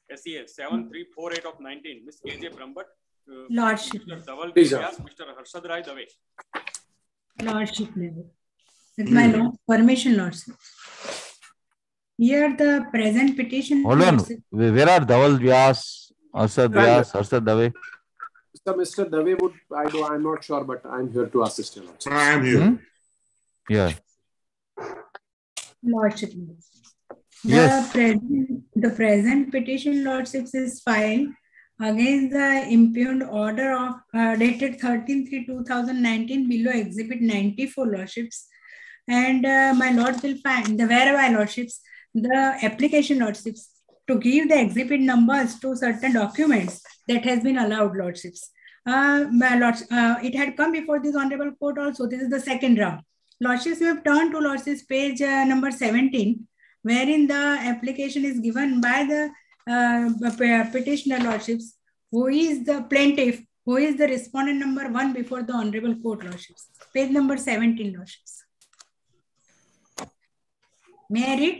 S E A seven three four eight of nineteen, Miss K J Brambhatt, uh, Lordship. Mister Dhaval Please, Vyas, Mister Harshad Rai Dave. Lordship level. With my lord, permission, Lordship. Here the present petition. Hold on. Lordship. Where are Dhaval Vyas, Harshad Vyas, Harshad Dave? So Mister Dave would, I do, I'm not sure, but I'm here to assist you. Lordship. I am here. Hmm? Yeah. Lordship. The Yes. present, the present petition, Lordships, is filed against the impugned order of uh, dated thirteen three two thousand nineteen below Exhibit ninety-four, Lordships. And uh, my Lord will find the wherever, Lordships, the application, Lordships, to give the exhibit numbers to certain documents that has been allowed, Lordships. Uh, my Lords, uh, it had come before this Honorable Court also. This is the second round. Lordships, we have turned to Lordships page uh, number seventeen, wherein the application is given by the uh, petitioner, Lordships, who is the plaintiff, who is the respondent number one before the Honorable Court, Lordships. Page number seventeen, Lordships. May I read?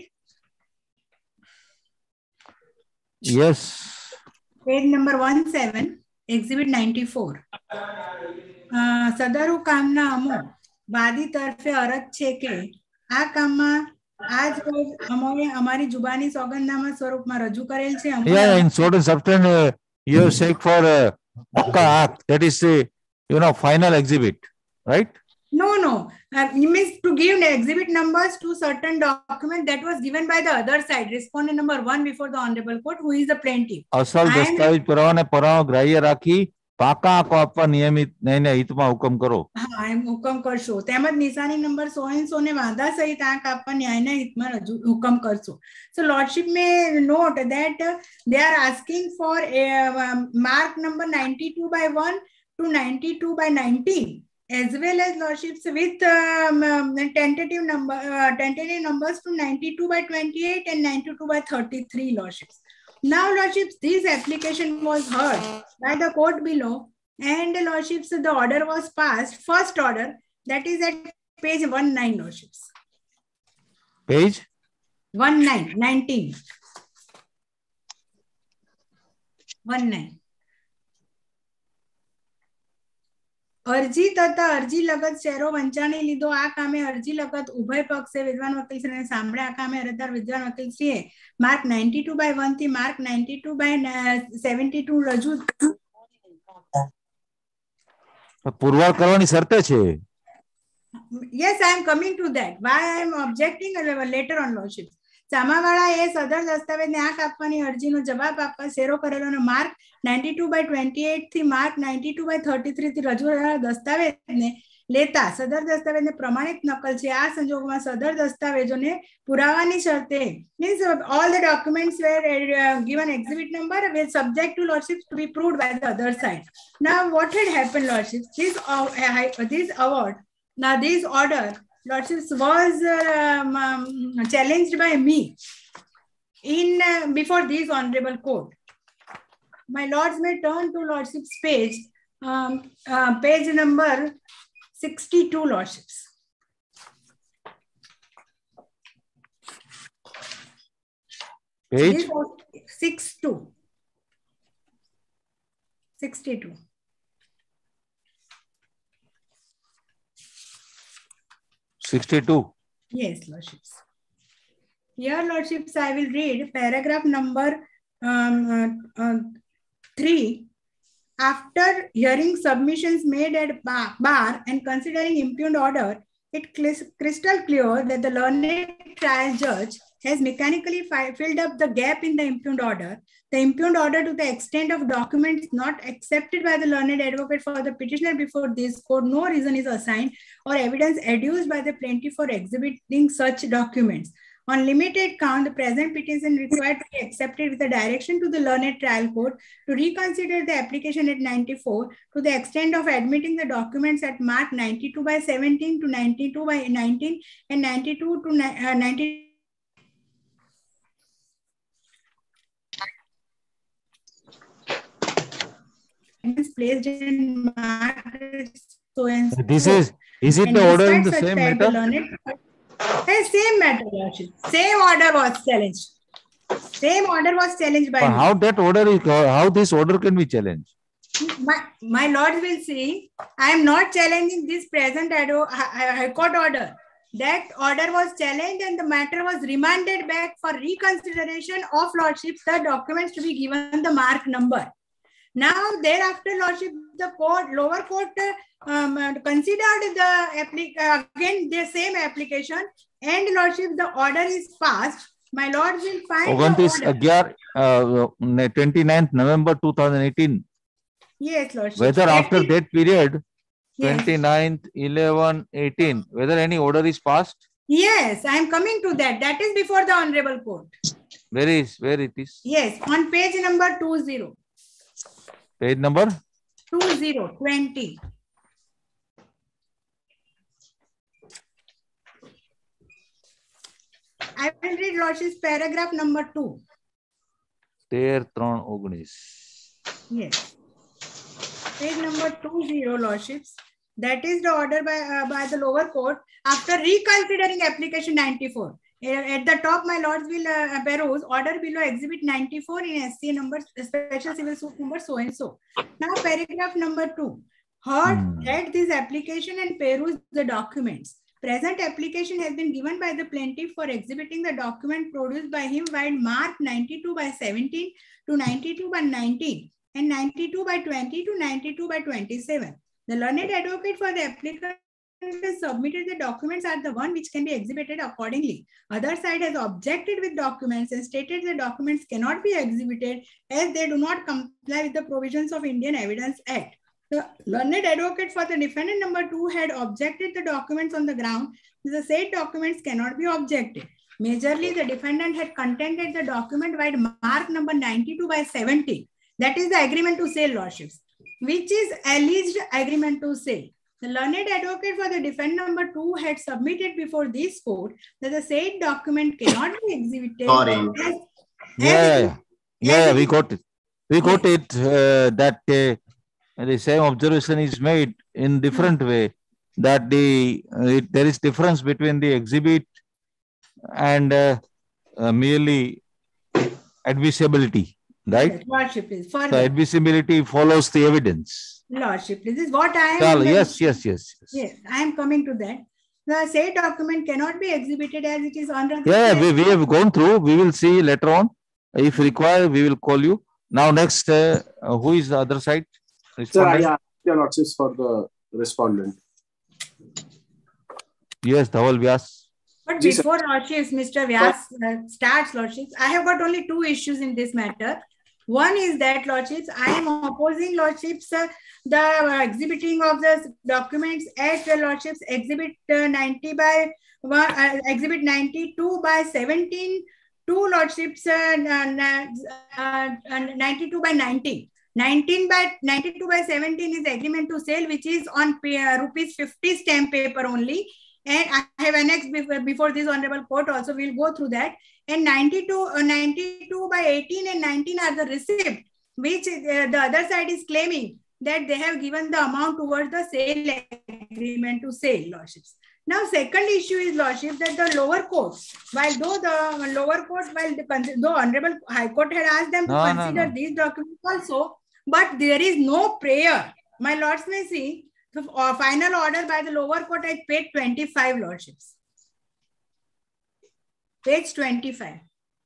Yes. Page number one seven, Exhibit ninety-four. Uh, Sadru કામના અમો વાદી તરફે અરજ છે કે આ કામમાં આજ રોજ અમોએ અમારી જુબાની સોગંદનામા સ્વરૂપમાં રજૂ કરેલ છે. Yeah, in certain substance, uh, you have said for uh, Akka Act, that is the, you know, final exhibit, right? No, no. Uh, you means to give the exhibit numbers to certain document that was given by the other side, respondent number one before the Honorable Court, who is the plaintiff. અસલ I am- દસ્તાવેજ પુરાવાને પુરાવો ગ્રાહ્ય રાખી પાકા આંકો આપવા નિયમિત નહીને હિતમાં હુકમ કરો. હા, એમ હુકમ કરશો. તેમજ નિશાની નંબર સો એન સો ને વાંધા સહિત આ કાપવા ન્યાયના હિતમાં રજૂ હુકમ કરશો. So Lordship may note that uh, they are asking for a um, mark number ninety-two by one to ninety-two by nineteen, as well as Lordships with um, um, tentative number uh, tentative numbers to ninety-two by twenty-eight and ninety-two by thirty-three, Lordships. Now, Lordships, this application was heard by the court below, and Lordships, the order was passed, first order, that is at page one nine, Lordships. Page? one nine, nineteen. one nine. અરજી તથા અરજી લગત શેરો વંચાણી લીધો આ કામે અરજી લગત ઉભય પક્ષે વિદ્વાન વકીલ શ્રીને સાંભળે આ કામે અરજદાર વિદ્વાન વકીલ શ્રીએ માર્ક ninety-two by one થી માર્ક ninety-two by seventy-two રજૂ. પુરવાર કરવાની શરતે છે. Yes, I am coming to that. Why I am objecting later on, Lordship. સામાવાળા એ સદર દસ્તાવેજને આ કાપવાની અરજીનો જવાબ આપવા શેરો કરેલોનો માર્ક ninety-two by twenty-eight થી માર્ક ninety-two by thirty-three થી રજૂ કરેલા દસ્તાવેજને લેતા સદર દસ્તાવેજને પ્રમાણિત નકલ છે. આ સંજોગોમાં સદર દસ્તાવેજોને પુરાવાની શરતે means all the documents were uh, given exhibit number with subject to Lordships to be proved by the other side. Now what had happened, Lordships? This uh, this award, now this order, Lordships, was um, um, challenged by me in uh, before this Honorable Court. My Lords may turn to Lordships page, um, uh, page number sixty-two, Lordships. Page? sixty-two. sixty-two. sixty-two. Yes, Lordships. Here, Lordships, I will read paragraph number um, uh, uh, three. After hearing submissions made at bar, bar and considering impugned order, it is crystal clear that the learned trial judge has mechanically fi- filled up the gap in the impugned order. The impugned order, to the extent of documents not accepted by the learned advocate for the petitioner before this court, no reason is assigned or evidence adduced by the plaintiff for exhibiting such documents. On limited count, the present petition required to be accepted with a direction to the learned trial court to reconsider the application at ninety-four to the extent of admitting the documents at mark ninety-two by seventeen to ninety-two by nineteen and ninety-two to uh, ninety. Placed in mark so and so. This is, is it And the order in the despite same such that the matter? learned- Hey, same matter, Lordship. Same order was challenged. Same order was challenged by But me. how that order is, how this order can be challenged? My, my lords will see, I am not challenging this present High Court order. That order was challenged and the matter was remanded back for reconsideration of lordships, the documents to be given the mark number. Now, thereafter, lordship, the court, lower court um, considered the applic uh, again the same application, and lordship, the order is passed. My lords will find the order. twenty-ninth November two thousand eighteen. Yes, lordship. Whether after Yes. that period, Yes. twenty-ninth, eleven, eighteen, whether any order is passed? Yes, I am coming to that. That is before the Honorable Court. Where is, where it is? Yes, on page number two zero. Page number? Two zero, twenty. I will read lordship's paragraph number two. તેર ત્રણ ઓગણીસ. Yes. Page number two zero, lordships. That is the order by uh, by the lower court after reconsidering application ninety-four. At the top, my lords will uh, peruse order below exhibit ninety-four in S C A number, special civil suit number so and so. Now, paragraph number two. Heard, read this application and peruse the documents. Present application has been given by the plaintiff for exhibiting the document produced by him while marked ninety-two by seventeen to ninety-two by nineteen and ninety-two by twenty to ninety-two by twenty-seven. The learned advocate for the applicant has submitted the documents are the one which can be exhibited accordingly. Other side has objected with documents and stated the documents cannot be exhibited as they do not comply with the provisions of Indian Evidence Act. The learned advocate for the defendant number two had objected the documents on the ground. The said documents cannot be objected. Majorly, the defendant had contended the document by mark number ninety-two by seventy. That is the agreement to sale, lordships, which is alleged agreement to sale. The learned advocate for the defendant number two had submitted before this court that the said document cannot be exhibited. Sorry. As, Yeah, yeah, yeah, yeah, we got it. We got it uh, that uh, the same observation is made in different way, that the uh, it, there is difference between the exhibit and uh, uh, merely admissibility, right? Lordship is So further. admissibility follows the evidence. Lordship, this is what I am. Chalo, yes, yes, yes, yes. Yes, I am coming to that. The said document cannot be exhibited as it is on record. Yeah, we, we have gone through. We will see later on. If required, we will call you. Now, next, uh, uh, who is the other side? Sir, Respondent? yeah, your lordships for the respondent. Yes, Dhaval Vyas. But Ji, sir. before Lordships, Mister Vyas uh, starts Lordships, I have got only two issues in this matter. One is that Lordships, I am opposing Lordships uh, the uh, exhibiting of the documents at the Lordships exhibit uh, ninety by one, uh, exhibit ninety-two by seventeen, two Lordships uh, uh, uh, ninety-two by nineteen. nineteen by ninety-two by seventeen is agreement to sale, which is on pay, uh, rupees fifty stamp paper only. And I have annexed before, before this honorable court also, we'll go through that. And ninety-two, uh, ninety-two by eighteen and nineteen are the receipt, which uh, the other side is claiming that they have given the amount towards the sale agreement to sale, lordships. Now, second issue is, lordship, that the lower court, while though the lower court, while the though honorable high court had asked them to No, no, consider no. these documents also, but there is no prayer. My lords may see the uh, final order by the lower court at page twenty-five, lordships. Page twenty-five.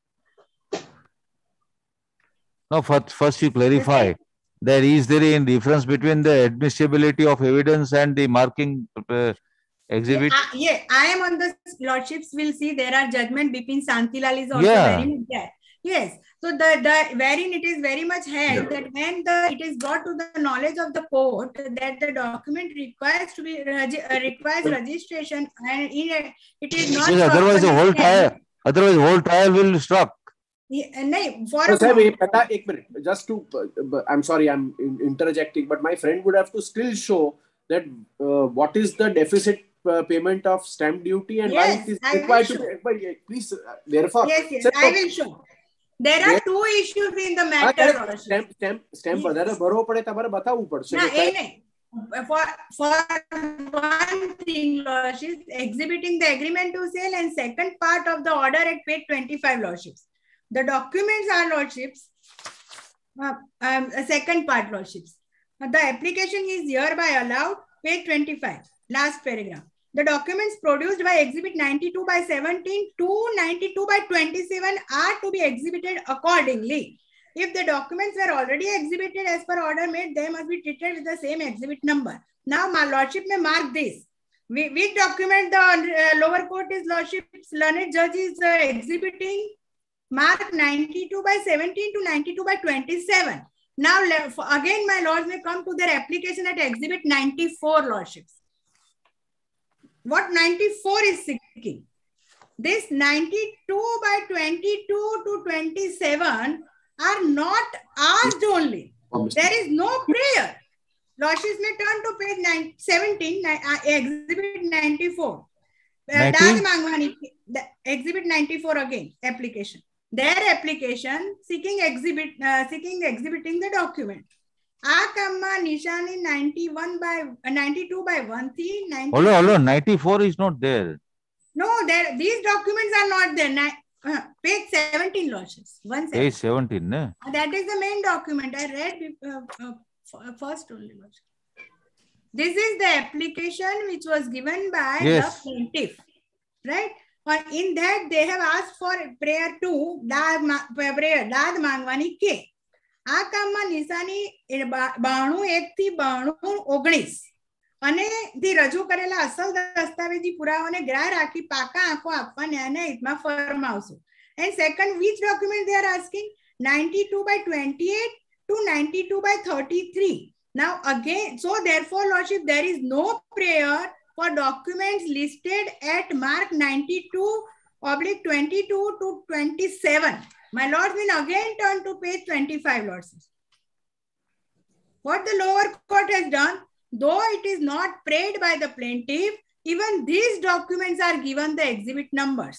No, first, first you clarify. There is there any difference between the admissibility of evidence and the marking uh, exhibit? Uh, yeah, I am on the lordships. We'll see there are judgment between Santilal is also Yeah. very much there. Yes. So the, the wherein it is very much held that when the it is brought to the knowledge of the court that the document requires to be regi- uh, requires registration and in a, it is not. Because otherwise the whole properly trial, held. otherwise whole trial will stop. Yeah, nahin, for So, a sir, wait, pehla ek minute. Just to, uh, I'm sorry, I'm in- interjecting, but my friend would have to still show that uh, what is the deficit uh, payment of stamp duty and Yes, why it is I will required to show. be. But, yeah, please, uh, therefore, Yes, yes, sir, I will show. There are There- two issues in the હા, matter. correct. lordship. stamp stamp stamp Yes. વધારે ભરવો પડે તમારે બતાવવું પડશે Nah, કે eh, nahin. For, for one thing, lordships, exhibiting the agreement to sale and second part of the order at page twenty-five, lordships. The documents are, Lordships, uh, um, a second part, Lordships. Uh, the application is hereby allowed, page twenty-five, last paragraph. The documents produced by Exhibit ninety-two by seventeen to ninety-two by twenty-seven are to be exhibited accordingly. If the documents were already exhibited as per order made, they must be treated with the same exhibit number. Now, my Lordship may mark this. Which document the uh, lower court is, Lordship's learned judge is uh, exhibiting? Mark ninety-two by seventeen to ninety-two by twenty-seven. Now, again, my lords may come to their application at Exhibit ninety-four, Lordships. What ninety-four is seeking? This ninety-two by twenty-two to twenty-seven are not asked only. There is no prayer. Lordships may turn to page nine, seventeen, uh, Exhibit ninety-four. Uh, Mangwani, Exhibit ninety-four again, application. Their application seeking exhibit, uh, seeking exhibiting the document. Akamma Nishani ninety-one by uh, ninety-two by one three. Hold on, hold on. ninety-four is not there. No, there. These documents are not there. Ni uh, page seventeen, Lordships. Page seventeen, ne? That is the main document. I read uh, uh, first only. Lordships. This is the application which was given by yes. the plaintiff, right? But in that they have asked for prayer to Dad prayer Dad Mangwani K. આ કામમાં નિશાની બાણું એક થી બાણું ઓગણીસ અને થી રજૂ કરેલા અસલ દસ્તાવેજી પુરાવાને ગ્રાહ્ય રાખી પાકા આંખો આપવા ન્યાયના હિતમાં ફરમાવશો. And second, which document they are asking? ninety-two by twenty-eight to ninety-two by thirty-three. Now again, so therefore, Lordship, there is no prayer for documents listed at mark ninety-two oblique twenty-two to twenty-seven. My lords will again turn to page twenty-five, lords. What the lower court has done, though it is not prayed by the plaintiff, even these documents are given the exhibit numbers.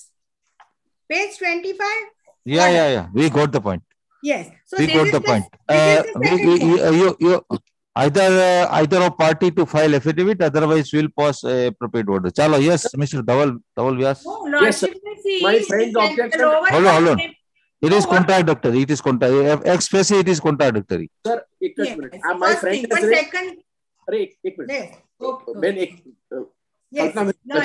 Page twenty-five. Yeah, yeah, yeah. We got the point. Yes. So we this got is the, the point. Uh, we, we, you, you, you, either uh, either of party to file affidavit, otherwise we'll pass a appropriate order. Chalo, yes, Mister Dhaval, Dhaval Vyas. Oh, Lordship, yes, my friend's objection. Hold on, hold on. It is contradictory. It is contradictory. Expressly, it is contradictory. Sir, एक yes. minute. Uh, my friend has raised. Second. अरे एक एक minute. Yes. Okay. Ben एक. Yes.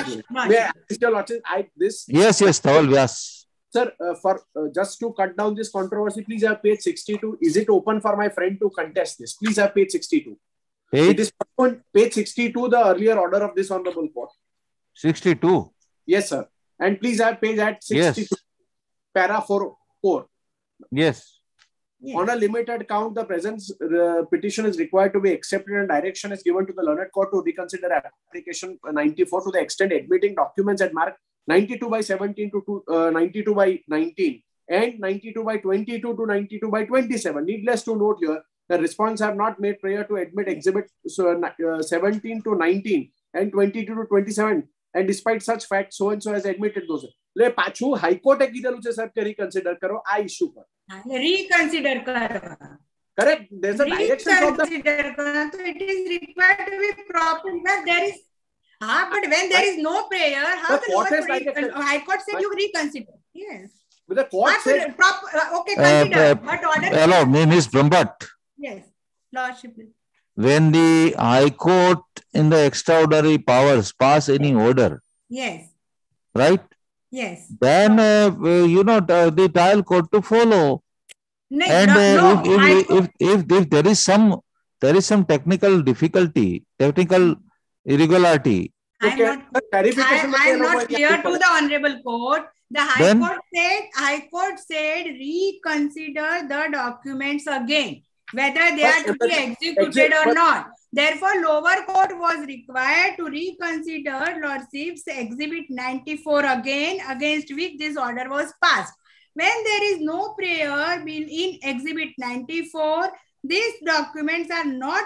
May I ask your lordship, I this. Yes, yes, Dhaval Vyas. Sir, uh, for uh, just to cut down this controversy, please have page sixty-two. Is it open for my friend to contest this? Please have page sixty-two. Page? It is on page sixty-two, the earlier order of this honorable court. sixty-two. Yes, sir. And please have page at sixty-two. Yes. Para four. four. Yes. Yes. On a limited count, the present uh, petition is required to be accepted and direction is given to the learned court to reconsider application ninety-four to the extent admitting documents at mark ninety-two by seventeen to uh, ninety-two by nineteen and ninety-two by twenty-two to ninety-two by twenty-seven. Needless to note here, the response have not made prayer to admit exhibit so, uh, seventeen to nineteen and twenty-two to twenty-seven. And despite such fact, so and so has admitted those. Le pachu High Court e kidelu che sir ke reconsider karo આ issue par. Reconsider karo. Correct. There's a direction from the. Reconsider karo. So it is required to be proper. But there is. Ah, but when there is no prayer, how the, the lower court, like uh, High Court said you reconsider. Yes. But the court ah, said proper. Uh, okay, consider. Uh, but order. Hello, Miss Brahmbhatt. Yes, Lordship. When the High Court in the extraordinary powers pass any order, yes, right? Yes. Then uh, you know the, the trial court to follow. No, and no, uh, no, if, if, if, if if there is some there is some technical difficulty, technical irregularity. I am not, I, I am not clear to the honorable court. The High then, Court said High Court said reconsider the documents again, whether they are to be executed or not. Therefore, lower court was required to reconsider Lordship's Exhibit ninety-four again, against which this order was passed. When there is no prayer in Exhibit ninety-four, these documents are not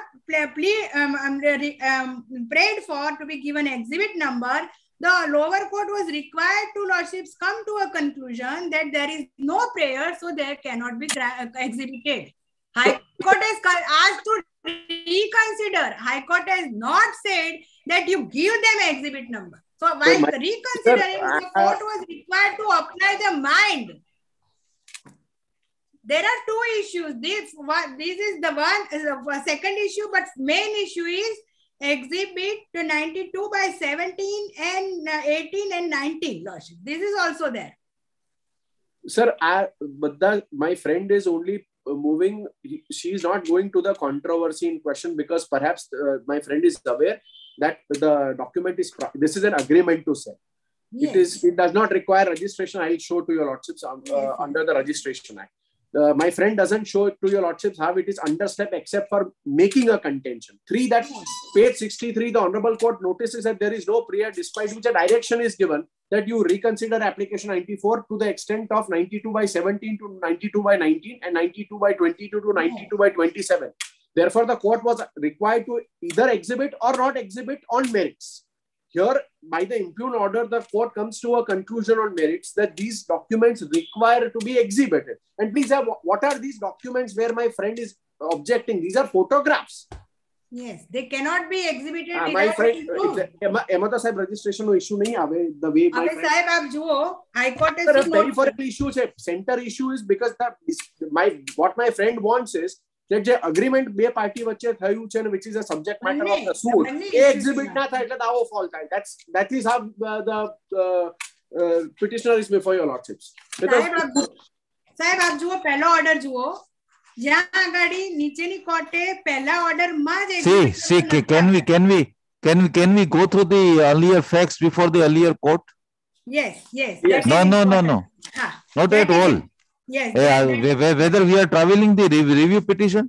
um, um, prayed for to be given exhibit number. The lower court was required to Lordships come to a conclusion that there is no prayer, so there cannot be exhibited. High Court has asked to reconsider. High Court has not said that you give them exhibit number. So while so reconsidering, the court was required to apply the mind. there are two issues. This one, this is the one, uh, second issue, but main issue is exhibit to ninety-two by seventeen and uh, eighteen and nineteen. Lordship. This is also there. Sir, I, but the, my friend is only moving. He, she is not going to the controversy in question because perhaps uh, my friend is aware that the document is, this is an agreement to sell. Yes. It is. It does not require registration. I will show to your lordships um, uh, yes. under the Registration Act. Uh, my friend doesn't show it to your lordships how it is understep except for making a contention. Three, that page sixty-three, the Honorable Court notices that there is no prayer despite which a direction is given that you reconsider application ninety-four to the extent of ninety-two by seventeen to ninety-two by nineteen and ninety-two by twenty-two to ninety-two by twenty-seven. Therefore, the court was required to either exhibit or not exhibit on merits. Here, by the impugned order, the court comes to a conclusion on merits that these documents require to be exhibited. And please, have, what are these documents where my friend is objecting? These are photographs. Yes, they cannot be exhibited. Uh, my friend, Emata Sahib registration no issue nahi ave the way my friend. Sahib, aap juo, High Court is a peripheral issue. Center issue is because the my what my friend wants is that the agreement be party vacche thayu chhe which is a subject matter of the suit. A exhibit na tha એટલે દાવો fall થાય. That's that is how uh, the uh, uh, petitioner is before your lordships. સાહેબ આપ જુઓ પહેલો order જુઓ જ્યાં આગળી નીચેની કોર્ટે પહેલા ઓર્ડરમાં જ see see can we can we can we can we go through the earlier facts before the earlier court? Yes, yes. yes. No, no, no, no. Ha. Not that at all. Yes. Uh, whether we are traveling the review petition?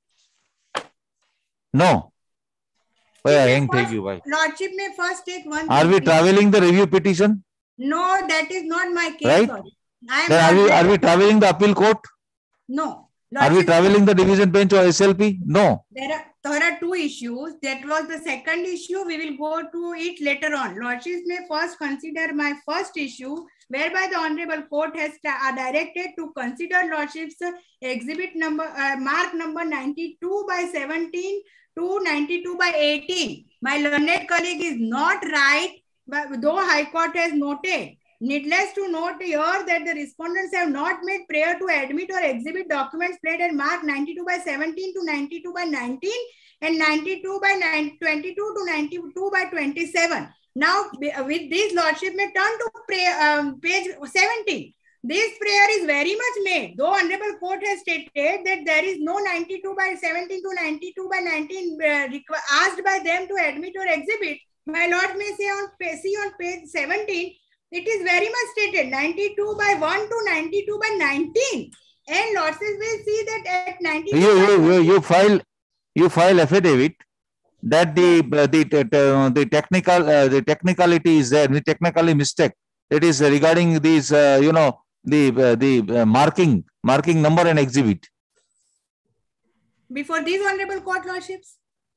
No. Why I take you why? Lordship may first take one. Are we traveling the review petition? No, that is not my case. Right? I am then are we are we traveling the appeal court? No. Lordship, are we traveling the division bench or S L P? No. There are there are two issues. That was the second issue. We will go to it later on. Lordships may first consider my first issue, whereby the Honorable Court has uh, directed to consider Lordships uh, exhibit number uh, mark number ninety-two by seventeen to ninety-two by eighteen. My learned colleague is not right, but though High Court has noted. Needless to note here that the respondents have not made prayer to admit or exhibit documents played at mark ninety-two by seventeen to ninety-two by nineteen and ninety-two by twenty-two to ninety-two by twenty-seven. Now, with this, Lordship may turn to prayer, um, page seventeen. This prayer is very much made, though Honorable Court has stated that there is no ninety-two by seventeen to ninety-two by nineteen uh, asked by them to admit or exhibit. My Lord may say on, see on page seventeen, it is very much stated ninety-two by one to ninety-two by nineteen. And Lordships will see that at ninety-two. You, you, you, you file you file affidavit that the uh, the uh, the technical uh, the technicality is there, the technically mistake. It is regarding these uh, you know the uh, the uh, marking marking number and exhibit. Before these Honorable Court Lordships.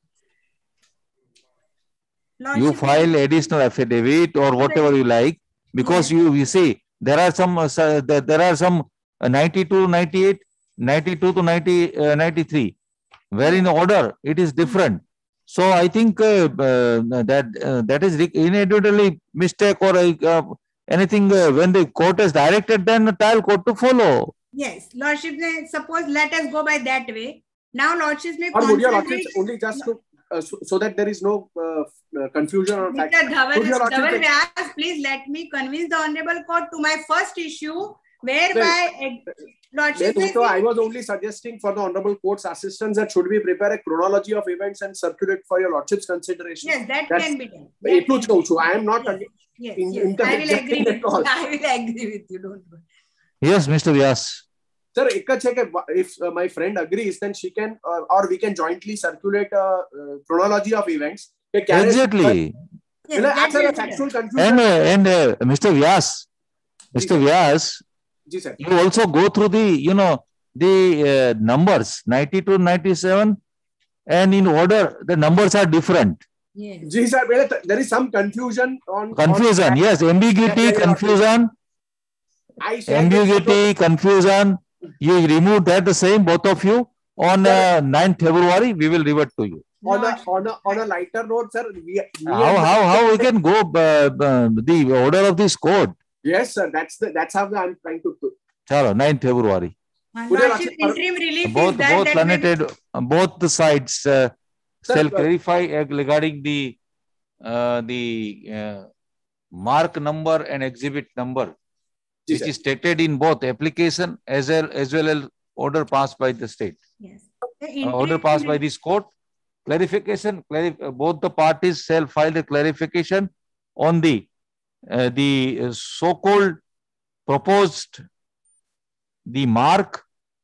Lordship you file additional affidavit or whatever you like. Because you, you see, there are some, uh, there are some uh, ninety-two, ninety-eight, ninety-two to ninety, uh, ninety-three, where in order it is different. So I think uh, uh, that uh, that is inadvertently mistake or uh, anything uh, when the court has directed, then the trial court to follow. Yes, Lordship, suppose let us go by that way. Now Lordships may or would your Lordships only just to Uh, so, so that there is no uh, uh, confusion or fact. Mister Dhawan, Dhawan Vyas, please let me convince the Honorable Court to my first issue, whereby uh, Lordship. So I was only suggesting for the Honorable Court's assistance that should we prepare a chronology of events and circulate for your Lordship's consideration. Yes, that That's, can be done. That can be done. I am not yes, yes, in, yes. I will agree with you. I will agree with you. Don't worry. Yes, Mister Vyas. Sir, if uh, my friend agrees, then she can, uh, or we can jointly circulate a uh, chronology of events. Exactly. Yes, and uh, and uh, Mister Vyas, Mister Vyas, Ji, sir. You also go through the, you know, the uh, numbers ninety-two, ninety-seven, and in order the numbers are different. Yes. Ji, sir, there is some confusion on confusion. On yes, ambiguity, confusion, I ambiguity, confusion. You remove that the same, both of you. On uh, ninth February, we will revert to you. On a, on a, on a lighter note, sir. We, how, how, how we can go uh, uh, the order of this court? Yes, sir. That's the, that's how I'm trying to do. Chalo, ninth February. Lordship, interim relief both is that, both that limited, both the sides uh, Sir, shall uh, clarify uh, regarding the uh, the uh, mark number and exhibit number, Ji, which sir. is stated in both application as well as well as order passed by the state. Yes. The Uh, order interim passed by relief- this court. Clarification. Clarif uh, both the parties shall file the clarification on the uh, the uh, so-called proposed the mark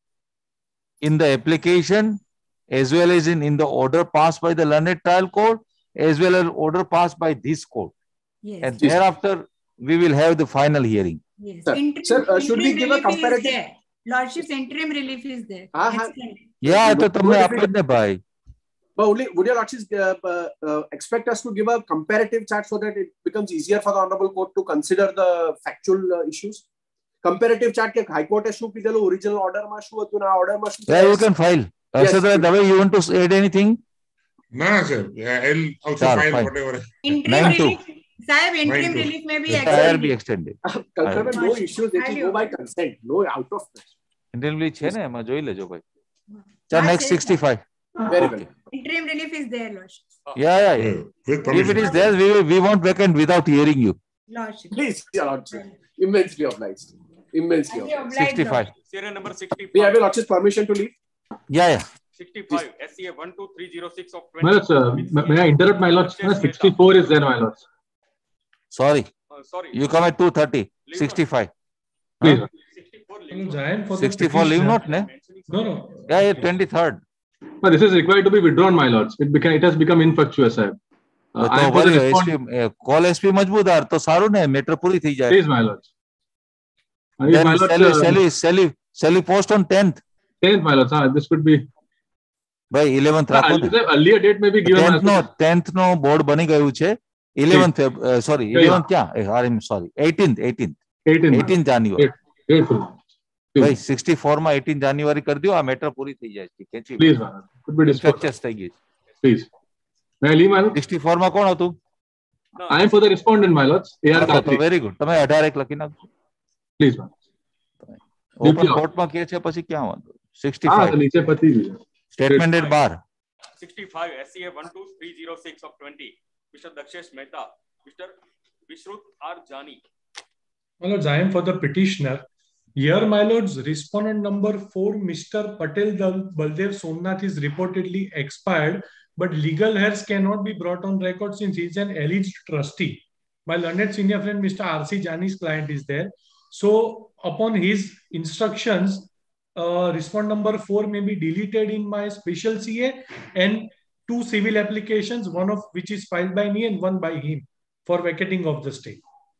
in the application as well as in, in the order passed by the learned trial court as well as order passed by this court. Yes. And thereafter we will have the final hearing. Yes. Sir, Interim, sir, uh, should we interim give a relief is comparative- there. Lordship's interim relief is there. Ah, ha- Extended. Yeah, No- તો તમને no આપે જ ને ભાઈ. But only would your lordships uh, uh, uh, expect us to give a comparative chart so that it becomes easier for the honorable court to consider the factual uh, issues? Comparative chart કે high court શું કીધેલું original order માં શું હતું ને આ order માં શું Yeah, you can file. Yes. Arshad, Dave, you want to add anything? No, sir. Yeah, I'll also Chal, file fine. whatever. Interim Nine two. relief, Sahib, interim Nine two. relief may be The file be extended. extended. Concurrent, no issues, they will go by consent, no out of Internally છે ને એમાં જોઈ લેજો ભાઈ. ચાલ Ah, next sir. sixty-five. Very well. Interim relief is there, Lordship. Yeah, yeah, yeah. With If permission. it is there, we we won't vacant without hearing you. Lordship. Please, your lordship. Immensely obliged. Immensely Highly obliged. obliged, sixty-five. Serial number We sixty-five. have your lordship's permission to leave. Yeah, yeah. sixty-five. S C A one two three zero six of twenty. My lords, uh, may may I interrupt, my lords? sixty-four is there, my lords. Sorry. Uh, sorry. You come at two thirty. sixty-five. Please. Huh? sixty-four. Giant for the sixty-four leave petitioner. not, ne? No, no. Yeah, yeah, twenty-third. But this is required to be withdrawn, my lords. It became, it has become infructuous, sir. Uh, I તો am for the વળી respond- SP call SP મજબૂતાર તો સારું ને matter પૂરી થઈ જાય. Please, my lords. I mean, Then my lords, shall you, uh, shall you, shall you, shall you post on tenth? tenth, my lords. Ah, this could be. ભાઈ eleventh Uh, રાખો ને. earlier- earlier date may be given. my tenth નો lords. tenth નો board બની ગયું છે. eleventh Feb sorry Yeah, eleventh ક્યાં? I sorry eighteenth eighteenth eighteenth. eighteenth January. Grateful. ભાઈ sixty-four માં eighteenth જાન્યુઆરી કરી દો, આ મેટર પૂરી થઈ જાય છે. ખેંચી Please, my lord. Could be disposed. infectious થઈ ગઈ. Please. May I leave, my lord? sixty-four માં કોણ હતું? I am for the respondent, my lords. A R Karthik. Very good. તમે અઢાર એક લખી નાખજો. Please, my lord. ઓપન કોર્ટમાં કે છે પછી ક્યાં વાંધો? Ah, sixty-five. the નીચે પતી ગયું. સ્ટેટમેન્ટ ડેટ બાર. sixty-five. S C A one two three zero six of twenty. Mister Dakshesh Mehta. Mister Vishrut R. Jani. My lords, I am for the petitioner. Here, my lords, respondent number four, Mister Patel Dal- Baldev Somnath is reportedly expired, but legal heirs cannot be brought on record since he is an alleged trustee. My learned senior friend, Mister R C Jani's client is there. So, upon his instructions, uh, respondent number four may be deleted in my special C A and two civil applications, one of which is filed by me and one by him for vacating of the stay.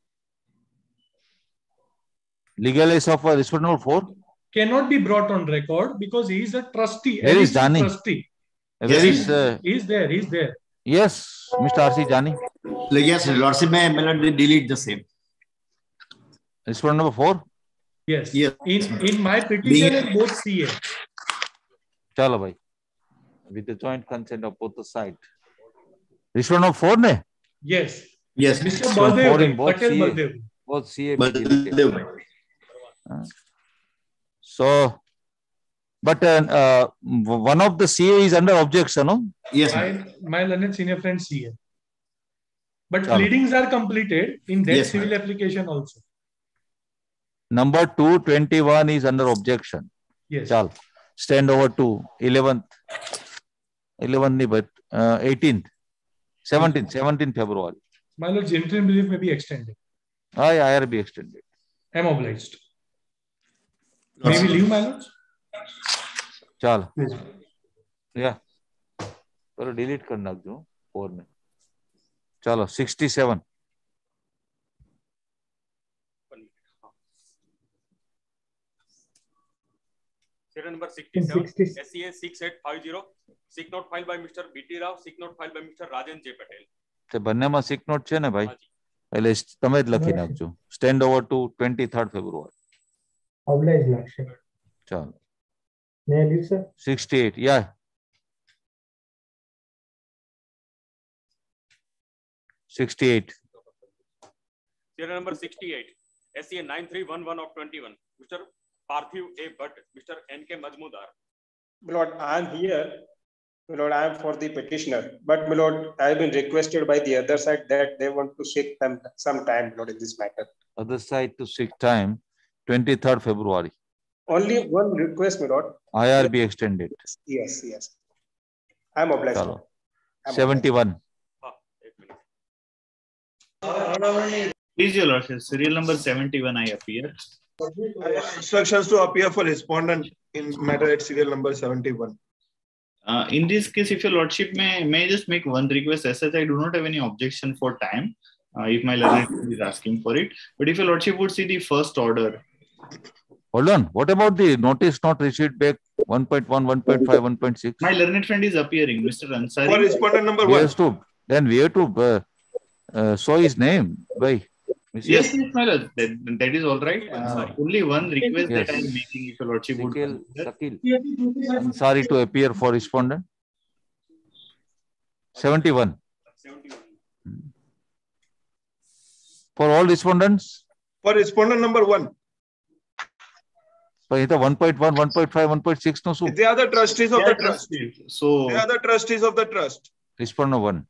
Legal is of uh, respondent number four. Cannot be brought on record because he is a trustee. Where is alleged Jani? Trustee. Where is uh, He's there. He's there. yes, Mister R C Jani. Yes, Lordship, may may not delete the same. Respondent number four. Yes. Yes. In in my petition and both C A. ચાલો ભાઈ. With the joint consent of both the side. Respondent number four ne? Yes. Yes. Mister So Baldev, four in both Patel C A. Baldev. Both C A. But Uh, So, but uh, uh, one of the C A is under objection, no? yes, My, my learned senior friend C A. But Chalo. pleadings are completed in that Yes, civil application also. Number two twenty-one is under objection. Yes. Chal. Stand over to eleventh. eleventh ni but uh, eighteenth. seventeenth. seventeenth February. My lord's interim relief may be extended. I I R be extended. I am obliged. May we leave, my lords? ચાલ. Yes. Yeah. ચલો delete કરી નાખજો four ને. ચાલો sixty-seven. Serial number sixty-seven. S C A six eight five zero. Sick note filed by Mister B T Rao. Sick note filed by Mister Rajan J Patel. તે બંનેમાં સિક not છે ને ભાઈ? એટલે તમે જ લખી નાખજો. Stand over to twenty-third February. Obliged, Lordship. ચાલો. May I leave, sir? sixty-eight. Yeah. sixty-eight. Serial number sixty-eight. S C A nine three one one of twenty-one. Mister Parthiv A. Bhatt, Mister N K Majmudar. My lord, I am here. My lord, I am for the petitioner. But my lord, I have been requested by the other side that they want to seek them some time, my lord, in this matter. Other side to seek time, twenty-third February. Only one request, my lord. I R B extended. Yes, yes. I am obliged. Chalo. seventy-one. Please, your lordship, serial number seventy-one, I appear. Instructions to appear for respondent in matter at serial number seventy-one. Uh, in this case, if your lordship may, may I just make one request, as such, I do not have any objection for time, uh, if my learned is asking for it. But if your lordship would see the first order. Hold on. What about the notice not received back one point one, one point five, one point six? My learned friend is appearing, Mister Ansari. For respondent number We one. have to, then we have to uh, uh, show his name. By Yes, yes, my lord. That, that is all right. Uh, only one request Yes. that I am making, if your lordship would. Shakil, consider. Shakil. I'm sorry to appear for respondent. seventy-one. For all respondents? For respondent number one. So, it's one point one, one point five, one point six, no, so. They are the trustees of They the are trust. trustees. So, They are the trustees of the trust. Respondent one.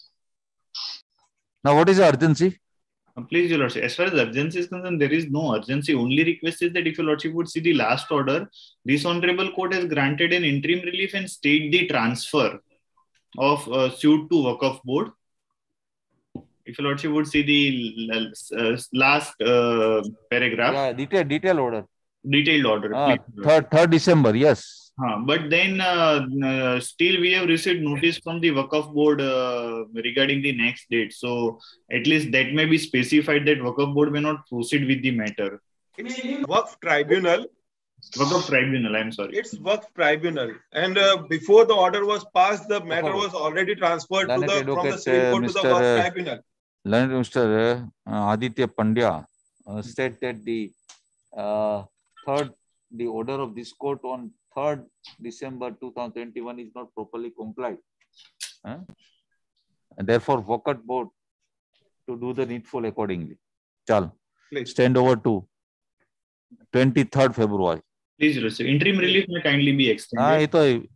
Now, what is the urgency? Uh, Please, your lordship. As far as urgency is concerned, there is no urgency. Only request is that if your lordship would see the last order, this honorable court has granted an interim relief and stayed the transfer of uh, suit to Waqf board. If your lordship would see the l- uh, last uh, paragraph, Yeah, detail, detail order. detailed order. Ah, please. third, third December, yes. Huh, but then uh, uh, still we have received notice from the Waqf board uh, regarding the next date. So at least that may be specified that Waqf board may not proceed with the matter. It's Waqf tribunal. Waqf tribunal, I'm sorry. It's Waqf tribunal. And uh, before the order was passed, the matter was already transferred to Learned the, from the advocate, Supreme uh, Court to the Mister Waqf uh, tribunal. Learned Mister Uh, Aditya Pandya uh, said that the uh, third, the order of this court on third December two thousand twenty-one is not properly complied. Huh? And therefore, Waqf board to do the needful accordingly. Chal, Please. stand over to twenty-third February. Please, your lordship. Interim relief may kindly be extended. Ah, ये तो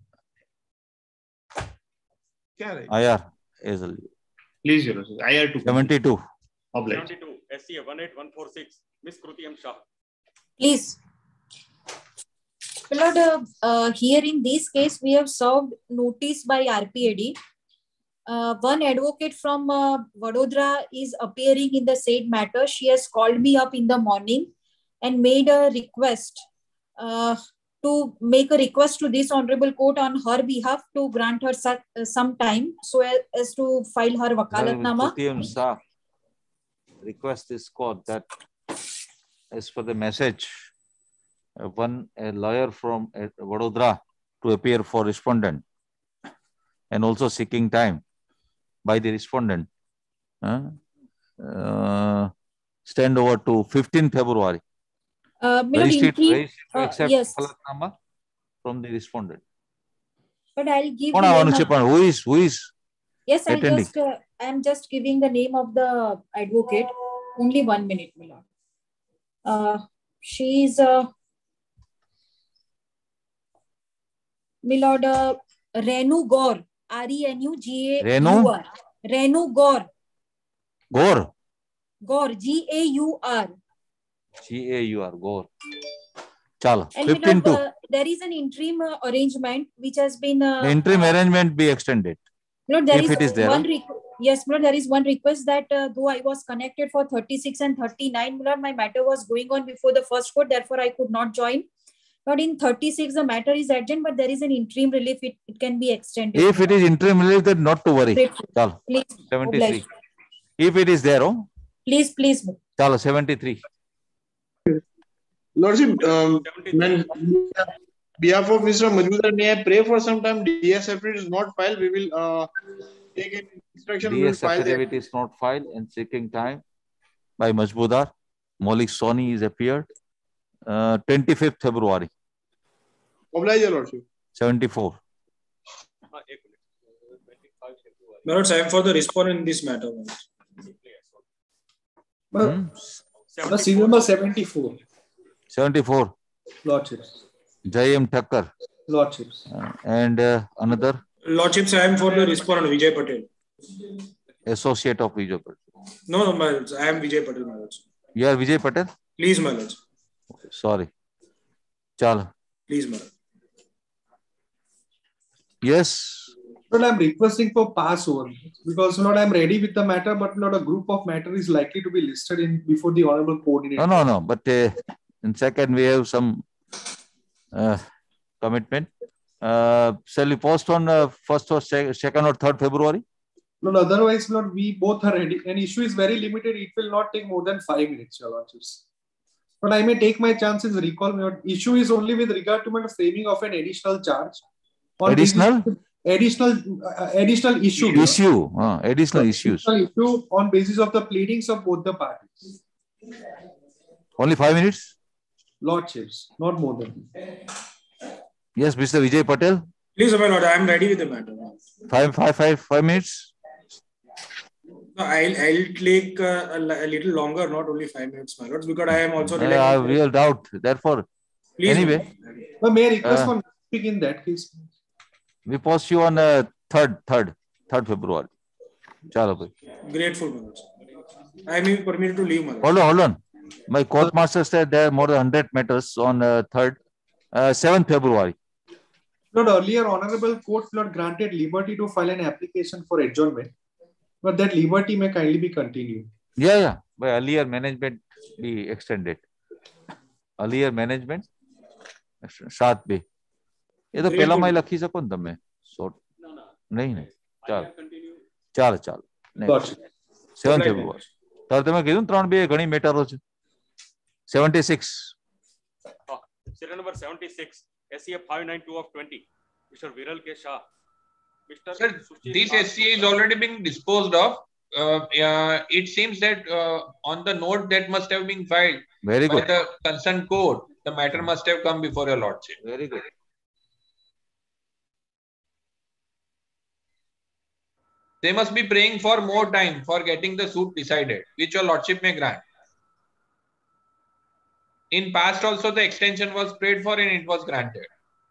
क्या रहे? I R easily. Please, your lordship. I R two. seventy-two. Obliged. seventy-two, S C A one eight one four six, Miss Kruti M. Shah. Please. My lord, uh, uh, here in this case, we have served notice by R P A D. Uh, one advocate from uh, Vadodara is appearing in the said matter. She has called me up in the morning and made a request uh, to make a request to this honorable court on her behalf to grant her su- uh, some time so as, as to file her wakalatnama. Kruti M. Shah request this court that as per the message, uh, one a lawyer from uh, Vadodara to appear for respondent and also seeking time by the respondent. Uh, uh, stand over to fifteenth February. Uh, my lord, Registered, in- registered to uh, accept yes, wakalatnama from the respondent. but I'll give Kona the name Anushya of- Pandya, who is who is Yes, I'll attending? just, uh, I'm just giving the name of the advocate. Only one minute, my lord. Uh, she is, uh, my lord, uh, Renu Gaur, R E N U G A U R. Renu? Renu Gaur, Gaur. Gaur, G A U R. G A U R, Gaur. Chala, And my fifteen lord, two. uh, there is an interim uh, arrangement which has been, uh, The interim arrangement be extended. my lord, there If is it is there, one huh? requ- yes, my lord, there is one request that uh, though I was connected for thirty-six and thirty-nine, my lord, my matter was going on before the first court, therefore I could not join. But in thirty-six, the matter is urgent, but there is an interim relief, it, it can be extended. If it is interim relief, then not to worry. Grateful. Chala, Please, seventy-three. obliged. If it is there, oh, Please, please. chala, seventy-three. Lordship, um, when behalf of Mister Majmudar, may I pray for some time? D S affidavit is not filed. We will uh, take an instruction. We D will S file the affidavit is not filed and seeking time by Majmudar. Maulik Soni is appeared. Uh, twenty-fifth February, Oblige, your lordship. seventy-four. My lords, I am for the respondent in this matter. Hmm? The serial number seventy-four. seventy-four. Lordships. Jayam Thakkar. Lordships. Uh, and uh, another? Lordships, I am for the respondent, Vijay Patel. Associate of Vijay Patel. No, no, my lords. I am Vijay Patel, my lords. You are Vijay Patel? Please, my lords. Okay, sorry. Chal. Please, my lord. Yes. But I'm requesting for pass over because not I'm ready with the matter, but not a group of matter is likely to be listed in before the honorable coordinator. No, no, no. But uh, in second, we have some uh, commitment. Uh, shall we post on uh, first or sec second or third February? No, no, otherwise, not we both are ready. An issue is very limited. It will not take more than five minutes, Your Lordships. But I may take my chances. Recall my issue is only with regard to my framing of an additional charge. Additional? Additional, uh, additional issue. Issue. Uh, additional so, issues. Additional issue on basis of the pleadings of both the parties. Only five minutes? Lordships, not more than. Yes, Mister Vijay Patel. Please, my lord, I am ready with the matter. Five, five, five, five minutes. No, I'll, I'll take uh, a, a little longer, not only five minutes, my lords, because I am also. I have real doubt. Therefore, Please, anyway. But may I request uh, for speak in that case? We post you on uh, third, third, third February. Chalo, bhai. Grateful, my lords. I am permitted to leave, my lords. Hold on, hold on. My court master said there are more than one hundred matters on uh, third, uh, seventh February. Not earlier, honorable court not granted liberty to file an application for adjournment, but that liberty may kindly be continued. Yeah, yeah. By earlier management be extended. Earlier management, सात भी. ये तो पहला mile लखी सको न तमे. So नहीं नहीं. चाल. चाल चाल. seventh February. तर तमे कीधुं त्रण बे घणी मेटरो छे. seventy-six. Serial number seventy-six, S C A five nine two of twenty, Mister Viral K. Shah. Mister Sir, this S C A is already being disposed of. Uh, uh, it seems that uh, on the note that must have been filed Very by good. the concerned court, the matter must have come before your lordship. Very good. They must be praying for more time for getting the suit decided, which your lordship may grant. In past also the extension was prayed for and it was granted.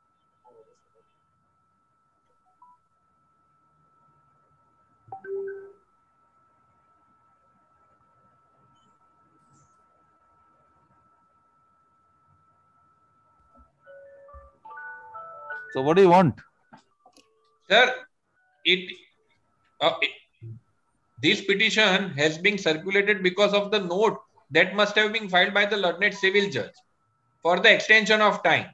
So what do you want? Sir, it, uh, it this petition has been circulated because of the note that must have been filed by the learned civil judge for the extension of time.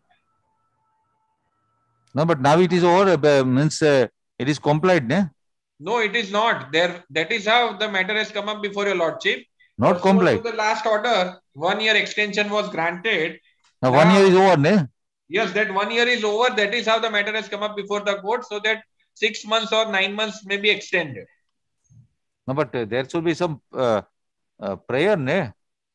No, but now it is over. Uh, means uh, it is complied, ne? No, it is not. There, that is how the matter has come up before your lordship. Not Pursuant complied. to the last order, one year extension was granted. Now, one year is over, ne? Yes, that one year is over. That is how the matter has come up before the court, so that six months or nine months may be extended. No, but uh, there should be some uh, uh, prayer, ne?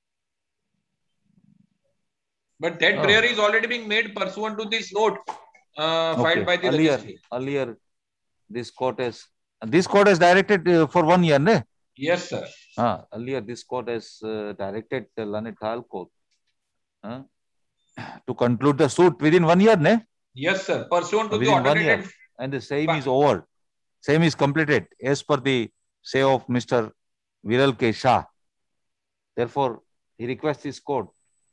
But that Oh. prayer is already being made pursuant to this note uh, Okay. filed by the earlier, registry. earlier, this court has this court has directed uh, for one year, ne? Yes, sir. Ah, earlier this court has uh, directed the learned trial court uh, to conclude the suit within one year, ne? Yes, sir. Pursuant to the Within order one year, dated. and the same is over. Same is completed as per the say of Mister Viral K. Shah. Therefore, he requests this court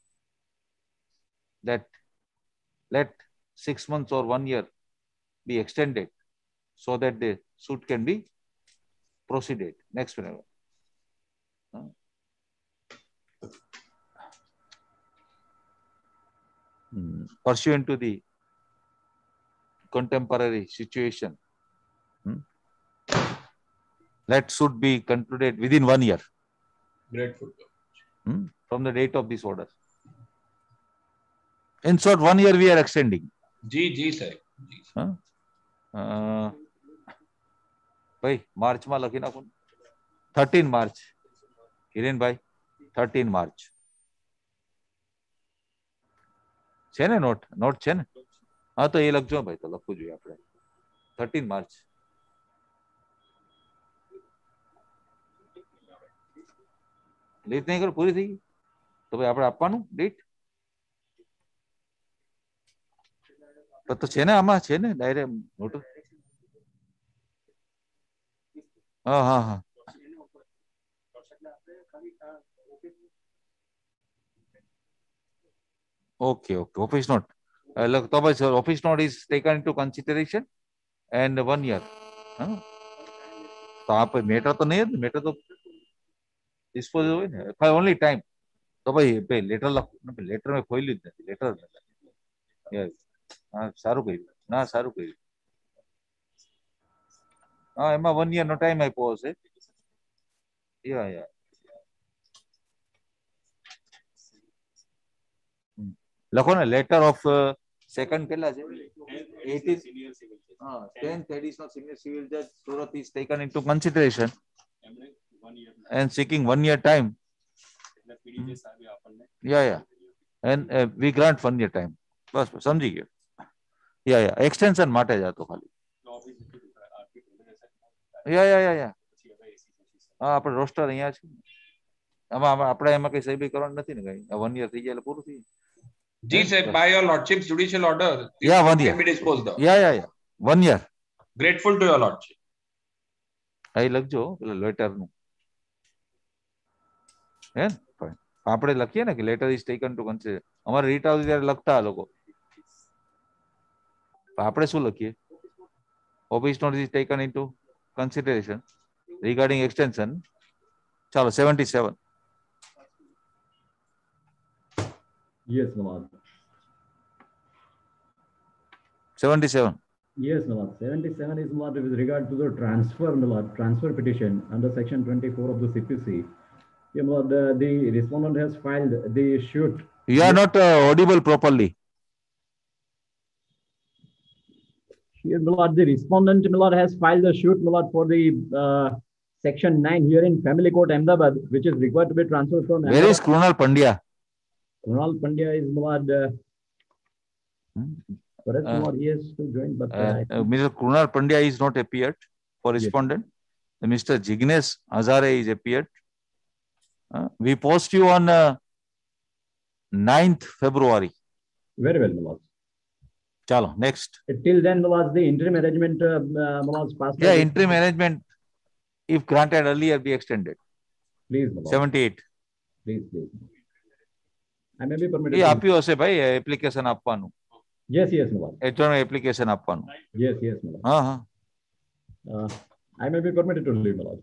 that let six months or one year be extended so that the suit can be proceeded. Next one. Uh, hmm, Pursuant to the contemporary situation, hmm, let suit be concluded within one year Grateful. hmm, from the date of this order. In short, one year we are extending. Ji, ji, sir. Ji, sir. Huh? Uh, ભાઈ માર્ચમાં લખી નાખો thirteen March હિરેનભાઈ thirteen March છે ને not not છે ને હા તો એ લખજો ભાઈ તો લખવું જોઈએ આપણે thirteen માર્ચ લેટ નહીં કરો પૂરી થઈ ગઈ તો ભાઈ આપણે આપવાનું ડેટ તો છે ને આમાં છે ને ડાયરેક્ટ નોટ. હા હા હા okay okay office note uh, look તો બસ office note is taken into consideration and one year હા તો આપ મેટર તો નહીં જ મેટર તો ડિસ્પોઝ હોય ને only time તો ભાઈ લેટર લખ લેટર મેં ખોલ્યું જ નથી લેટર હા સારું કર્યું ના સારું કર્યું હા એમાં વન યર નો ટાઈમ આપ્યો હશે યા યા લખો ને લેટર ઓફ સેકન્ડ કેટલા છે હા tenth additional senior civil judge Surat is taken into consideration and seeking one year time yeah yeah and uh, we grant one year time બસ સમજી ગયો યા યા એક્સટેન્શન માટે જ હતો ખાલી યા યા યા યા હા આપણે રોસ્ટર અહીંયા છે આમાં આપણે એમાં કઈ સહી બી કરવાનું નથી ને કઈ વન યર થઈ જાય એટલે પૂરું થઈ Ji said, by your lordship's judicial order, this yeah one can year be disposed of. yeah yeah yeah one year Grateful to your lordship. અહીં લખજો પેલા લેટર નું હે આપણે લખીએ ને કે letter is taken to consider અમારે રીટ આવતી ત્યારે લખતા લોકો આપણે શું લખીએ office note is taken into consideration regarding extension ચાલો seventy seven Yes, Nawaz. seventy-seven. Yes, Nawaz. seventy-seven is Nawaz with regard to the transfer, Nawaz, transfer petition under section twenty-four of the C P C. Yeah, Nawaz, the, the respondent has filed the suit. You are not uh, audible properly. Here, Nawaz, the respondent, Nawaz, has filed the suit, Nawaz, for the uh, section nine here in Family Court, Ahmedabad, which is required to be transferred from. Where is Krunal Pandya? Krunal Pandya is Nawaz. Uh, Perhaps Uh, Nawaz, he has to join, but uh, Uh, uh, Mister Krunal Pandya is not appeared for respondent. Uh, Mister Jignesh Hazare is appeared. Uh, we post you on uh, ninth February. very well, Nawaz. Chalo, next. Till then, Nawaz, the interim arrangement, uh, uh, Nawaz, passed. Yeah, by the- interim management, if granted earlier, be extended. Please, Nawaz. seventy-eight. Please, please. I may be permitted. એ to- આપ્યું હશે ભાઈ application આપવાનું Yes, yes, Nawaz. HR application આપવાનું Yes, yes, Nawaz. હા હા Uh, I may be permitted to leave, Nawaz.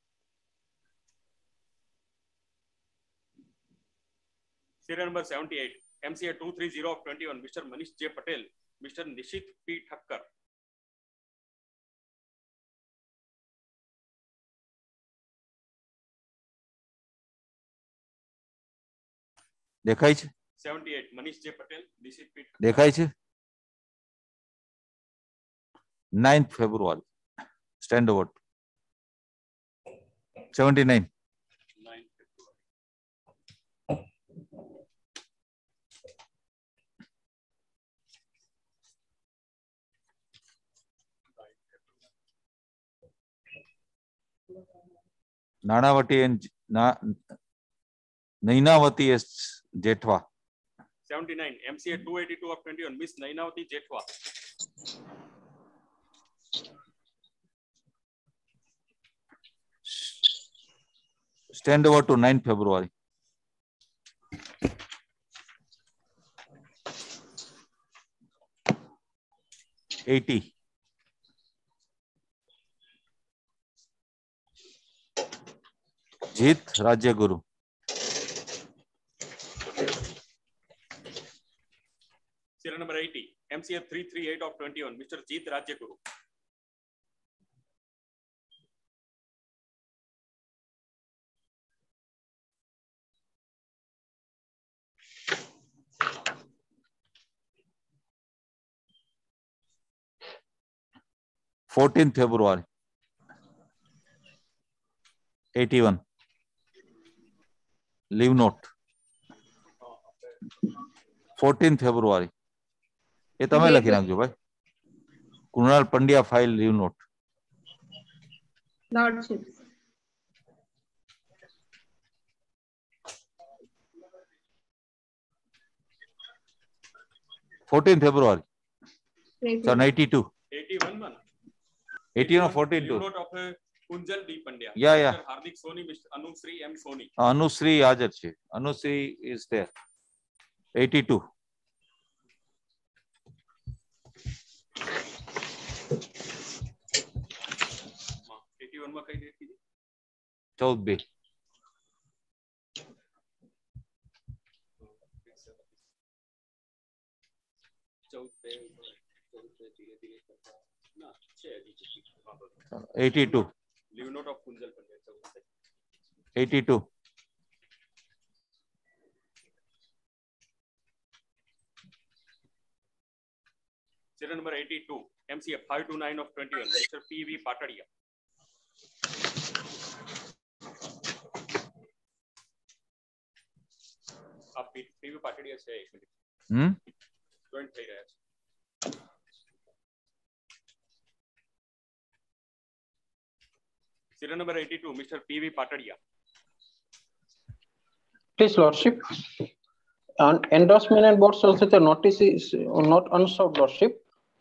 Serial number seventy-eight, M C A two three zero of twenty-one, Mister Manish J. Patel, Mister Nishit P. Thakkar. દેખાય છે seventy-eight, Manish J. Patel, Nishit P. Thakkar. દેખાય છે ninth February stand over seventy-nine Nanavati and ના Nainavati S Jethwa seventy-nine, M C A two eighty-two of twenty-one, Miss Nainavati Jethwa. stand over to ninth February eighty Jeet Rajyaguru Serial number eighty, M C A three thirty-eight of twenty-one, Mister Jeet Rajyaguru. fourteenth February eighty-one leave note fourteenth February એ તમે લખી નાખજો ભાઈ Krunal Pandya file leave note Lordship. fourteenth February So eighty-two. eighty-one man. eighty-one or forty-two. Note of uh, Kunjal D. Pandya. Yeah, yeah. Mister Hardik Soni, Mister Anusri M. Soni. Anusri Hajar છે. Anusri is there. eighty-two. eighty-one માં કઈ date કીધી? ચૌદ બે. eighty-two. Leave note of Kunjal Pandya. eighty-two. Serial number eighty-two. M C F five two nine of twenty-one. Mister P V Patadia. आप P V Patadia से एक minute. Hmm? Joint થઈ રહ્યા છે. Serial number eighty-two. Mister P V Patadia. Please, Lordship. On endorsement and board solicitor notice is not unserved, Lordship.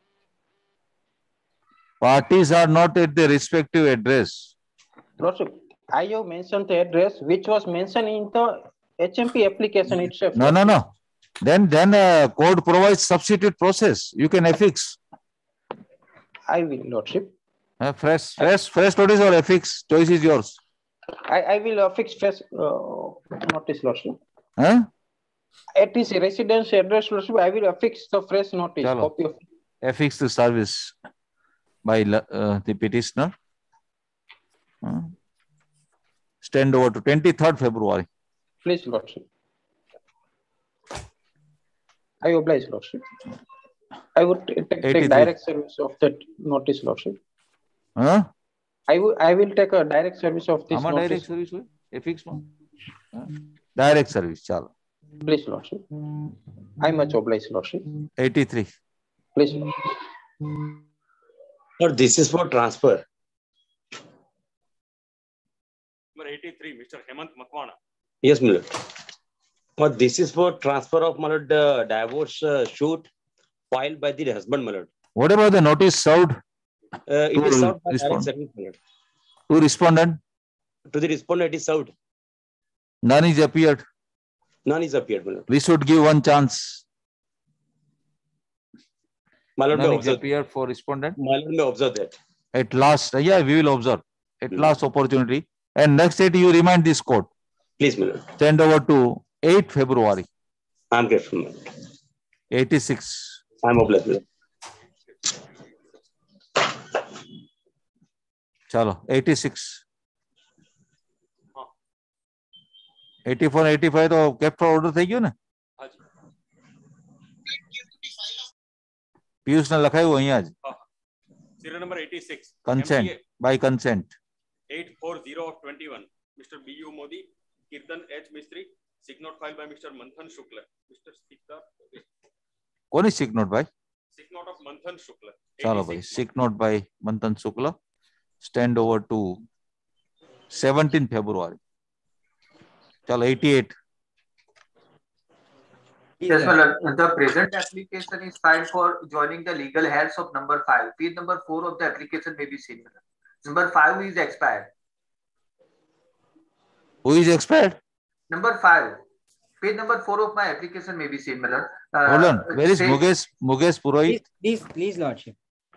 Parties are not at the respective address. Lordship, I have mentioned the address which was mentioned in the H M P application itself. No, no, no. Then, then uh, code provides substitute process. You can affix. I will, Lordship. Uh, fresh, fresh, fresh notice or affix. Choice is yours. I, I will affix fresh uh, notice, Lordship. Huh? At his residence address, Lordship, I will affix the fresh notice. Chalo. Copy of Affix the service by uh, the petitioner. Uh, stand over to twenty-third February. Please, Lordship. I oblige, Lordship. I would take, take direct service of that notice, Lordship. Huh? I will I will take a direct service of this Ama notice. direct service hoy? Affix ma? Huh? Direct service, chalo. Please, Lordship. I much oblige, Lordship. eighty-three. Please, Lordship. But this is for transfer. Number eighty-three. Mister Hemant Makwana. Yes, my lord. But this is for transfer of my lord, uh, divorce uh, suit filed by the husband, my lord. What about the notice served? Uh, it to is served by respond. direct service, my lord. To respondent? To the respondent, it is served. None is appeared. None is appeared, my lord. We should give one chance. My lord, None may is observe. appeared for respondent. My lord may observe that. At last, yeah, we will observe. At last opportunity. And next date, you remind this court. Please, my lord. Send over to eighth February. I am grateful, my lord. eighty-six. I am obliged, my lord. Chalo, eighty-six. eighty-four, eighty-five तो kept for order થઈ ગયો ને? પિયુષ ને લખાયું અહીંયા જ. Serial number eighty-six. Consent. By consent. eight forty of twenty-one. Mister B U Modi. Kirtan H. Mistry. Sick note filed by Mister Manthan Shukla. Mister Sikta. કોની sick note by? Sick note of Manthan Shukla. ચાલો ભાઈ, sick note by Manthan Shukla. Stand over to seventeenth February. Chalo, eighty-eight. Yes, my lord. The present application is filed for joining the legal heirs of number five. Page number four of the application may be seen. Number five is expired. Who is expired? Number five. Page number four of my application may be seen, my lord. Uh, Hold on. Where is say- Mukesh, Mukesh Purohit? Please, please, Lordship.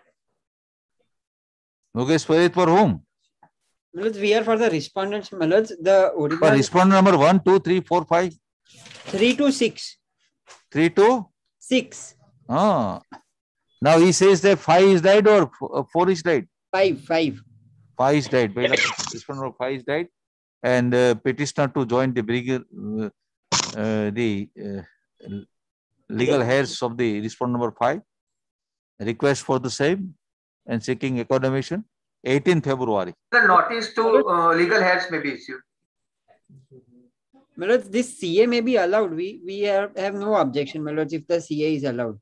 Mukesh Purohit for whom? Milords, we are for the respondents, Milords. The For original respondent number one, two, three, four, five. three to six. Three, two? Six. Ah. Now he says that five is died or f- uh, four is died? Five, five. Five is died. Well, respondent number five is died. And uh, petitioner to join the brigade, uh, uh, the uh, legal heirs of the respondent number five. Request for the same and seeking accommodation. eighteenth February. The notice to uh, legal heirs may be issued. Milords, this C A may be allowed. We we have, have no objection, Milords, if the C A is allowed.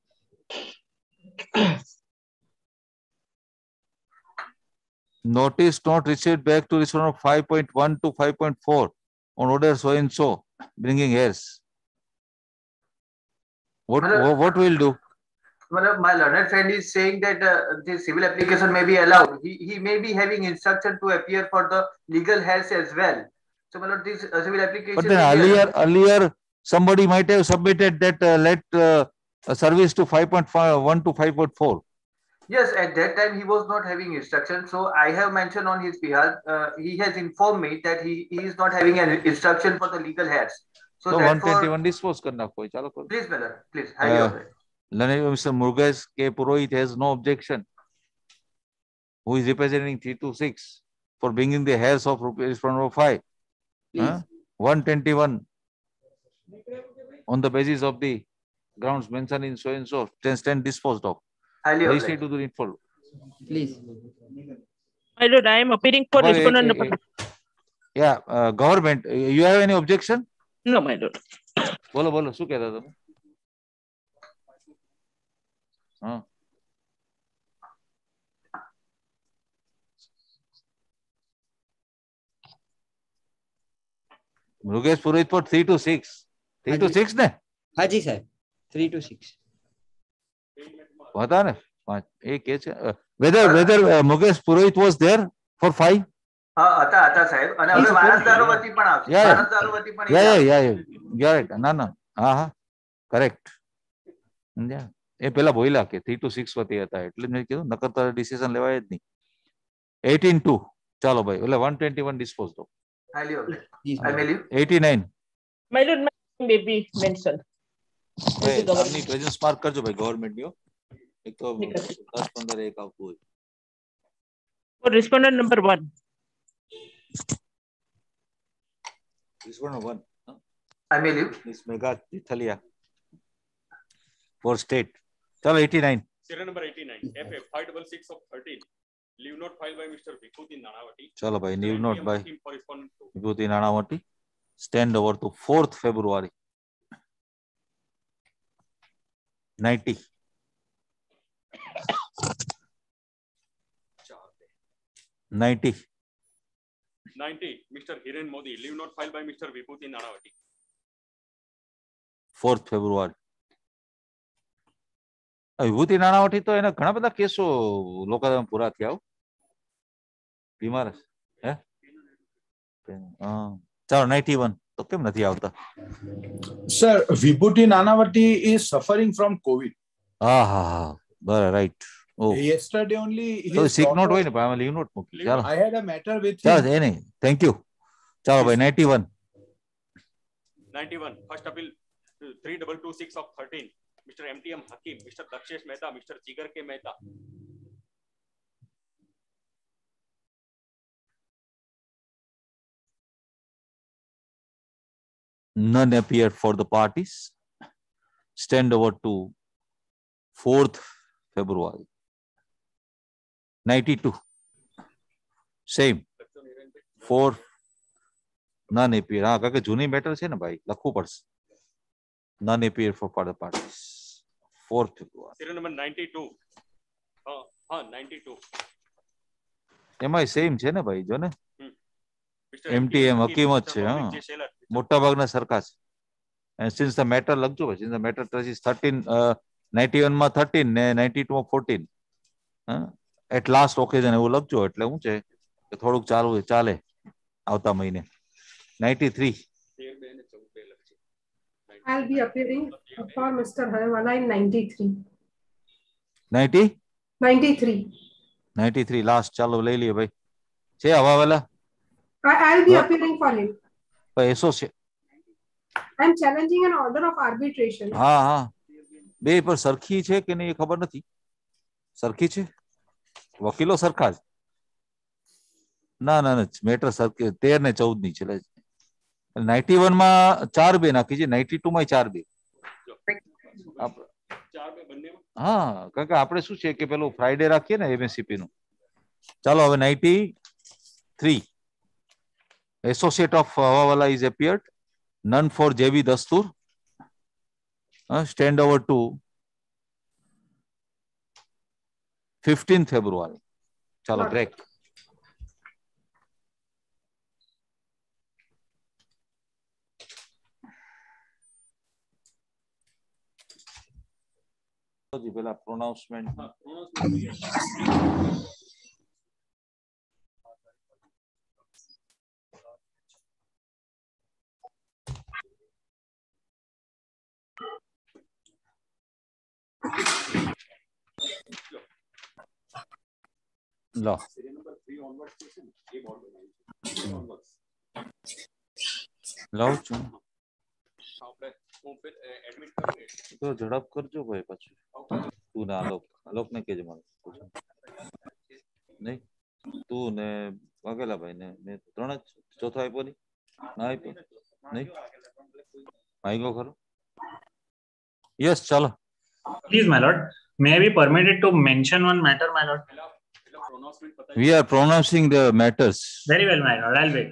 Notice not received back to respondent five point one to five point four on order so and so, bringing heirs. What, Milord- what, what will do? Well, my learned friend is saying that uh, the civil application may be allowed. He, he may be having instruction to appear for the legal health as well. So, my lord, this uh, civil application. But then may be earlier, earlier somebody might have submitted that uh, let uh, a service to five point one to five point four. Yes, at that time he was not having instruction. So I have mentioned on his behalf. Uh, he has informed me that he, he is not having an instruction for the legal health. So, So therefore, one twenty-one dispose karna koi. Chalo karo. please, my lord, please, highly Uh, obliged. Learned Mister Murugesh K. Purohit has no objection, who is representing three two six, for bringing the heirs of rupees one oh five. Huh? one twenty-one on the basis of the grounds mentioned in so and so, then stand disposed of. Highly Register obliged. to the needful. Please. My lord, I am appearing for But, respondent eh, number. eh, Yeah, uh, government, uh, you have any objection? No, my lord. બોલો બોલો શું કહેતા તમે? હા. Murugesh Purohit for three to six. three to six ને? હાજી સાહેબ. three to six. હતા ને? પાંચ. એ કે છે whether whether uh, Murugesh Purohit was there for five? હા, હતા હતા સાહેબ. અને હવે વારસદારો વતી પણ આવશે. Yeah, yeah. વારસદારો વતી પણ Yeah, એ yeah, આવશે. yeah, yeah. You're right. ના ના. હા હા. Correct. સમજ્યા? એ પેલા બોલ્યા કે three to six વતી હતા એટલે મેં કીધું નકર તો ડિસિઝન લેવાય જ નહીં. eighteen two. ચાલો ભાઈ. એટલે one twenty-one ડિસ્પોઝ દો. Highly obliged. I may leave. eighty-nine. My lord, my name may be mentioned. ભાઈ આમની પ્રેઝન્સ માર્ક કરજો ભાઈ ગવર્મેન્ટની. એક તો દસ પંદર એક આવતું હોય. For respondent number one. Respondent one. I may leave. Miss Megha Tithalia for state. Chalo eighty-nine. Serial number eighty-nine. F A five six six of thirteen. Leave note filed by Mister Vibhuti Nanavati. Chalo bhai, leave note by For respondent two. Vibhuti Nanavati. Stand over to fourth February. ninety. ninety. ninety. Mister Hiren Modi. Leave note filed by Mister Vibhuti Nanavati. fourth February. વિભૂતિ નાણાવટી તો એના ઘણા બધા કેસો લોકાદાલતમાં પૂરા થયા હો. બીમાર હે હા ચાલો ninety-one તો કેમ નથી આવતા? Sir, Vibhuti Nanavati is suffering from COVID. હા હા હા બરાબર right. Oh Yesterday only his તો સિક નોટ daughter- હોય ને પણ આમાં લીવ નોટ મૂકી. ચાલો I had a matter with ચાલો him. એ નહીં થેન્ક યુ. ચાલો ભાઈ ninety-one. ninety-one. First appeal three two two six of thirteen. Mister M T M Hakim, Mister Dakshesh Mehta, Mister Jigar K Mehta. None appeared for the parties. Stand over to fourth February. ninety-two. Same. Four. None appeared. હા કારણ કે જૂની matter છે ને ભાઈ લખવું પડશે. None appeared for further parties. fourth February. Serial number ninety-two. Uh, huh, ninety-two. એમાં સેમ છે ને ભાઈ જો ને Mister એમટીએમ હકીમ જ છે હા J. Shelar. મોટા ભાગના સરખા છે. And since the matter લખજો ભાઈ since the matter is thirteen uh, ninety-one માં thirteen ને ninety-two માં fourteen હા at last occasion એવું લખજો એટલે શું છે કે થોડુંક ચાલુ ચાલે આવતા મહિને. ninety-three. I'll be appearing for Mister Hayawala in ninety-three. ninety? ninety-three. ninety-three last ચાલો લઈ લઈએ ભાઈ. છે Hawawala? I, I'll be What? appearing for him. ભાઈ associate I'm challenging an order of arbitration. હા હા બે પર સરખી છે કે નહીં એ ખબર નથી. સરખી છે વકીલો સરખા જ ના ના ના મેટર સરખી તેર ને ચૌદ ની છે નાઇન્ટી વન માં ચાર બે નાખી છે નાઇન્ટી ટુ માં ચાર બે હા કારણ કે આપણે શું છે કે પેલું ફ્રાઈડે રાખીએ ને એમએસસીપી નું. ચાલો હવે ninety three. Associate of Hawawala is appeared. None for J V Dastur. Stand over to fifteenth February. ચાલો બ્રેક. जी पहला प्रोनाउंसमेंट हाँ प्रोनाउंसमेंट लो serial number three onwards question ये बोर्ड बनाई ऑनवर्ड्स લાવ છું આપણે હું फिर એડમિટ કરું તો ઝડપ કરજો ભાઈ પછી તું ને આલોક આલોક ને કેજે મને નહીં તું ને વાઘેલા ભાઈ ને મેં ત્રણ જ ચોથો આપ્યો નહીં ના આપ્યો નહીં માગ્યો ખરો યસ ચાલો Please, my lord, may I be permitted to mention one matter, my lord? we are pronouncing the matters. Very well, my lord, I'll wait.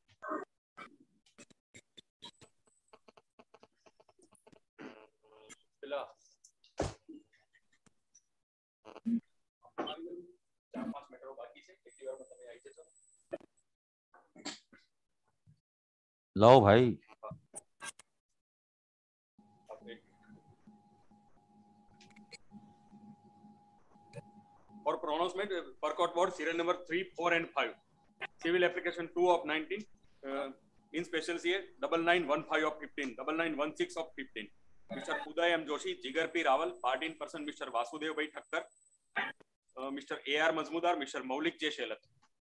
लो भाई For pronouncement, per court board serial number three, four, and five. Civil application two of nineteen. Uh, in special C A double nine one five of fifteen, double nine one six of fifteen. Mister Uday M Joshi, Jigar P Rawal, pardon person Mister Vasudev Bhai Thakkar, uh, Mister A R Mazmudar, Mister Maulik J Shelat.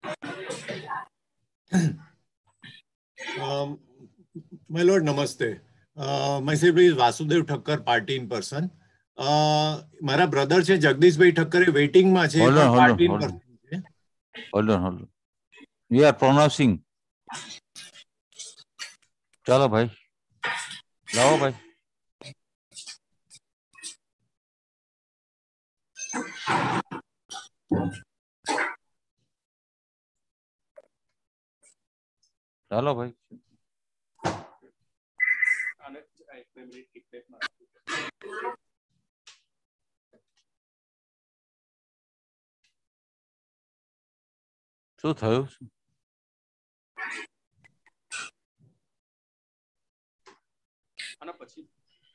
Um, my lord, namaste. Uh, myself is Vasudev Thakkar, party in person. મારા brother છે જગદીશભાઈ Thakkar waiting માં છે hold on hold on hold on hold we are pronouncing ચાલો ભાઈ લાવો ભાઈ ચાલો ભાઈ શું થયું અને પછી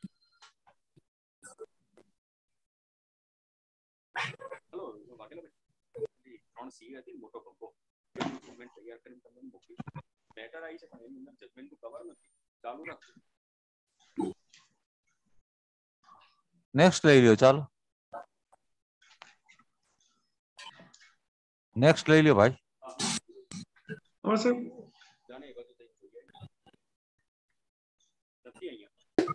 હેલો વાકેલા ભાઈ ત્રણ સી હતી મોટો કંપો ડોક્યુમેન્ટ તૈયાર કરીને તમને મોકલી લેટર આવી છે પણ એની અંદર જજમેન્ટ નું કવર નથી ચાલુ રાખજો નેક્સ્ટ લઈ લ્યો ચાલો નેક્સ્ટ લઈ લ્યો ભાઈ हाँ सर જાણે બધું થઈ ગયું નથી અહીંયા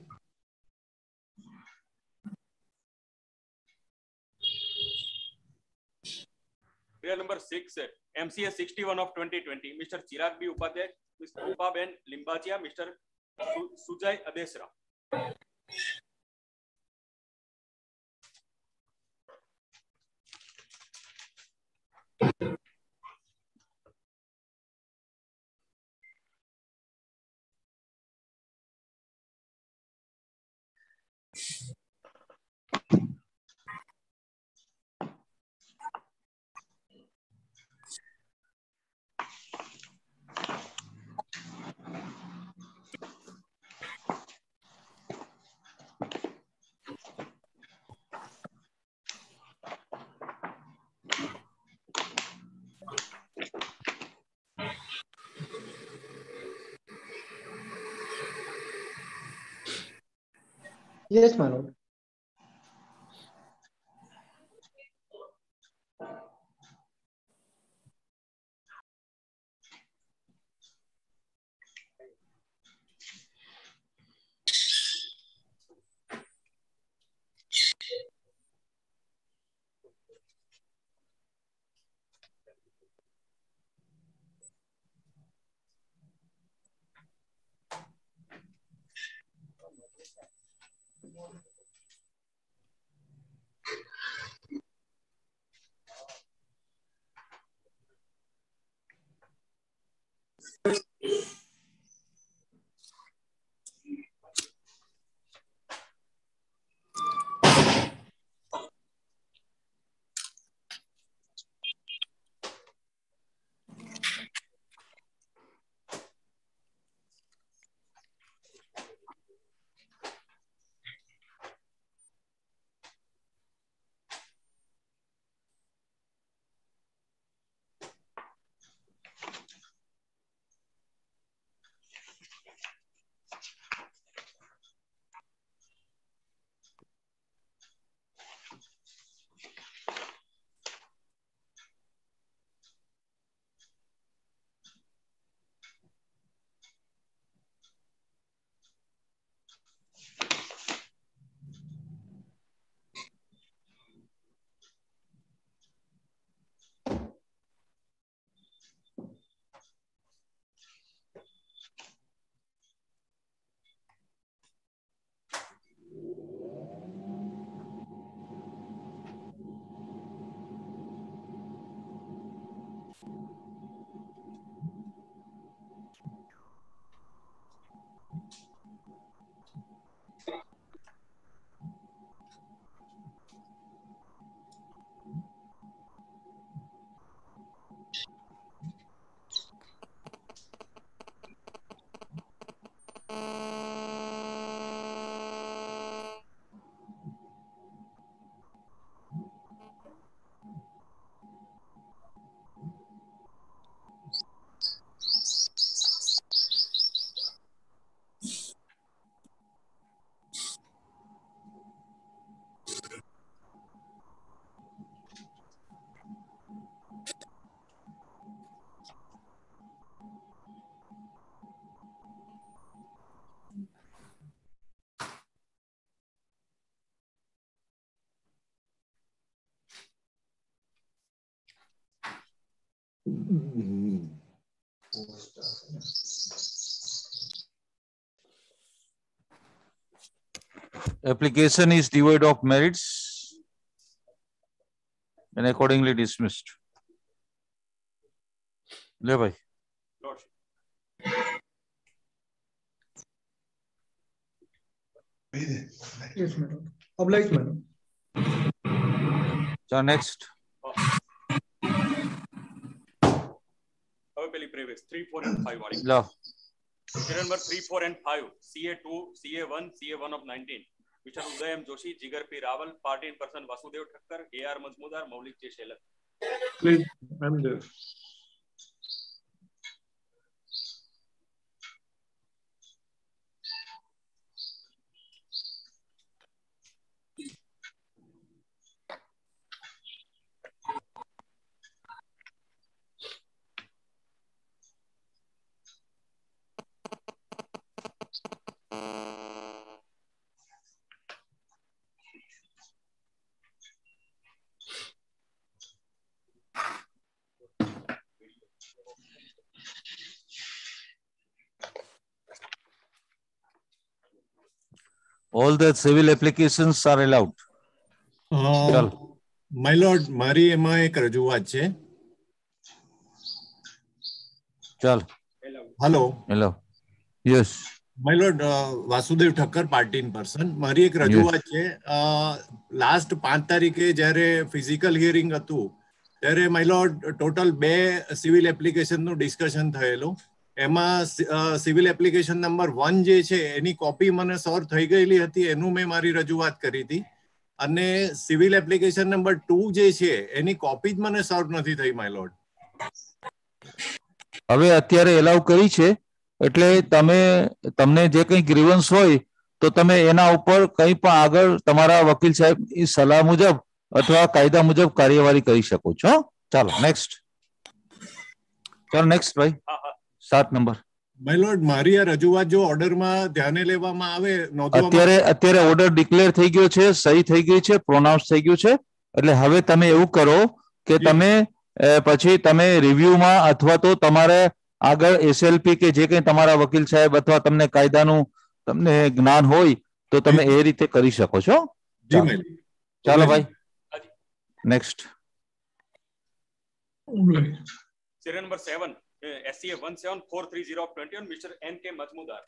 Serial number six, M C S sixty-one of twenty twenty, Mister Chirag B. Upadhyay, Mister Rupa Ben Limbachia, Mister Su Sujay Adesra. Yes, my lord. Application is devoid of merits and accordingly dismissed. ले भाई. Yes, madam. Obliged, madam. So next. હવે પેલી previous three, four and five વાળી. લો. Serial number three, four and five, C A two, C A one, C A one of nineteen. Mister Uday M. Joshi, Jigar P. Rawal, party in person Vasudev Thakkar, A R Mazmudar, Maulik J. Shelar. Please, I'm there. All the civil applications are allowed. Uh, my lord, મારી એમાં એક રજૂઆત છે. ચાલ. Hello. Hello. Yes. My lord, uh, Vasudev Thakkar party in person. મારી એક રજૂઆત છે. લાસ્ટ પાંચ તારીખે જ્યારે ફિઝિકલ હિયરિંગ હતું ત્યારે માય લોર્ડ ટોટલ બે સિવિલ એપ્લિકેશનનું ડિસ્કશન થયેલું. એમાં સિવિલ એપ્લિકેશન નંબર વન જે છે એની કોપી મને સર્વ થઈ ગયેલી હતી, એનું મેં મારી રજૂઆત કરી હતી. અને સિવિલ એપ્લિકેશન નંબર ટુ જે છે એની કોપી જ મને સર્વ નથી થઈ માય લોર્ડ. હવે અત્યારે એલાઉ કરી છે એટલે તમે તમને જે કંઈ ગ્રીવન્સ હોય તો તમે એના ઉપર કંઈ પણ આગળ તમારા વકીલ સાહેબની સલાહ મુજબ અથવા કાયદા મુજબ કાર્યવાહી કરી શકો છો. ચાલો નેક્સ્ટ. ચાલો નેક્સ્ટ ભાઈ. સાત નંબર. માય લોર્ડ, મારી આ રજૂઆત જો ઓર્ડરમાં ધ્યાને લેવામાં આવે, અત્યારે અત્યારે ઓર્ડર ડિક્લેર થઈ ગયો છે, સહી થઈ ગઈ છે, પ્રોનાઉન્સ થઈ ગયું છે. એટલે હવે તમે એવું કરો કે તમે પછી તમે રિવ્યુમાં અથવા તો તમારે આગળ એસએલપી કે જે કંઈ તમારા વકીલ સાહેબ અથવા તમને કાયદાનું તમને જ્ઞાન હોય તો તમે એ રીતે કરી શકો છો. ચાલો ભાઈ next. Serial number seven, uh, S C A one seven four three zero of twenty-one, Mister N K Mazmudar.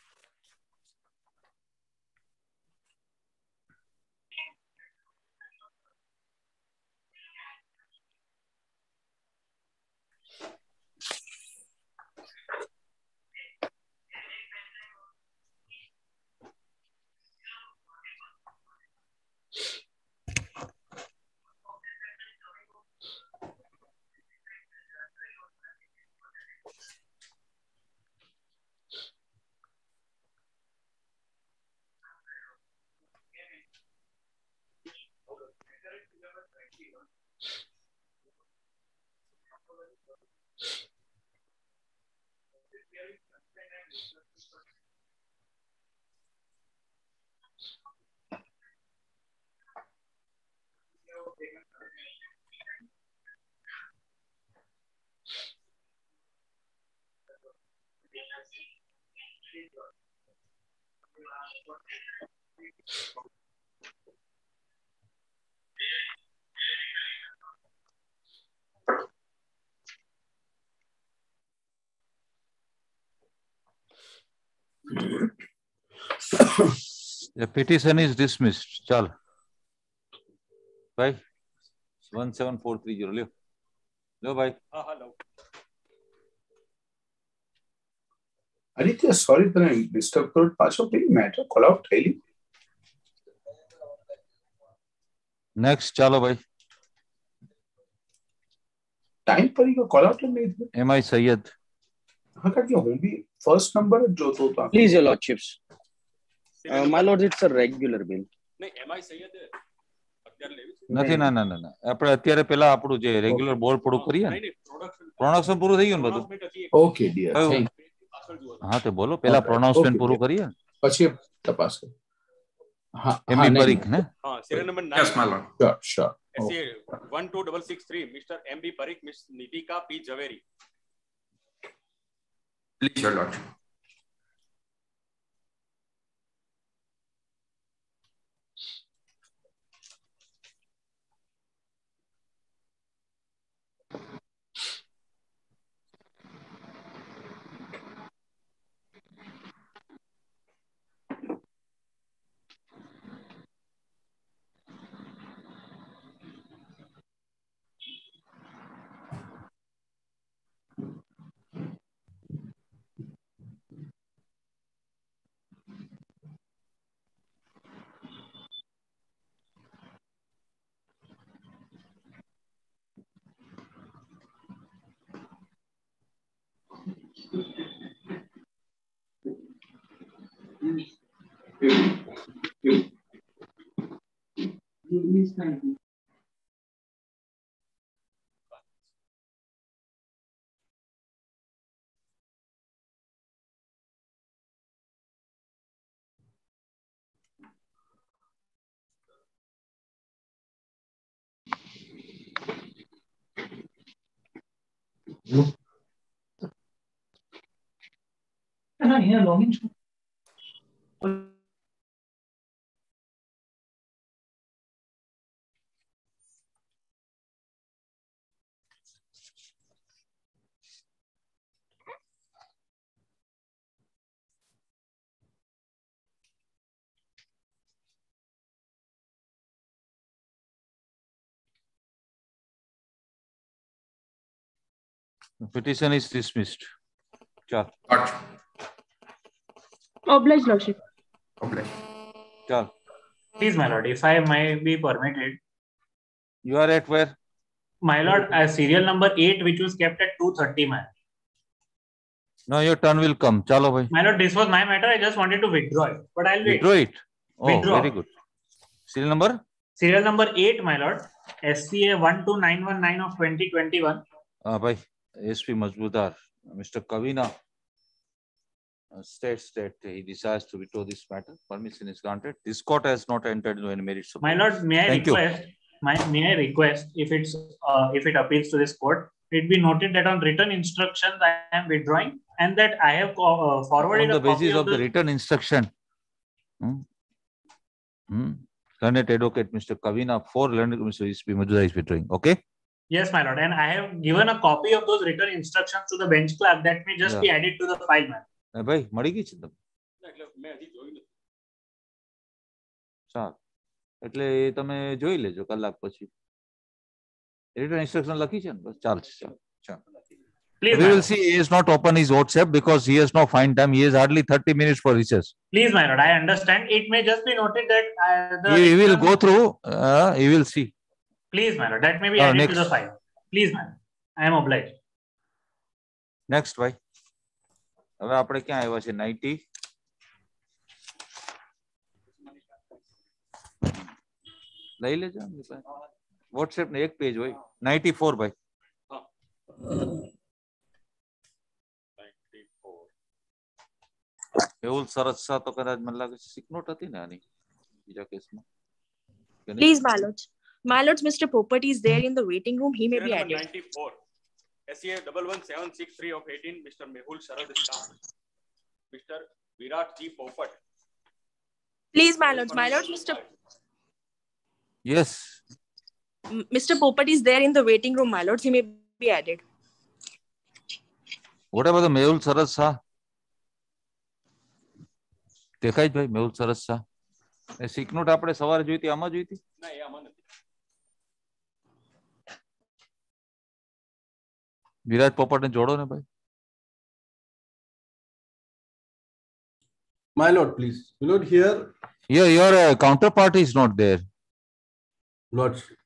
The petition is dismissed. Chal. Bye. one seven four three zero. Leo. Leo, bye. Ah, hello. Aditya, sorry that I disturbed you. પાછો કઈ matter call out થયેલી? Next, ચાલો ભાઈ. Time પર ઈ call out નહીં થયો. એમ આઈ સૈયદ. હા કાકે હું બી ફર્સ્ટ નંબર જ જોતો હતો. Please, your lordships. Uh, my lord, it's a regular bill. નહીં, M I સૈયદ અત્યારે લેવી છે? નથી, ના ના ના ના. આપણે અત્યારે પેલા આપણું જે રેગ્યુલર બોર્ડ પૂરું કરીએ ને. પ્રોનાઉન્સન પૂરું થઈ ગયું ને બધું. Okay dear. હા તો બોલો, પેલા પ્રોનાઉન્સમેન્ટ પૂરું કરીએ પછી તપાસ. હા એમબી પરીખ ને. હા, serial number nine. Yes, my lord. Sure, sure. S C A one two six six three, Mister M B Parikh, Miss Nitika P Javeri. Please, Your Lordship. The petition is dismissed. Chal. Obliged, Lordship. Obliged. Chal. Please, my lord, if I may be permitted. You are at where? My lord, uh, serial number eight, which was kept at two thirty, man. No, your turn will come. Chalo, bhai. My lord, this was my matter. I just wanted to withdraw it, but I'll wait. Withdraw it. Oh, Withdraw. very good. Serial number? Serial number eight, my lord. S C A one two nine one nine of twenty twenty-one. Ah, bhai. S P Majmudar, Mister Kavina uh, states that he desires to withdraw this matter. Permission is granted. This court has not entered into any merits. My lord, may I Thank request? My, may I request if it's uh, if it appeals to this court, it be noted that on written instructions I am withdrawing, and that I have uh, forwarded On the a copy basis of of the written instruction. Hmm? Hmm? Learned advocate Mister Kavina for learned Mister S P Majmudar is withdrawing. Okay. Yes, my lord, and I have given a copy of those written instructions to the bench clerk that may just Yeah. be added to the file, man. Eh, ભાઈ મળી ગઈ છે તમને સારું એટલે એ તમે જોઈ લેજો કલાક પછી રિટર્ન ઇન્સ્ટ્રક્શન લખી છે ને બસ ચાલશે ચાલ ચાલ Please, we my will lord. see he has not opened his WhatsApp because he has no fine time. He has hardly thirty minutes for recess. Please, my lord, I understand. It may just be noted that uh, the He, he will go through. Uh, he will see. Please, my lord, that may be Uh, added next. to the file. Please, man, I am obliged. Next, ભાઈ હવે આપણે ક્યાં આવ્યા છે ninety લઈ લેજો WhatsApp ને એક પેજ હોય ninety-four ભાઈ એવું સરસ સા તો કદાચ મને લાગે છે સિકનોટ હતી ને આની બીજા કેસમાં Please, my lords. My lords, Mister Popati is there in the waiting room. He may be Serial number added. ninety-four. S C A one one seven six three of eighteen, Mister Mehul Sharad Shah. Mister Virat G. Popat. Please, my lords. My lords, Mister Yes. M- Mister Popati is there in the waiting room. My lords, he may be added. What about the Mehul Saras Shah? દેખાય જ ભાઈ મેહુલ સરસ શાહ એ સિકનોટ આપણે સવારે જોઈતી આમાં જોઈતી ના એ આમાં નથી વિરાજ પોપટને જોડો ને ભાઈ My lord, please. My lord, here. your your uh, counterpart is not there Lordship.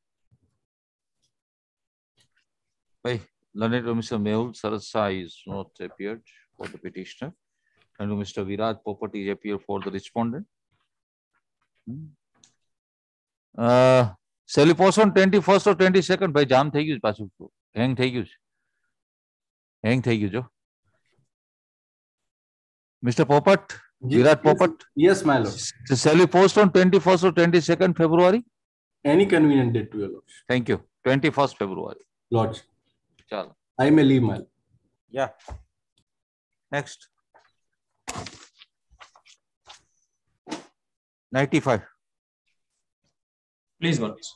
ભાઈ learned Mister Mehul Saras Shah is not appeared for the petitioner and Mister Virat Popati is appeared for the respondent. Hmm. Uh, shall we post on twenty-first or twenty-second? ભાઈ જામ થઈ ગયું પાછું હેંગ થઈ ગયું છે હેંગ થઈ ગયું જો Mister Popat, Ye- Virat yes, Popat. Yes, my lord. Shall we post on twenty-first or twenty-second February? Any convenient date to your lordship. Thank you. twenty-first February. Lordship. Chalo. I may leave my. Yeah. Next. ninety-five. Please, Lords.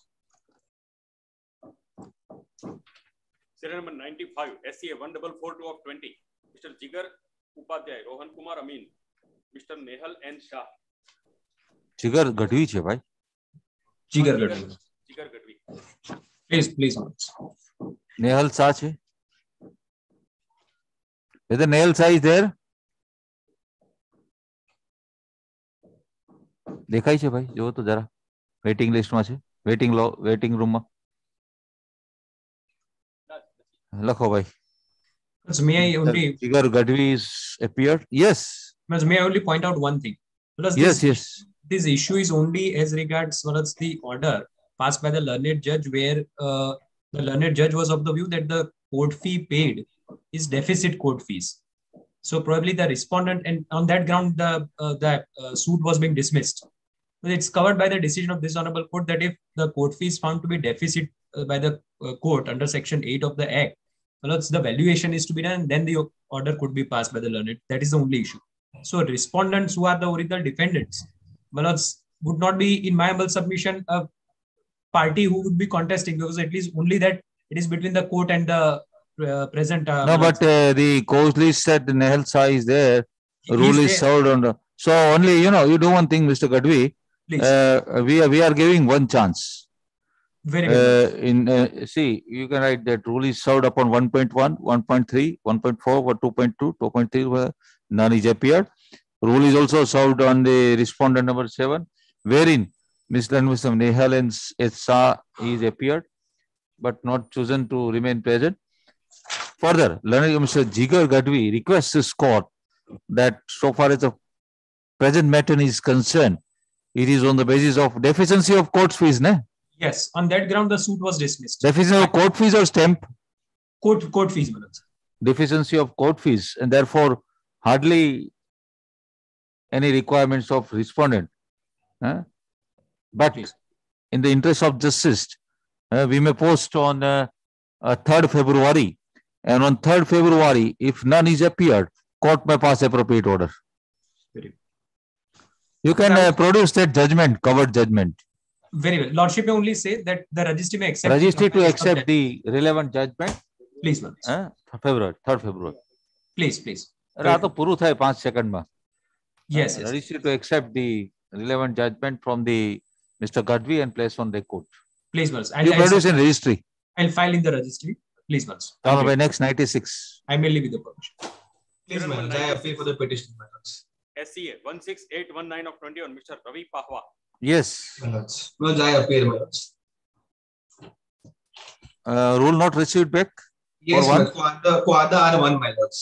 Serial number ninety-five, S C A one four four two of twenty. Mister Jigar Upadhyay, Rohan Kumar Amin, Mister Nehal N. Shah. Jigar Gadvi છે ભાઈ. Jigar Gadvi. Jigar Gadvi. Please, please, Lords. Nehal Shah છે. Whether Nehal Shah is there? દેખાય છે ભાઈ, જો તો જરા. Waiting લિસ્ટમાં છે. વેટિંગ લો વેટિંગ રૂમમાં. લખો ભાઈ. May I only Jigar Gadvi is appeared? Yes. May I only point out one thing? Because yes, this, yes. This issue is only as regards well, the order passed by the learned judge, where uh, the learned judge was of the view that the court fee paid is deficit court fees. So probably the respondent, and on that ground, the uh, the uh, suit was being dismissed. It's covered by the decision of this honorable court that if the court fee is found to be deficit uh, by the uh, court under section eight of the act, well, the valuation is to be done, then the order could be passed by the learned. That is the only issue. So respondents who are the original defendants, well, would not be, in my humble submission, a party who would be contesting, because at least only that it is between the court and the uh, present. Uh, no, but uh, the cause list said Nehal Shah is there. Rule is served on the. So only, you know, you do one thing, Mister Gadvi. Uh, we are we are giving one chance. Very uh, in uh, see, you can write that rule is served upon one point one, one point three, one point four, or two point two, two point three, where none is appeared. Rule is also served on the respondent number seven, wherein Mister Mister Nehal and Shah is appeared, but not chosen to remain present. Further, learned Mister Jigar Gadvi requests this court that so far as the present matter is concerned, it is on the basis of deficiency of court fees, ne? Yes, on that ground, the suit was dismissed. Deficiency of court fees or stamp? Court, court fees, madam. Deficiency of court fees, and therefore hardly any requirements of respondent. Huh? But in the interest of justice, uh, we may post on uh, uh, third February, and on third February, if none is appeared, court may pass appropriate order. You can uh, produce that judgment, covered judgment. Very well. Lordship may only say that the registry may accept. Registry to accept the relevant judgment. Please, madam. Uh, February, third February. Please, please. આ તો પૂરું થાય પાંચ સેકન્ડમાં. Yes, yes. Registry to accept the relevant judgment from the Mister Gadvi and place on record. Please, madam. You produce in registry. I'll file in the registry. Please, madam. Now, by next ninety-six. I may leave with the permission. Please, madam. I appeal for the petition, madam. S C A one six eight one nine of twenty-one, Mister Ravi Pahwa. Yes. Well, I appeal, madam. Uh, rule not received back? Yes, madam. Quadra R one, my lords.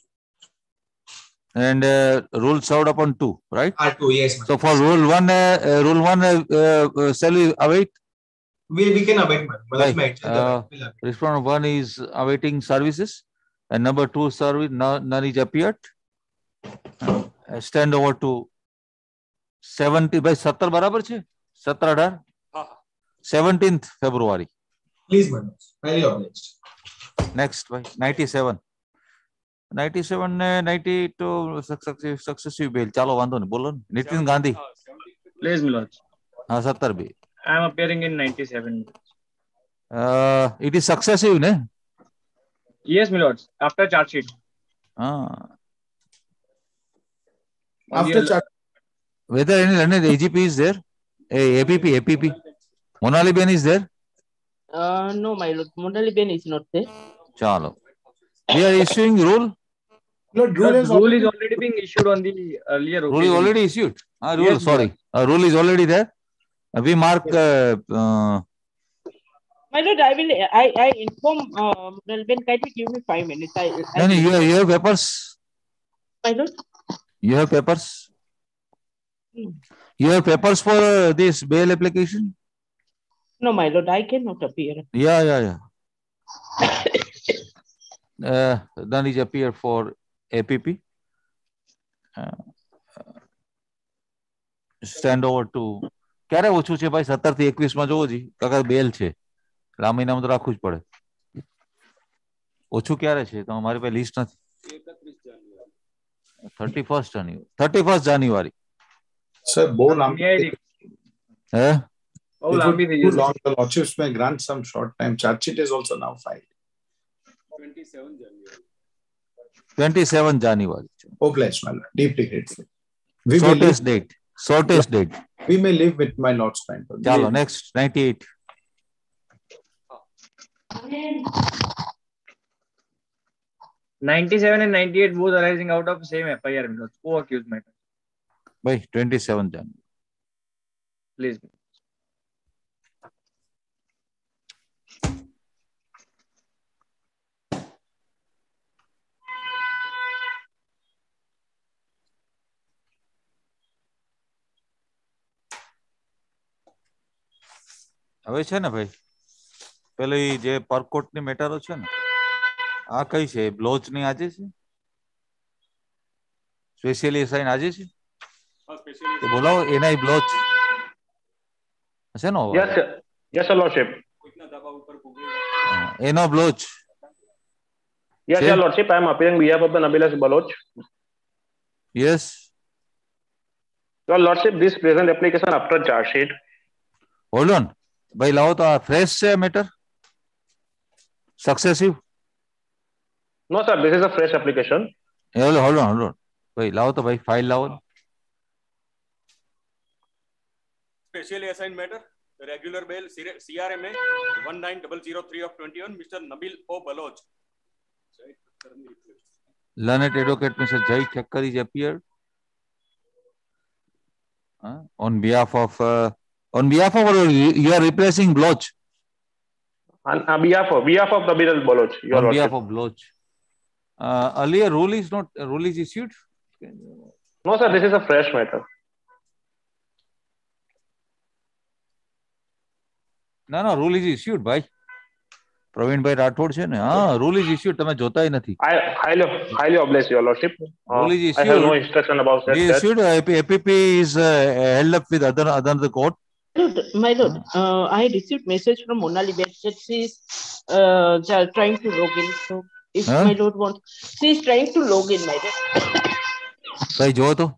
And uh, rule served upon two, right? R two, yes. So for rule one, uh, uh, rule one, uh, uh, shall we await? We, we can await, madam. Right. Uh, respondent one is awaiting services, and number two service none is appeared. Uh, stand over to seventy by seventy बराबर छे seventeen अठारह seventeenth February. Please, madam. Very obliged. Next by ninety-seven. ninety-seven ને ninety to successive successive bail. ચાલો વાંધો નહીં બોલો Nitin Gandhi. Please, my lord. હા સત્તર બે. I am appearing in ninety-seven. Uh, it is successive, ne? Yes, my lord. After charge sheet. Ah. After charge. Whether any any A G P is there? A APP, APP. Monali Ben is there? Uh, no, my lord. Monali Ben is not there. Chalo. We are issuing rule. Lord, rule, the is, rule already... is already being issued on the earlier. Rule is already issued. Ah, rule. Yes, sorry. Uh, rule is already there. Uh, we mark. Uh, uh, My lord, I will. I I inform. Uh, Monali Ben, kindly give me five minutes. I. I no, no, you have, you have papers. My lord. You have papers. Hmm. You have papers for uh, this bail application. No, my lord, I cannot appear. Yeah, yeah, yeah. uh, then is appear for A P P. Uh, stand over to ક્યારે ઓછું છે ભાઈ? સત્તર થી એકવીસ માં જોવો જી, કાકા બેલ છે એટલે આ મહિનામાં તો રાખવું જ પડે. ઓછું ક્યારે છે? તો મારી પાસે લિસ્ટ નથી. Thirty first January thirty first January Sir, બહુ લાંબી હે It would be too long. The lordships may grant some short time. Charge sheet is also now filed. twenty-seven January Obliged, my lord. Deeply grateful. We may shortest live, date shortest date we may live with my lord's point. ચાલો next ninety-eight ninety-seven and ninety-eight both arising out of same F I R, co-accused matter. ભાઈ twenty-seven January Please. હવે છે ને ભાઈ પેલી જે પરકોટ ની મેટરો છે ને આ કઈ છે? બ્લોચ ની આજે છે? સ્પેશિયલી અસાઇન આજે છે? તો બોલાવો એના બ્લોચ હશે ને? Yes, sir. Yes, sir, lordship. એનો Baloch. Yes, sir, lordship. I am appearing on behalf of the Nabilas Baloch. Yes. Your lordship, this present application after charge sheet. Hold on. ભાઈ લાવો તો આ ફ્રેશ છે matter successive? No, sir, this is a fresh application. Hold hold hold ભાઈ લાવો તો ભાઈ file લાવો. Specially assigned matter, regular bail, C R M A one nine zero zero three of twenty-one, Mister Nabil O. Baloch. Learned advocate Mister Jai Thakkar is appeared uh, on behalf of uh, on behalf of uh, you are replacing Bloch. On, on behalf of behalf of Nabil Baloch. On lordship. Behalf of Bloch. Uh, earlier rule is not uh, rule is issued. No, sir, this is a fresh matter. No, no, rule is issued by Praveen Bhai Rathod છે ને. હા, rule is issued. તમે જોતાય નથી. I highly highly oblige your lordship. Uh, rule is issued. I have no instruction about that. Is issued. A P P is uh, held up with other other the court. My lord, uh, I received message from Monali that she is uh, trying to log in. So if huh? my lord wants, she is trying to log in, my lord. કઈ જો તો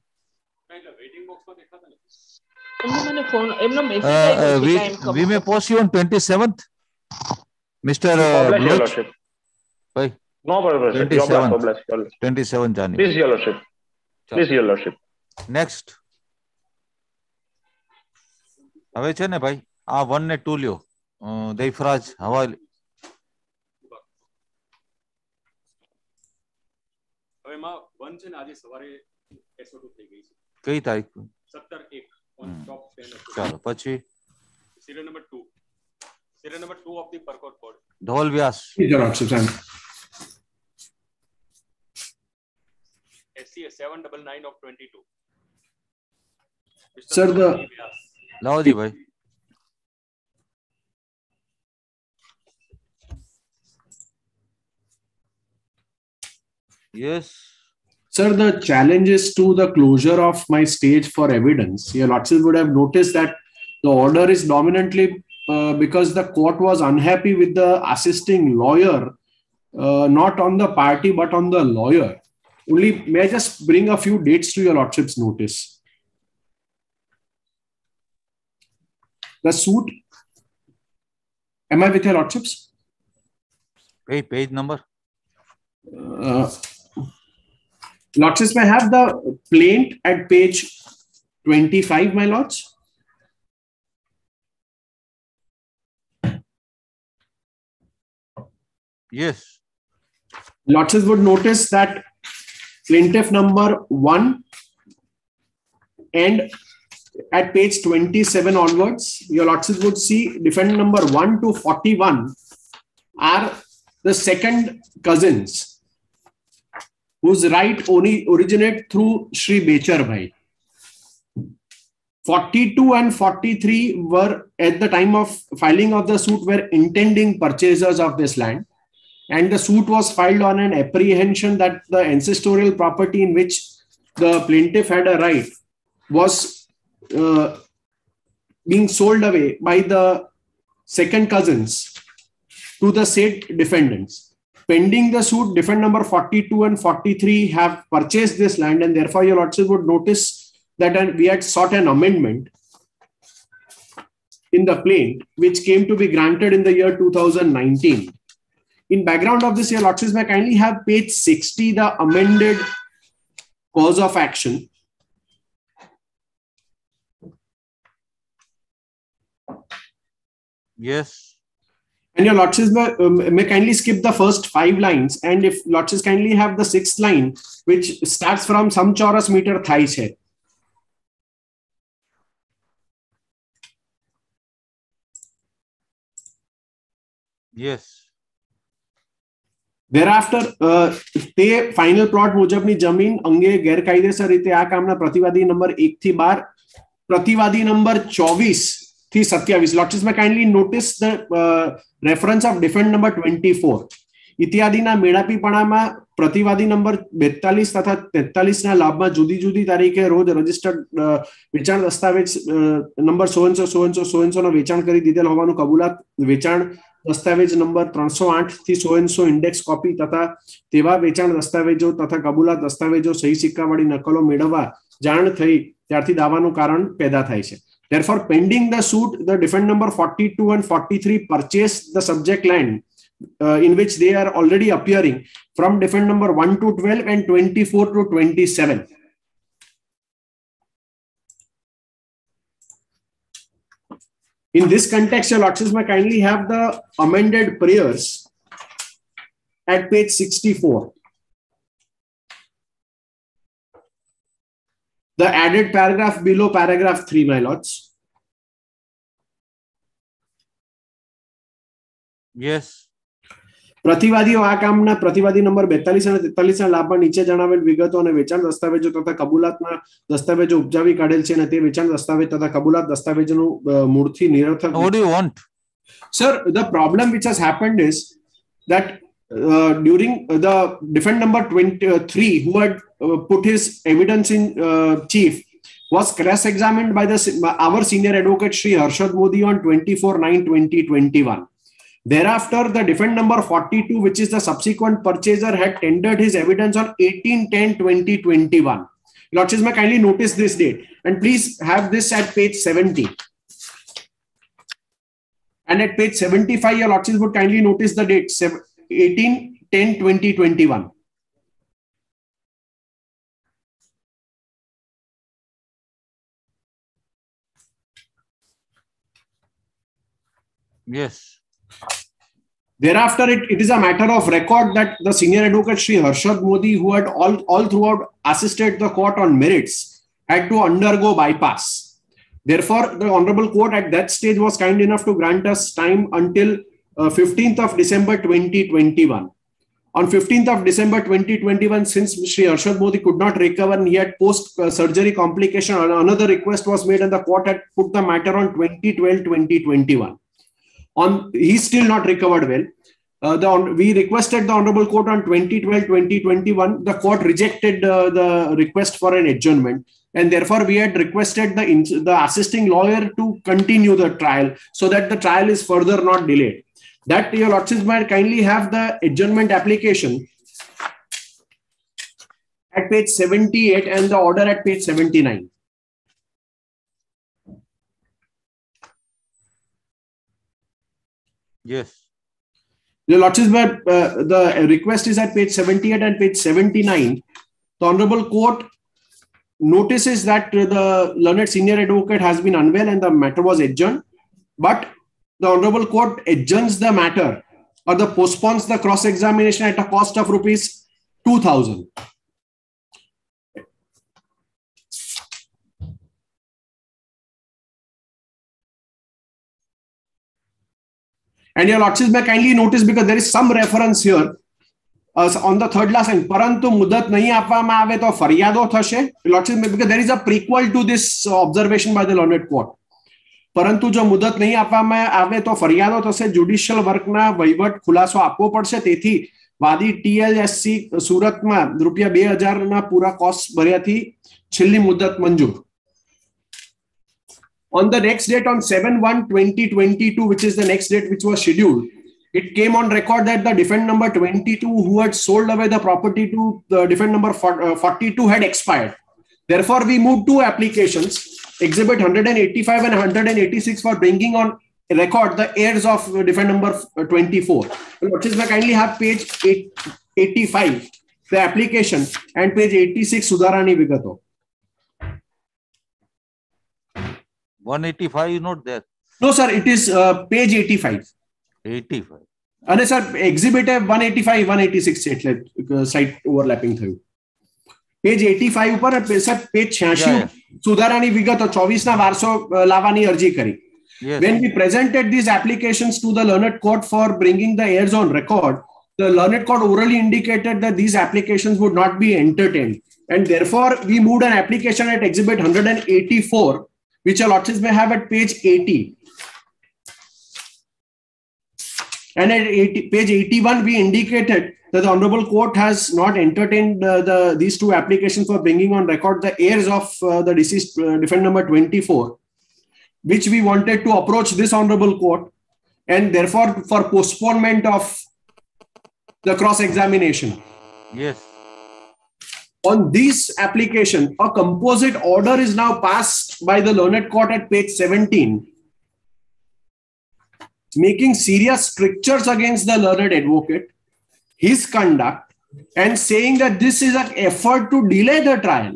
એમનો મને phone એમનો message uh, આવ્યો uh, છે we, time we may post you on twenty-seventh Mister uh, Bloch. Bhai No problem, sir. Your bless, your bless, your bless. twenty-seven January. Please, your lordship. Please, your lordship. Next. હવે છે ને ભાઈ આ one ને two લ્યો. દૈફરાજ હવાલે. હવે માં one છે ને આજે સવારે S O two થઈ ગઈ છે. કઈ તારીખ? સત્તર એક on top ten. ચાલો પછી serial number two. Serial number two of the Perkot code. Dhaval Vyas. S C A seven nine nine of twenty-two. Sir, the લાવો જી ભાઈ. Yes. Sir, the challenges to the closure of my stage for evidence. Your lordship would have noticed that the order is dominantly uh, because the court was unhappy with the assisting lawyer, uh, not on the party but on the lawyer. Only may I just bring a few dates to your lordship's notice. The suit. Am I with your lordships? Hey, page number. Uh, Lordships may have the plaint at page twenty-five, my lords. Yes. Lordships would notice that plaintiff number one and at page twenty-seven onwards, your lordships would see defendant number one to forty-one are the second cousins, whose right only originate through Shri Bechar Bhai. forty-two and forty-three were at the time of filing of the suit were intending purchasers of this land, and the suit was filed on an apprehension that the ancestral property in which the plaintiff had a right was uh, being sold away by the second cousins to the said defendants. Pending the suit, defendant number forty-two and forty-three have purchased this land, and therefore your lordship would notice that we had sought an amendment in the plaint, which came to be granted in the year two thousand nineteen. In background of this, your lordships may kindly have page sixty, the amended cause of action. Yes. And your lordships may, um, may kindly skip the first five lines, and if lordships kindly have the sixth line, which starts from some chaurus meter thais hai. Yes. Thereafter, uh, તે final plot મુજબની જમીન અંગે ગેરકાયદેસર રીતે આ કામના પ્રતિવાદી number એક થી બાર, પ્રતિવાદી નંબર ચોવીસ થી સત્યાવીસ. Lordships may kindly notice the uh, reference of defendant number twenty-four. ઇત્યાદિના મેળાપીપણામાં પ્રતિવાદી નંબર બેતાલીસ તથા તેતાલીસ ના લાભમાં જુદી જુદી તારીખે રોજ રજિસ્ટર્ડ વેચાણ દસ્તાવેજ નંબર સોનસો સોનસો સોનસો નો વેચાણ કરી દીધેલ હોવાનું કબૂલાત વેચાણ દસ્તાવેજ નંબર ત્રણસો આઠ થી સોનસો ઇન્ડેક્સ કોપી તથા તેવા વેચાણ દસ્તાવેજો તથા કબૂલાત દસ્તાવેજો સહી સિક્કાવાળી નકલો મેળવવા જાણ થઈ ત્યારથી દાવાનું કારણ પેદા થાય છે. Therefore, pending the suit, the defendant number forty-two and forty-three purchased the subject land uh, in which they are already appearing from defendant number one to twelve and twenty-four to twenty-seven. In this context, your lordships may kindly have the amended prayers at page sixty-four. The added paragraph below paragraph three, my lords. Yes. પ્રતિવાદીઓ આ કામના પ્રતિવાદી નંબર બેતાલીસ અને તેતાલીસ ના લાભમાં નીચે જણાવેલ વિગતો અને વેચાણ દસ્તાવેજો તથા કબૂલાતના દસ્તાવેજો ઉપજાવી કાઢેલ છે અને તે વેચાણ દસ્તાવેજ તથા કબૂલાત દસ્તાવેજોનું મૂળથી નિરર્થક. What do you want? Sir, the problem which has happened is that uh, during the defendant number twenty-three who had uh, put his evidence in uh, chief was cross-examined by the our senior advocate Shri Harshad Modi on twenty-four nine twenty twenty-one. Thereafter, the defendant number forty-two, which is the subsequent purchaser, had tendered his evidence on eighteen ten twenty twenty-one. Lordships may kindly notice this date, and please have this at page seventy. And at page seventy-five, your lordships would kindly notice the date eighteen ten twenty twenty-one. Yes. Thereafter, it, it is a matter of record that the senior advocate Shri Harshad Modi, who had all, all throughout assisted the court on merits, had to undergo bypass. Therefore, the Honorable Court at that stage was kind enough to grant us time until uh, fifteenth of December twenty twenty-one. On fifteenth of December twenty twenty-one, since Shri Harshad Modi could not recover and he had post-surgery uh, complication, another request was made and the court had put the matter on twenty twelve twenty twenty-one. On, he's still not recovered well. Uh, the, we requested the Honorable Court on twenty twelve twenty twenty-one. The court rejected uh, the request for an adjournment, and therefore we had requested the, the assisting lawyer to continue the trial so that the trial is further not delayed. That your lordships might kindly have the adjournment application at page seventy-eight and the order at page seventy-nine. Yes. The lordships, uh, the request is at page seventy-eight and page seventy-nine. The Honorable Court notices that the learned senior advocate has been unwell and the matter was adjourned, but the Honorable Court adjourns the matter or the postpones the cross-examination at a cost of rupees two thousand. And your lordships may kindly notice, because there is some reference here uh, on the third last line, પરંતુ મુદત નહીં આપવામાં આવે તો ફરિયાદો થશે. Lordships, because there is a prequel to this observation by the learned court. પરંતુ જો મુદત નહીં આપવામાં આવે તો ફરિયાદો થશે. જ્યુડિશિયલ વર્કના વહીવટ ખુલાસો આપવો પડશે. તેથી વાદી ટીએલએસસી સુરતમાં રૂપિયા બે હજાર ના પૂરા કોસ્ટ ભર્યાથી છેલ્લી મુદત મંજૂર. On the next date, on seven one twenty twenty-two, which is the next date which was scheduled, it came on record that the defendant number twenty-two, who had sold away the property to the defendant number forty-two, had expired. Therefore, we moved two applications, Exhibit one eighty-five and one eighty-six, for bringing on record the heirs of defendant number twenty-four. What is, may kindly have page eighty-five, the application, and page eighty-six, Sudharani Vigato. one eighty-five is not there. No, sir, it is uh, page eighty-five. eighty-five. And sir, exhibit one eighty-five, one eighty-six એટલે site overlapping થયું. Page eighty-five ઉપર sir page છ્યાસી સુધારાની વિગતો ચોવીસ ના વારસો લાવવાની અરજી કરી. Yes. When we presented these applications to the learned court for bringing the heirs on record, the learned court orally indicated that these applications would not be entertained, and therefore we moved an application at exhibit one eighty-four, which your lordships may have at page eighty. And at eighty, page eighty-one, we indicated that the Honorable Court has not entertained uh, the these two applications for bringing on record the heirs of uh, the deceased uh, defendant number twenty-four, which we wanted to approach this Honorable Court, and therefore for postponement of the cross-examination. Yes. On this application, a composite order is now passed by the learned court at page seventeen, making serious strictures against the learned advocate, his conduct, and saying that this is an effort to delay the trial.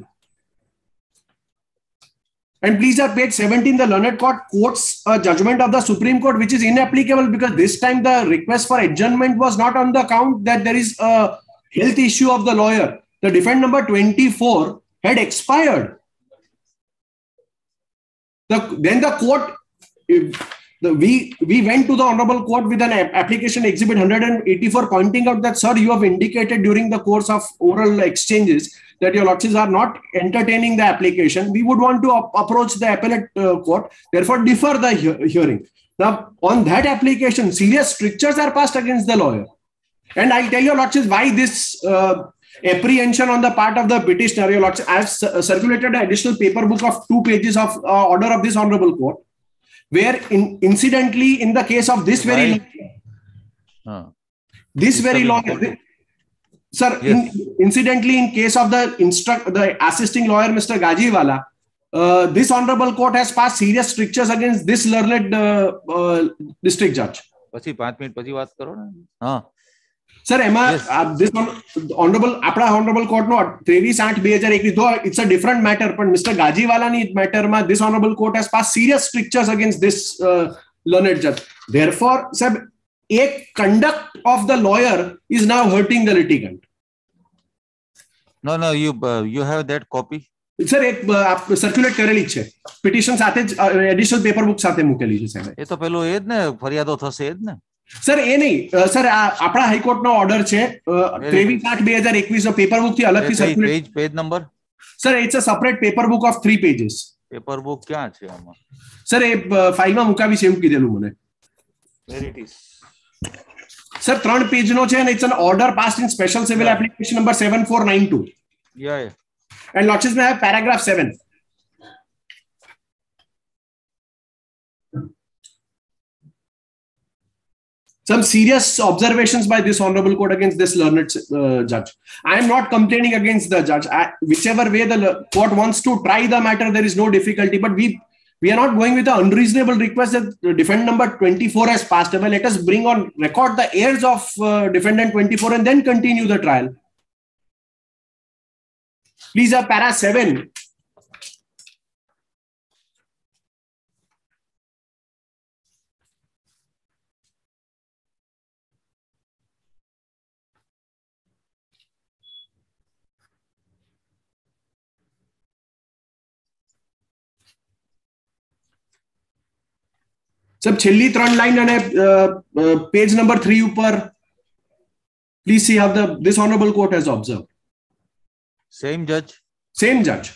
And please, at page seventeen, the learned court quotes a judgment of the Supreme Court, which is inapplicable because this time the request for adjournment was not on the count that there is a health issue of the lawyer. The defendant number twenty-four had expired. The, then the court, the, we, we went to the Honorable Court with an application exhibit one eighty-four, pointing out that, sir, you have indicated during the course of oral exchanges that your lordships are not entertaining the application. We would want to approach the appellate uh, court, therefore defer the he hearing. Now, on that application, serious strictures are passed against the lawyer. And I tell your lordships why this uh, apprehension on the part of the petitioner. Your lordships, I have circulated an additional paper book of two pages of uh, order of this Honorable Court, where in, incidentally, in the case of this very huh. this very law, sir, yes. in, incidentally, in case of the instruct the assisting lawyer, Mister Gajiwala, uh, this Honorable Court has passed serious strictures against this learned uh, uh, district judge. પછી પાંચ minute પછી વાત કરો ને. હા. Sir, Emma, yes. uh, this honorable, apna honorable court no ત્રેવીસ આઠ બે હજાર એકવીસ, though it's a different matter, but Mister Gajiwala ni matter ma this honorable court has passed serious strictures against this uh, learned judge. Therefore, sir, a conduct of the lawyer is now hurting the litigant. No, no, you uh, you have that copy. Sir, એક circulate કરેલી છે petition સાથે additional paper book સાથે મૂકેલી છે સાહેબ. એ તો પેલું એ જ ને ફરિયાદો થશે એ જ ને. સર એ નહીં સર, આપણા હાઈકોર્ટનો ઓર્ડર છે ત્રેવીસ આઠ બે હજાર એકવીસ નો પેપર બુક થી અલગથી circulate. Page page number sir it's a separate paper book of three pages. Paper book ક્યાં છે આમાં? સર એ ફાઇલમાં મુકાવી છે એવું કીધેલું મને. Where it is? સર ત્રણ પેજ નો છે અને it's an order passed in special civil application number seven four nine two. યા યા. And lordships may have paragraph seven. Some serious observations by this Honorable Court against this learned uh, judge. I am not complaining against the judge. I, whichever way the court wants to try the matter, there is no difficulty. But we we are not going with the unreasonable request that defendant number twenty-four has passed away. Let us bring on record the heirs of uh, defendant twenty-four and then continue the trial. Please, uh, para seven. Sab છેલ્લી ત્રણ line અને page number three ઉપર please see how the this honorable court has observed. Same judge. Same judge.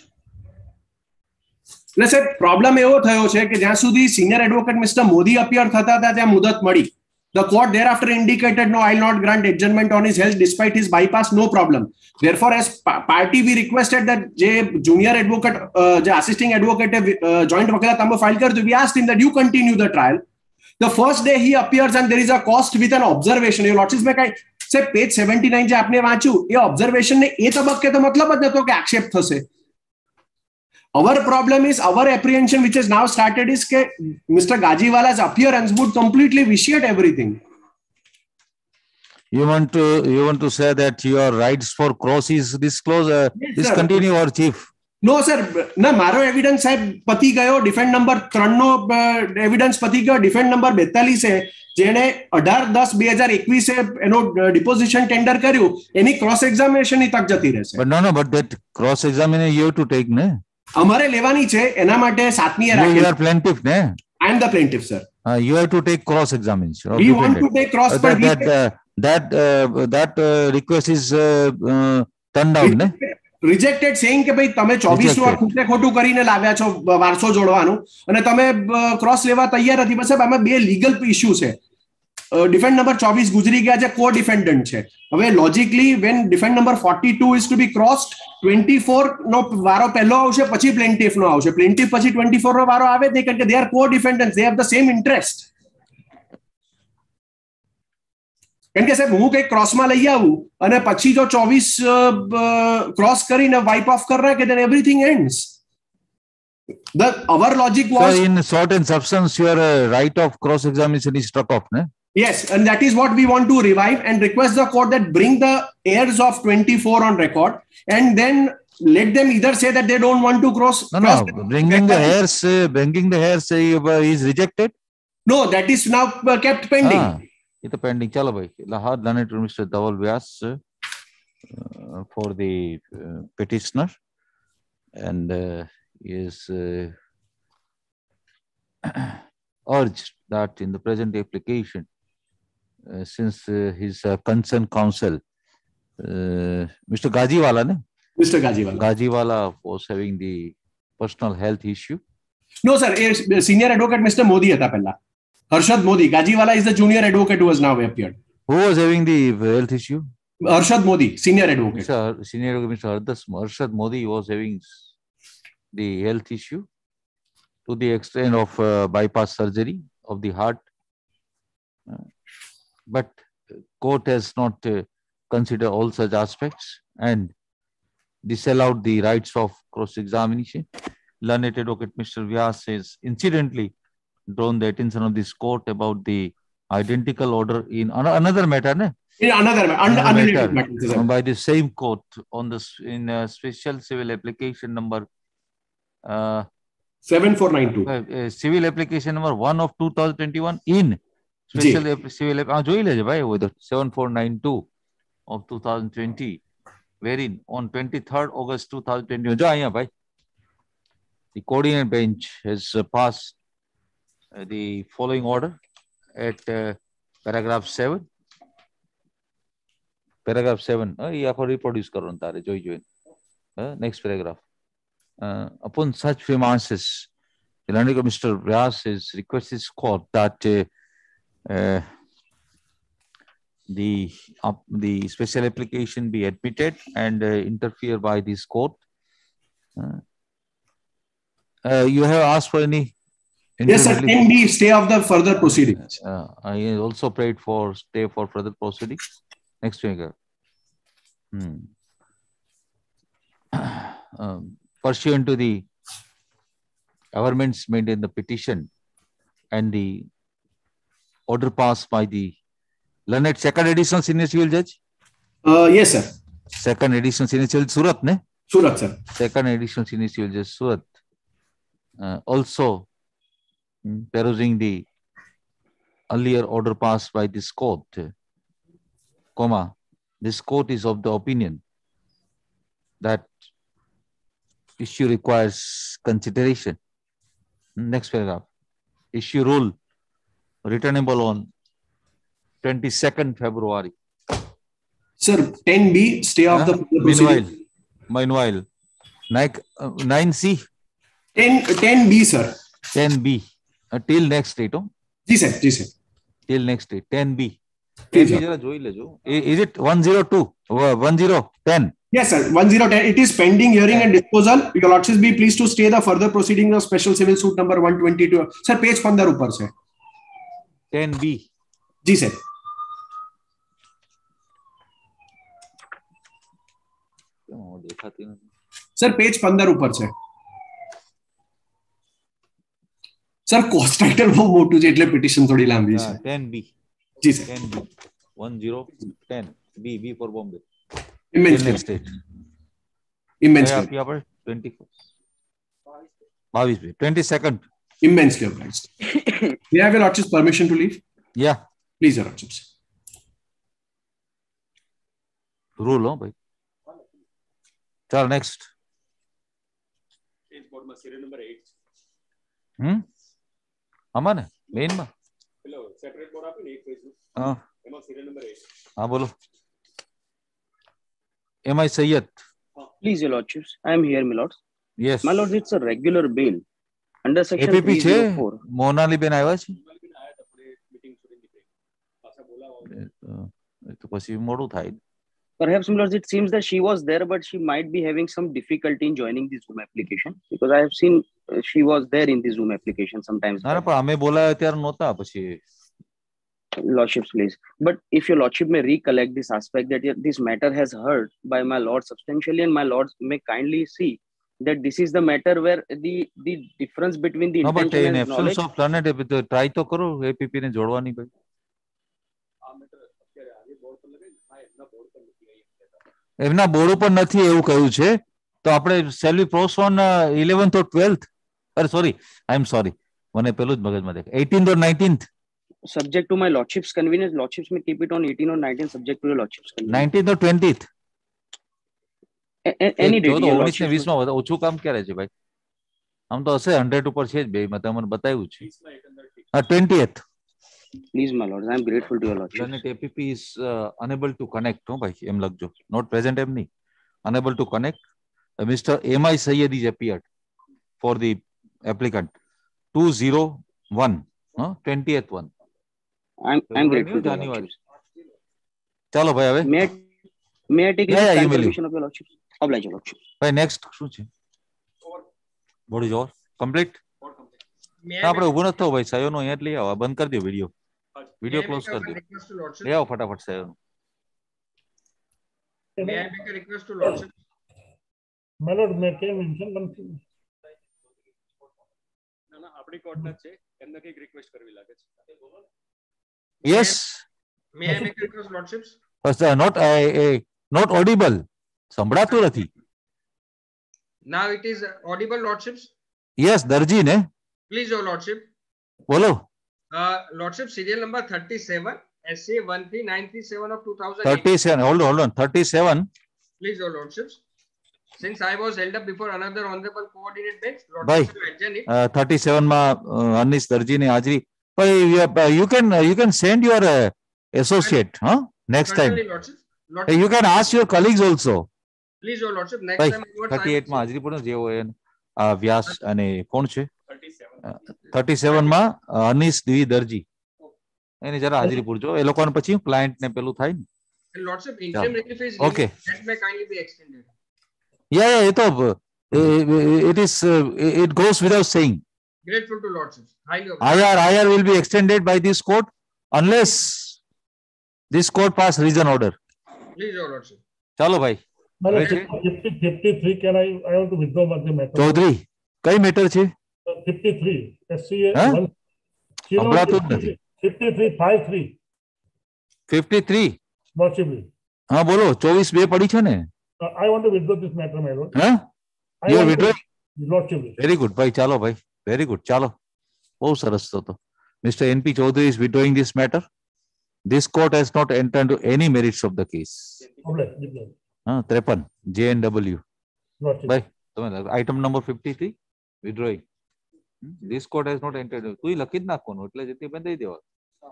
એટલે problem એવો થયો છે કે જ્યાં સુધી senior advocate mister Modi appear થતા હતા ત્યાં મુદત મળી, The court thereafter indicated, no, I will not grant adjournment on his health despite his bypass, no problem. Therefore, as party, we requested that J junior advocate, uh, J assisting advocate, uh, joint वकीलात हम file कर, we asked him that you continue the trial. The first day he appears and there is a cost with an observation. Your lordships में कहीं से page seventy-nine जे आपने वांचू, ये observation ने ये तबक्के तो मतलब बदले तो क्या आक्षेप थसे. Our problem is our apprehension, which has now started, is that Mister Gajiwala's appearance would completely vitiate everything. You want to you want to say that your rights for cross is disclosed, uh, yes, discontinue, or chief? No, sir. No, मारो evidence है पति गयो defend number त्रणो evidence पति गयो defend number बेतालीस है जेने अठार दस બે હજાર એકવીસ એનો deposition tender કર્યું એની cross examination ની તક જતી રહેશે. But no, no, but that cross examination you have to take, ne? અમારે લેવાની છે એના માટે સાતમી એ રાખી. You are plaintiff, ne? I am the plaintiff, sir. Uh, you have to take cross examination. We want to take cross, uh, that that uh, that, uh, that uh, request is uh, uh, turned down, ne? Rejected, saying કે ભાઈ તમે ચોવીસ નું ખૂટે ખોટું કરીને લાવ્યા છો વારસો જોડવાનું અને તમે ક્રોસ લેવા તૈયાર નથી. બસ આમાં બે લીગલ ઇશ્યુ છે. Defend number ચોવીસ ગુજરી ગયા છે, કો ડિફેન્ડન્ટ છે. હવે logically when defend number forty-two is to be crossed, twenty-four નો વારો પહેલો આવશે પછી પ્લેન્ટિફ નો આવશે. પ્લેન્ટિફ પછી twenty-four નો વારો આવે નહીં કારણ કે they are co-defendants, they have the same interest. કારણ કે સાહેબ હું કઈ ક્રોસમાં લઈ આવું અને પછી જો ચોવીસ ક્રોસ કરીને વાઇપ ઓફ કરી નાખે then everything ends. The our logic was, so in short and substance your uh, right of cross examination is struck off, ne? Yes, and that is what we want to revive and request the court that bring the heirs of twenty-four on record and then let them either say that they don't want to cross. No, no, bringing the heirs, uh, bringing the heirs uh, is rejected. No, that is now uh, kept pending. Ah, it's pending. Chalo bhai. Lahad done to Mister Dhaval Vyas uh, for the uh, petitioner and uh, is uh, urged that in the present application, uh, since uh, his uh, concerned counsel, uh, Mister Gajiwala, ne? Mister Gajiwala. Gajiwala was having the personal health issue. No, sir. Senior advocate Mister Modi hata pehla. Harshad Modi. Gajiwala is the junior advocate who has now appeared. Who was having the health issue? Harshad Modi, senior advocate. Mister Senior advocate Mister Harshad Modi was having the health issue to the extent of uh, bypass surgery of the heart. Uh, but court has not uh, considered all such aspects and disallowed the rights of cross-examination. Learned advocate Mister Vyas has incidentally drawn the attention of this court about the identical order in another matter, ne? In another, un another matter, matter by the same court on the in uh, special civil application number uh, seven four nine two. Uh, uh, civil application number one of two thousand twenty-one in special G. civil application seven four nine two of two thousand twenty, wherein on twenty-third August two thousand twenty-one, the coordinate bench has uh, passed uh, the following order at uh, paragraph seven. Paragraph seven. Uh, reproduce uh, next paragraph. Uh, upon such premises, the Honorable Mister Vyas has requested his court that uh, uh, the uh, the special application be admitted and uh, interfere by this court. Uh, uh, you have asked for any? Yes, sir. Can be stay of the further proceedings. Uh, I also prayed for stay for further proceedings. Next figure. Hmm. um, Pursuant to the averments made in the petition and the order passed by the learned second additional senior civil judge? Uh, yes, sir. Second additional senior civil Surat, ne? Surat, sir. Second additional senior civil judge Surat. Uh, also, mm, perusing the earlier order passed by this court, comma, this court is of the opinion that issue requires consideration. Next paragraph. Issue rule returnable on twenty-second February. Sir, ten B, stay off uh, the meanwhile, meanwhile, uh, nine C. ten, ten B, sir. ten B. Uh, till next date. Oh? Ji, sir. Ji, sir. till next day. ten B. ten B જરા જોઈ લેજો. Is it one zero two? one zero ten? Yes, sir. one zero ten. It is pending hearing and disposal. Your lordships be pleased to stay the further proceedings of special civil suit number one twenty-two. Sir, page fifteen ऊपर से. ten B. जी sir. क्यों देखाती नहीं? Sir, page fifteen ऊपर से. Sir, cost title वो मोटू जे એટલે petition થોડી લાંબી છે. ten B. Ji sir. ten B. one zero ten. B. B for Bombay. Immense state. Immense. यहाँ पर twenty-four. twenty-two. twenty-second. Immensely obliged. May I have your lordship's permission to leave? Yeah. Please, your lordships. Rule, हो भाई. चल next. Change board में serial number eight. हम्म. अमन है main में. Hello, separate board आपने एक page में. हाँ. एमा serial number eight. हाँ बोलो. M I Sayyed. Please, your lordships. I am here, my lords. Yes. My lords, it's a regular bail under section A P P three oh four. છે મોનાલી બેન આવ્યા છે તો પછી મોડું થાય. Perhaps, my lords, it seems that she was there, but she might be having some difficulty in joining the Zoom application because I have seen uh, she was there in the Zoom application sometimes. ના ના પણ અમે બોલાયા ત્યારે નહોતા પછી. Lordships, please. But if your lordship may recollect this aspect that this matter has heard by my lord substantially, and my lords may kindly see that this is the matter where the the difference between the no, but intention in and knowledge. absence of learned, try તો કરો A P P ને જોડવાની ભાઈ. એમના board ઉપર નથી એવું કહ્યું છે તો આપણે shall we postpone eleventh or twelfth? અરે સોરી આઈ એમ સોરી મને પેલું જ મગજમાં દેખાય eighteenth or nineteenth. Subject to my lordship's convenience, lordships may keep it on eighteen or nineteen, subject to your lordship's convenience. nineteenth or twentieth? A a any date. ઓગણીસ ને વીસ માં ઓછું કામ ક્યારે છે ભાઈ? આમ તો હશે હંડ્રેડ ઉપર છે જ બે માં તમને બતાવ્યું છે. હા twentieth. Please, my lords, I am grateful to your lordship. Learned A P P is uh, unable to connect. No, ભાઈ એમ લખજો. Not present એમ નહીં. Unable to connect. Uh, Mister M I Sayyed is appeared for the applicant. two zero one. No? twentieth one. I'm I'm grateful to your lordship. ચાલો ભાઈ હવે. May I, may I take yeah, yeah, yeah, permission of your lordship? Oblige your lordship. ભાઈ next શું છે? Body જોર complete. આપણે ઊભું નથી થવું ભાઈ સાયોનો અહીંયા જ લઈ આવો બંધ કરી દો વિડીયો. વિડીયો ક્લોઝ કરી દો. લઈ આવો ફટાફટ સાયોનો. May I make a request to lordship? My lord, may I mention one thing? ના ના આપણી કોર્ટના છે એમને કઈક રિક્વેસ્ટ કરવી લાગે છે. Yes. May I make a request, lordships? Uh, not uh, uh, not audible. સંભળાતું નથી. Now it is audible, lordships. Yes, દરજી ને. Please, your lordship. બોલો. Uh, lordship, serial number thirty-seven, S A one three nine three seven of two thousand eight. thirty-seven. Hold on, hold on. thirty-seven. Please, your lordships. Since I was held up before another honorable coordinate bench, ભાઈ lordships will adjourn it. uh, thirty-seven માં uh, Anish દરજીની હાજરી. But you can you can send your uh, associate, huh? Next time. Lordship. Lordship. You can ask your colleagues also. Please, your lordship. Next ભાઈ time. onwards, thirty-eight I માં હાજરી પૂરો જે હોય આ વ્યાસ અને કોણ છે? thirty-seven માં અનિશ દી દરજી. એની જરા હાજરી પૂરજો એ લોકોને પછી ક્લાયન્ટ ને પેલું થાય ને. And lordship, interim relief is Okay. that may kindly be extended. Yeah, yeah, એ તો it is uh, it goes without saying. Grateful to lordships. Highly I R I R will be extended by this court unless this court pass reason order. Please, your lordship. ચાલો ભાઈ. My હવે lord, છે fifty-three, can I, I want to withdraw my matter. Chaudhary કઈ matter છે? fifty-three, S C A હા? one. સંભળાતું જ નથી. fifty-three, five-three. fifty-three. Lordship. હા બોલો ચોવીસ બે પડી છે ને? Uh, I want to withdraw this matter, my lord. હા? I You are want to- withdrawing? Lordship. Very good ભાઈ ચાલો ભાઈ. Very good ચાલો. બહુ સરસ તો. Mister N P Chaudhary is withdrawing this matter. This court has not entered into any merits of the case. Oblige, oblige. હા ત્રેપન J N W. Lordship. ભાઈ તમે item number fifty-three withdrawing. This court has not entered. તું લખી જ નાખવાનું એટલે જેથી બંધ દઈ દેવા.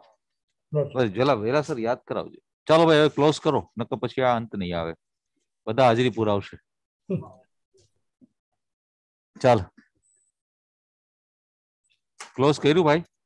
બસ જલા વેલાસર યાદ કરાવજો. ચાલો ભાઈ હવે ક્લોઝ કરો નકર પછી આ અંત નહીં આવે. બધા હાજરી પુરાવશે. ચાલ ક્લોઝ કર્યું ભાઈ.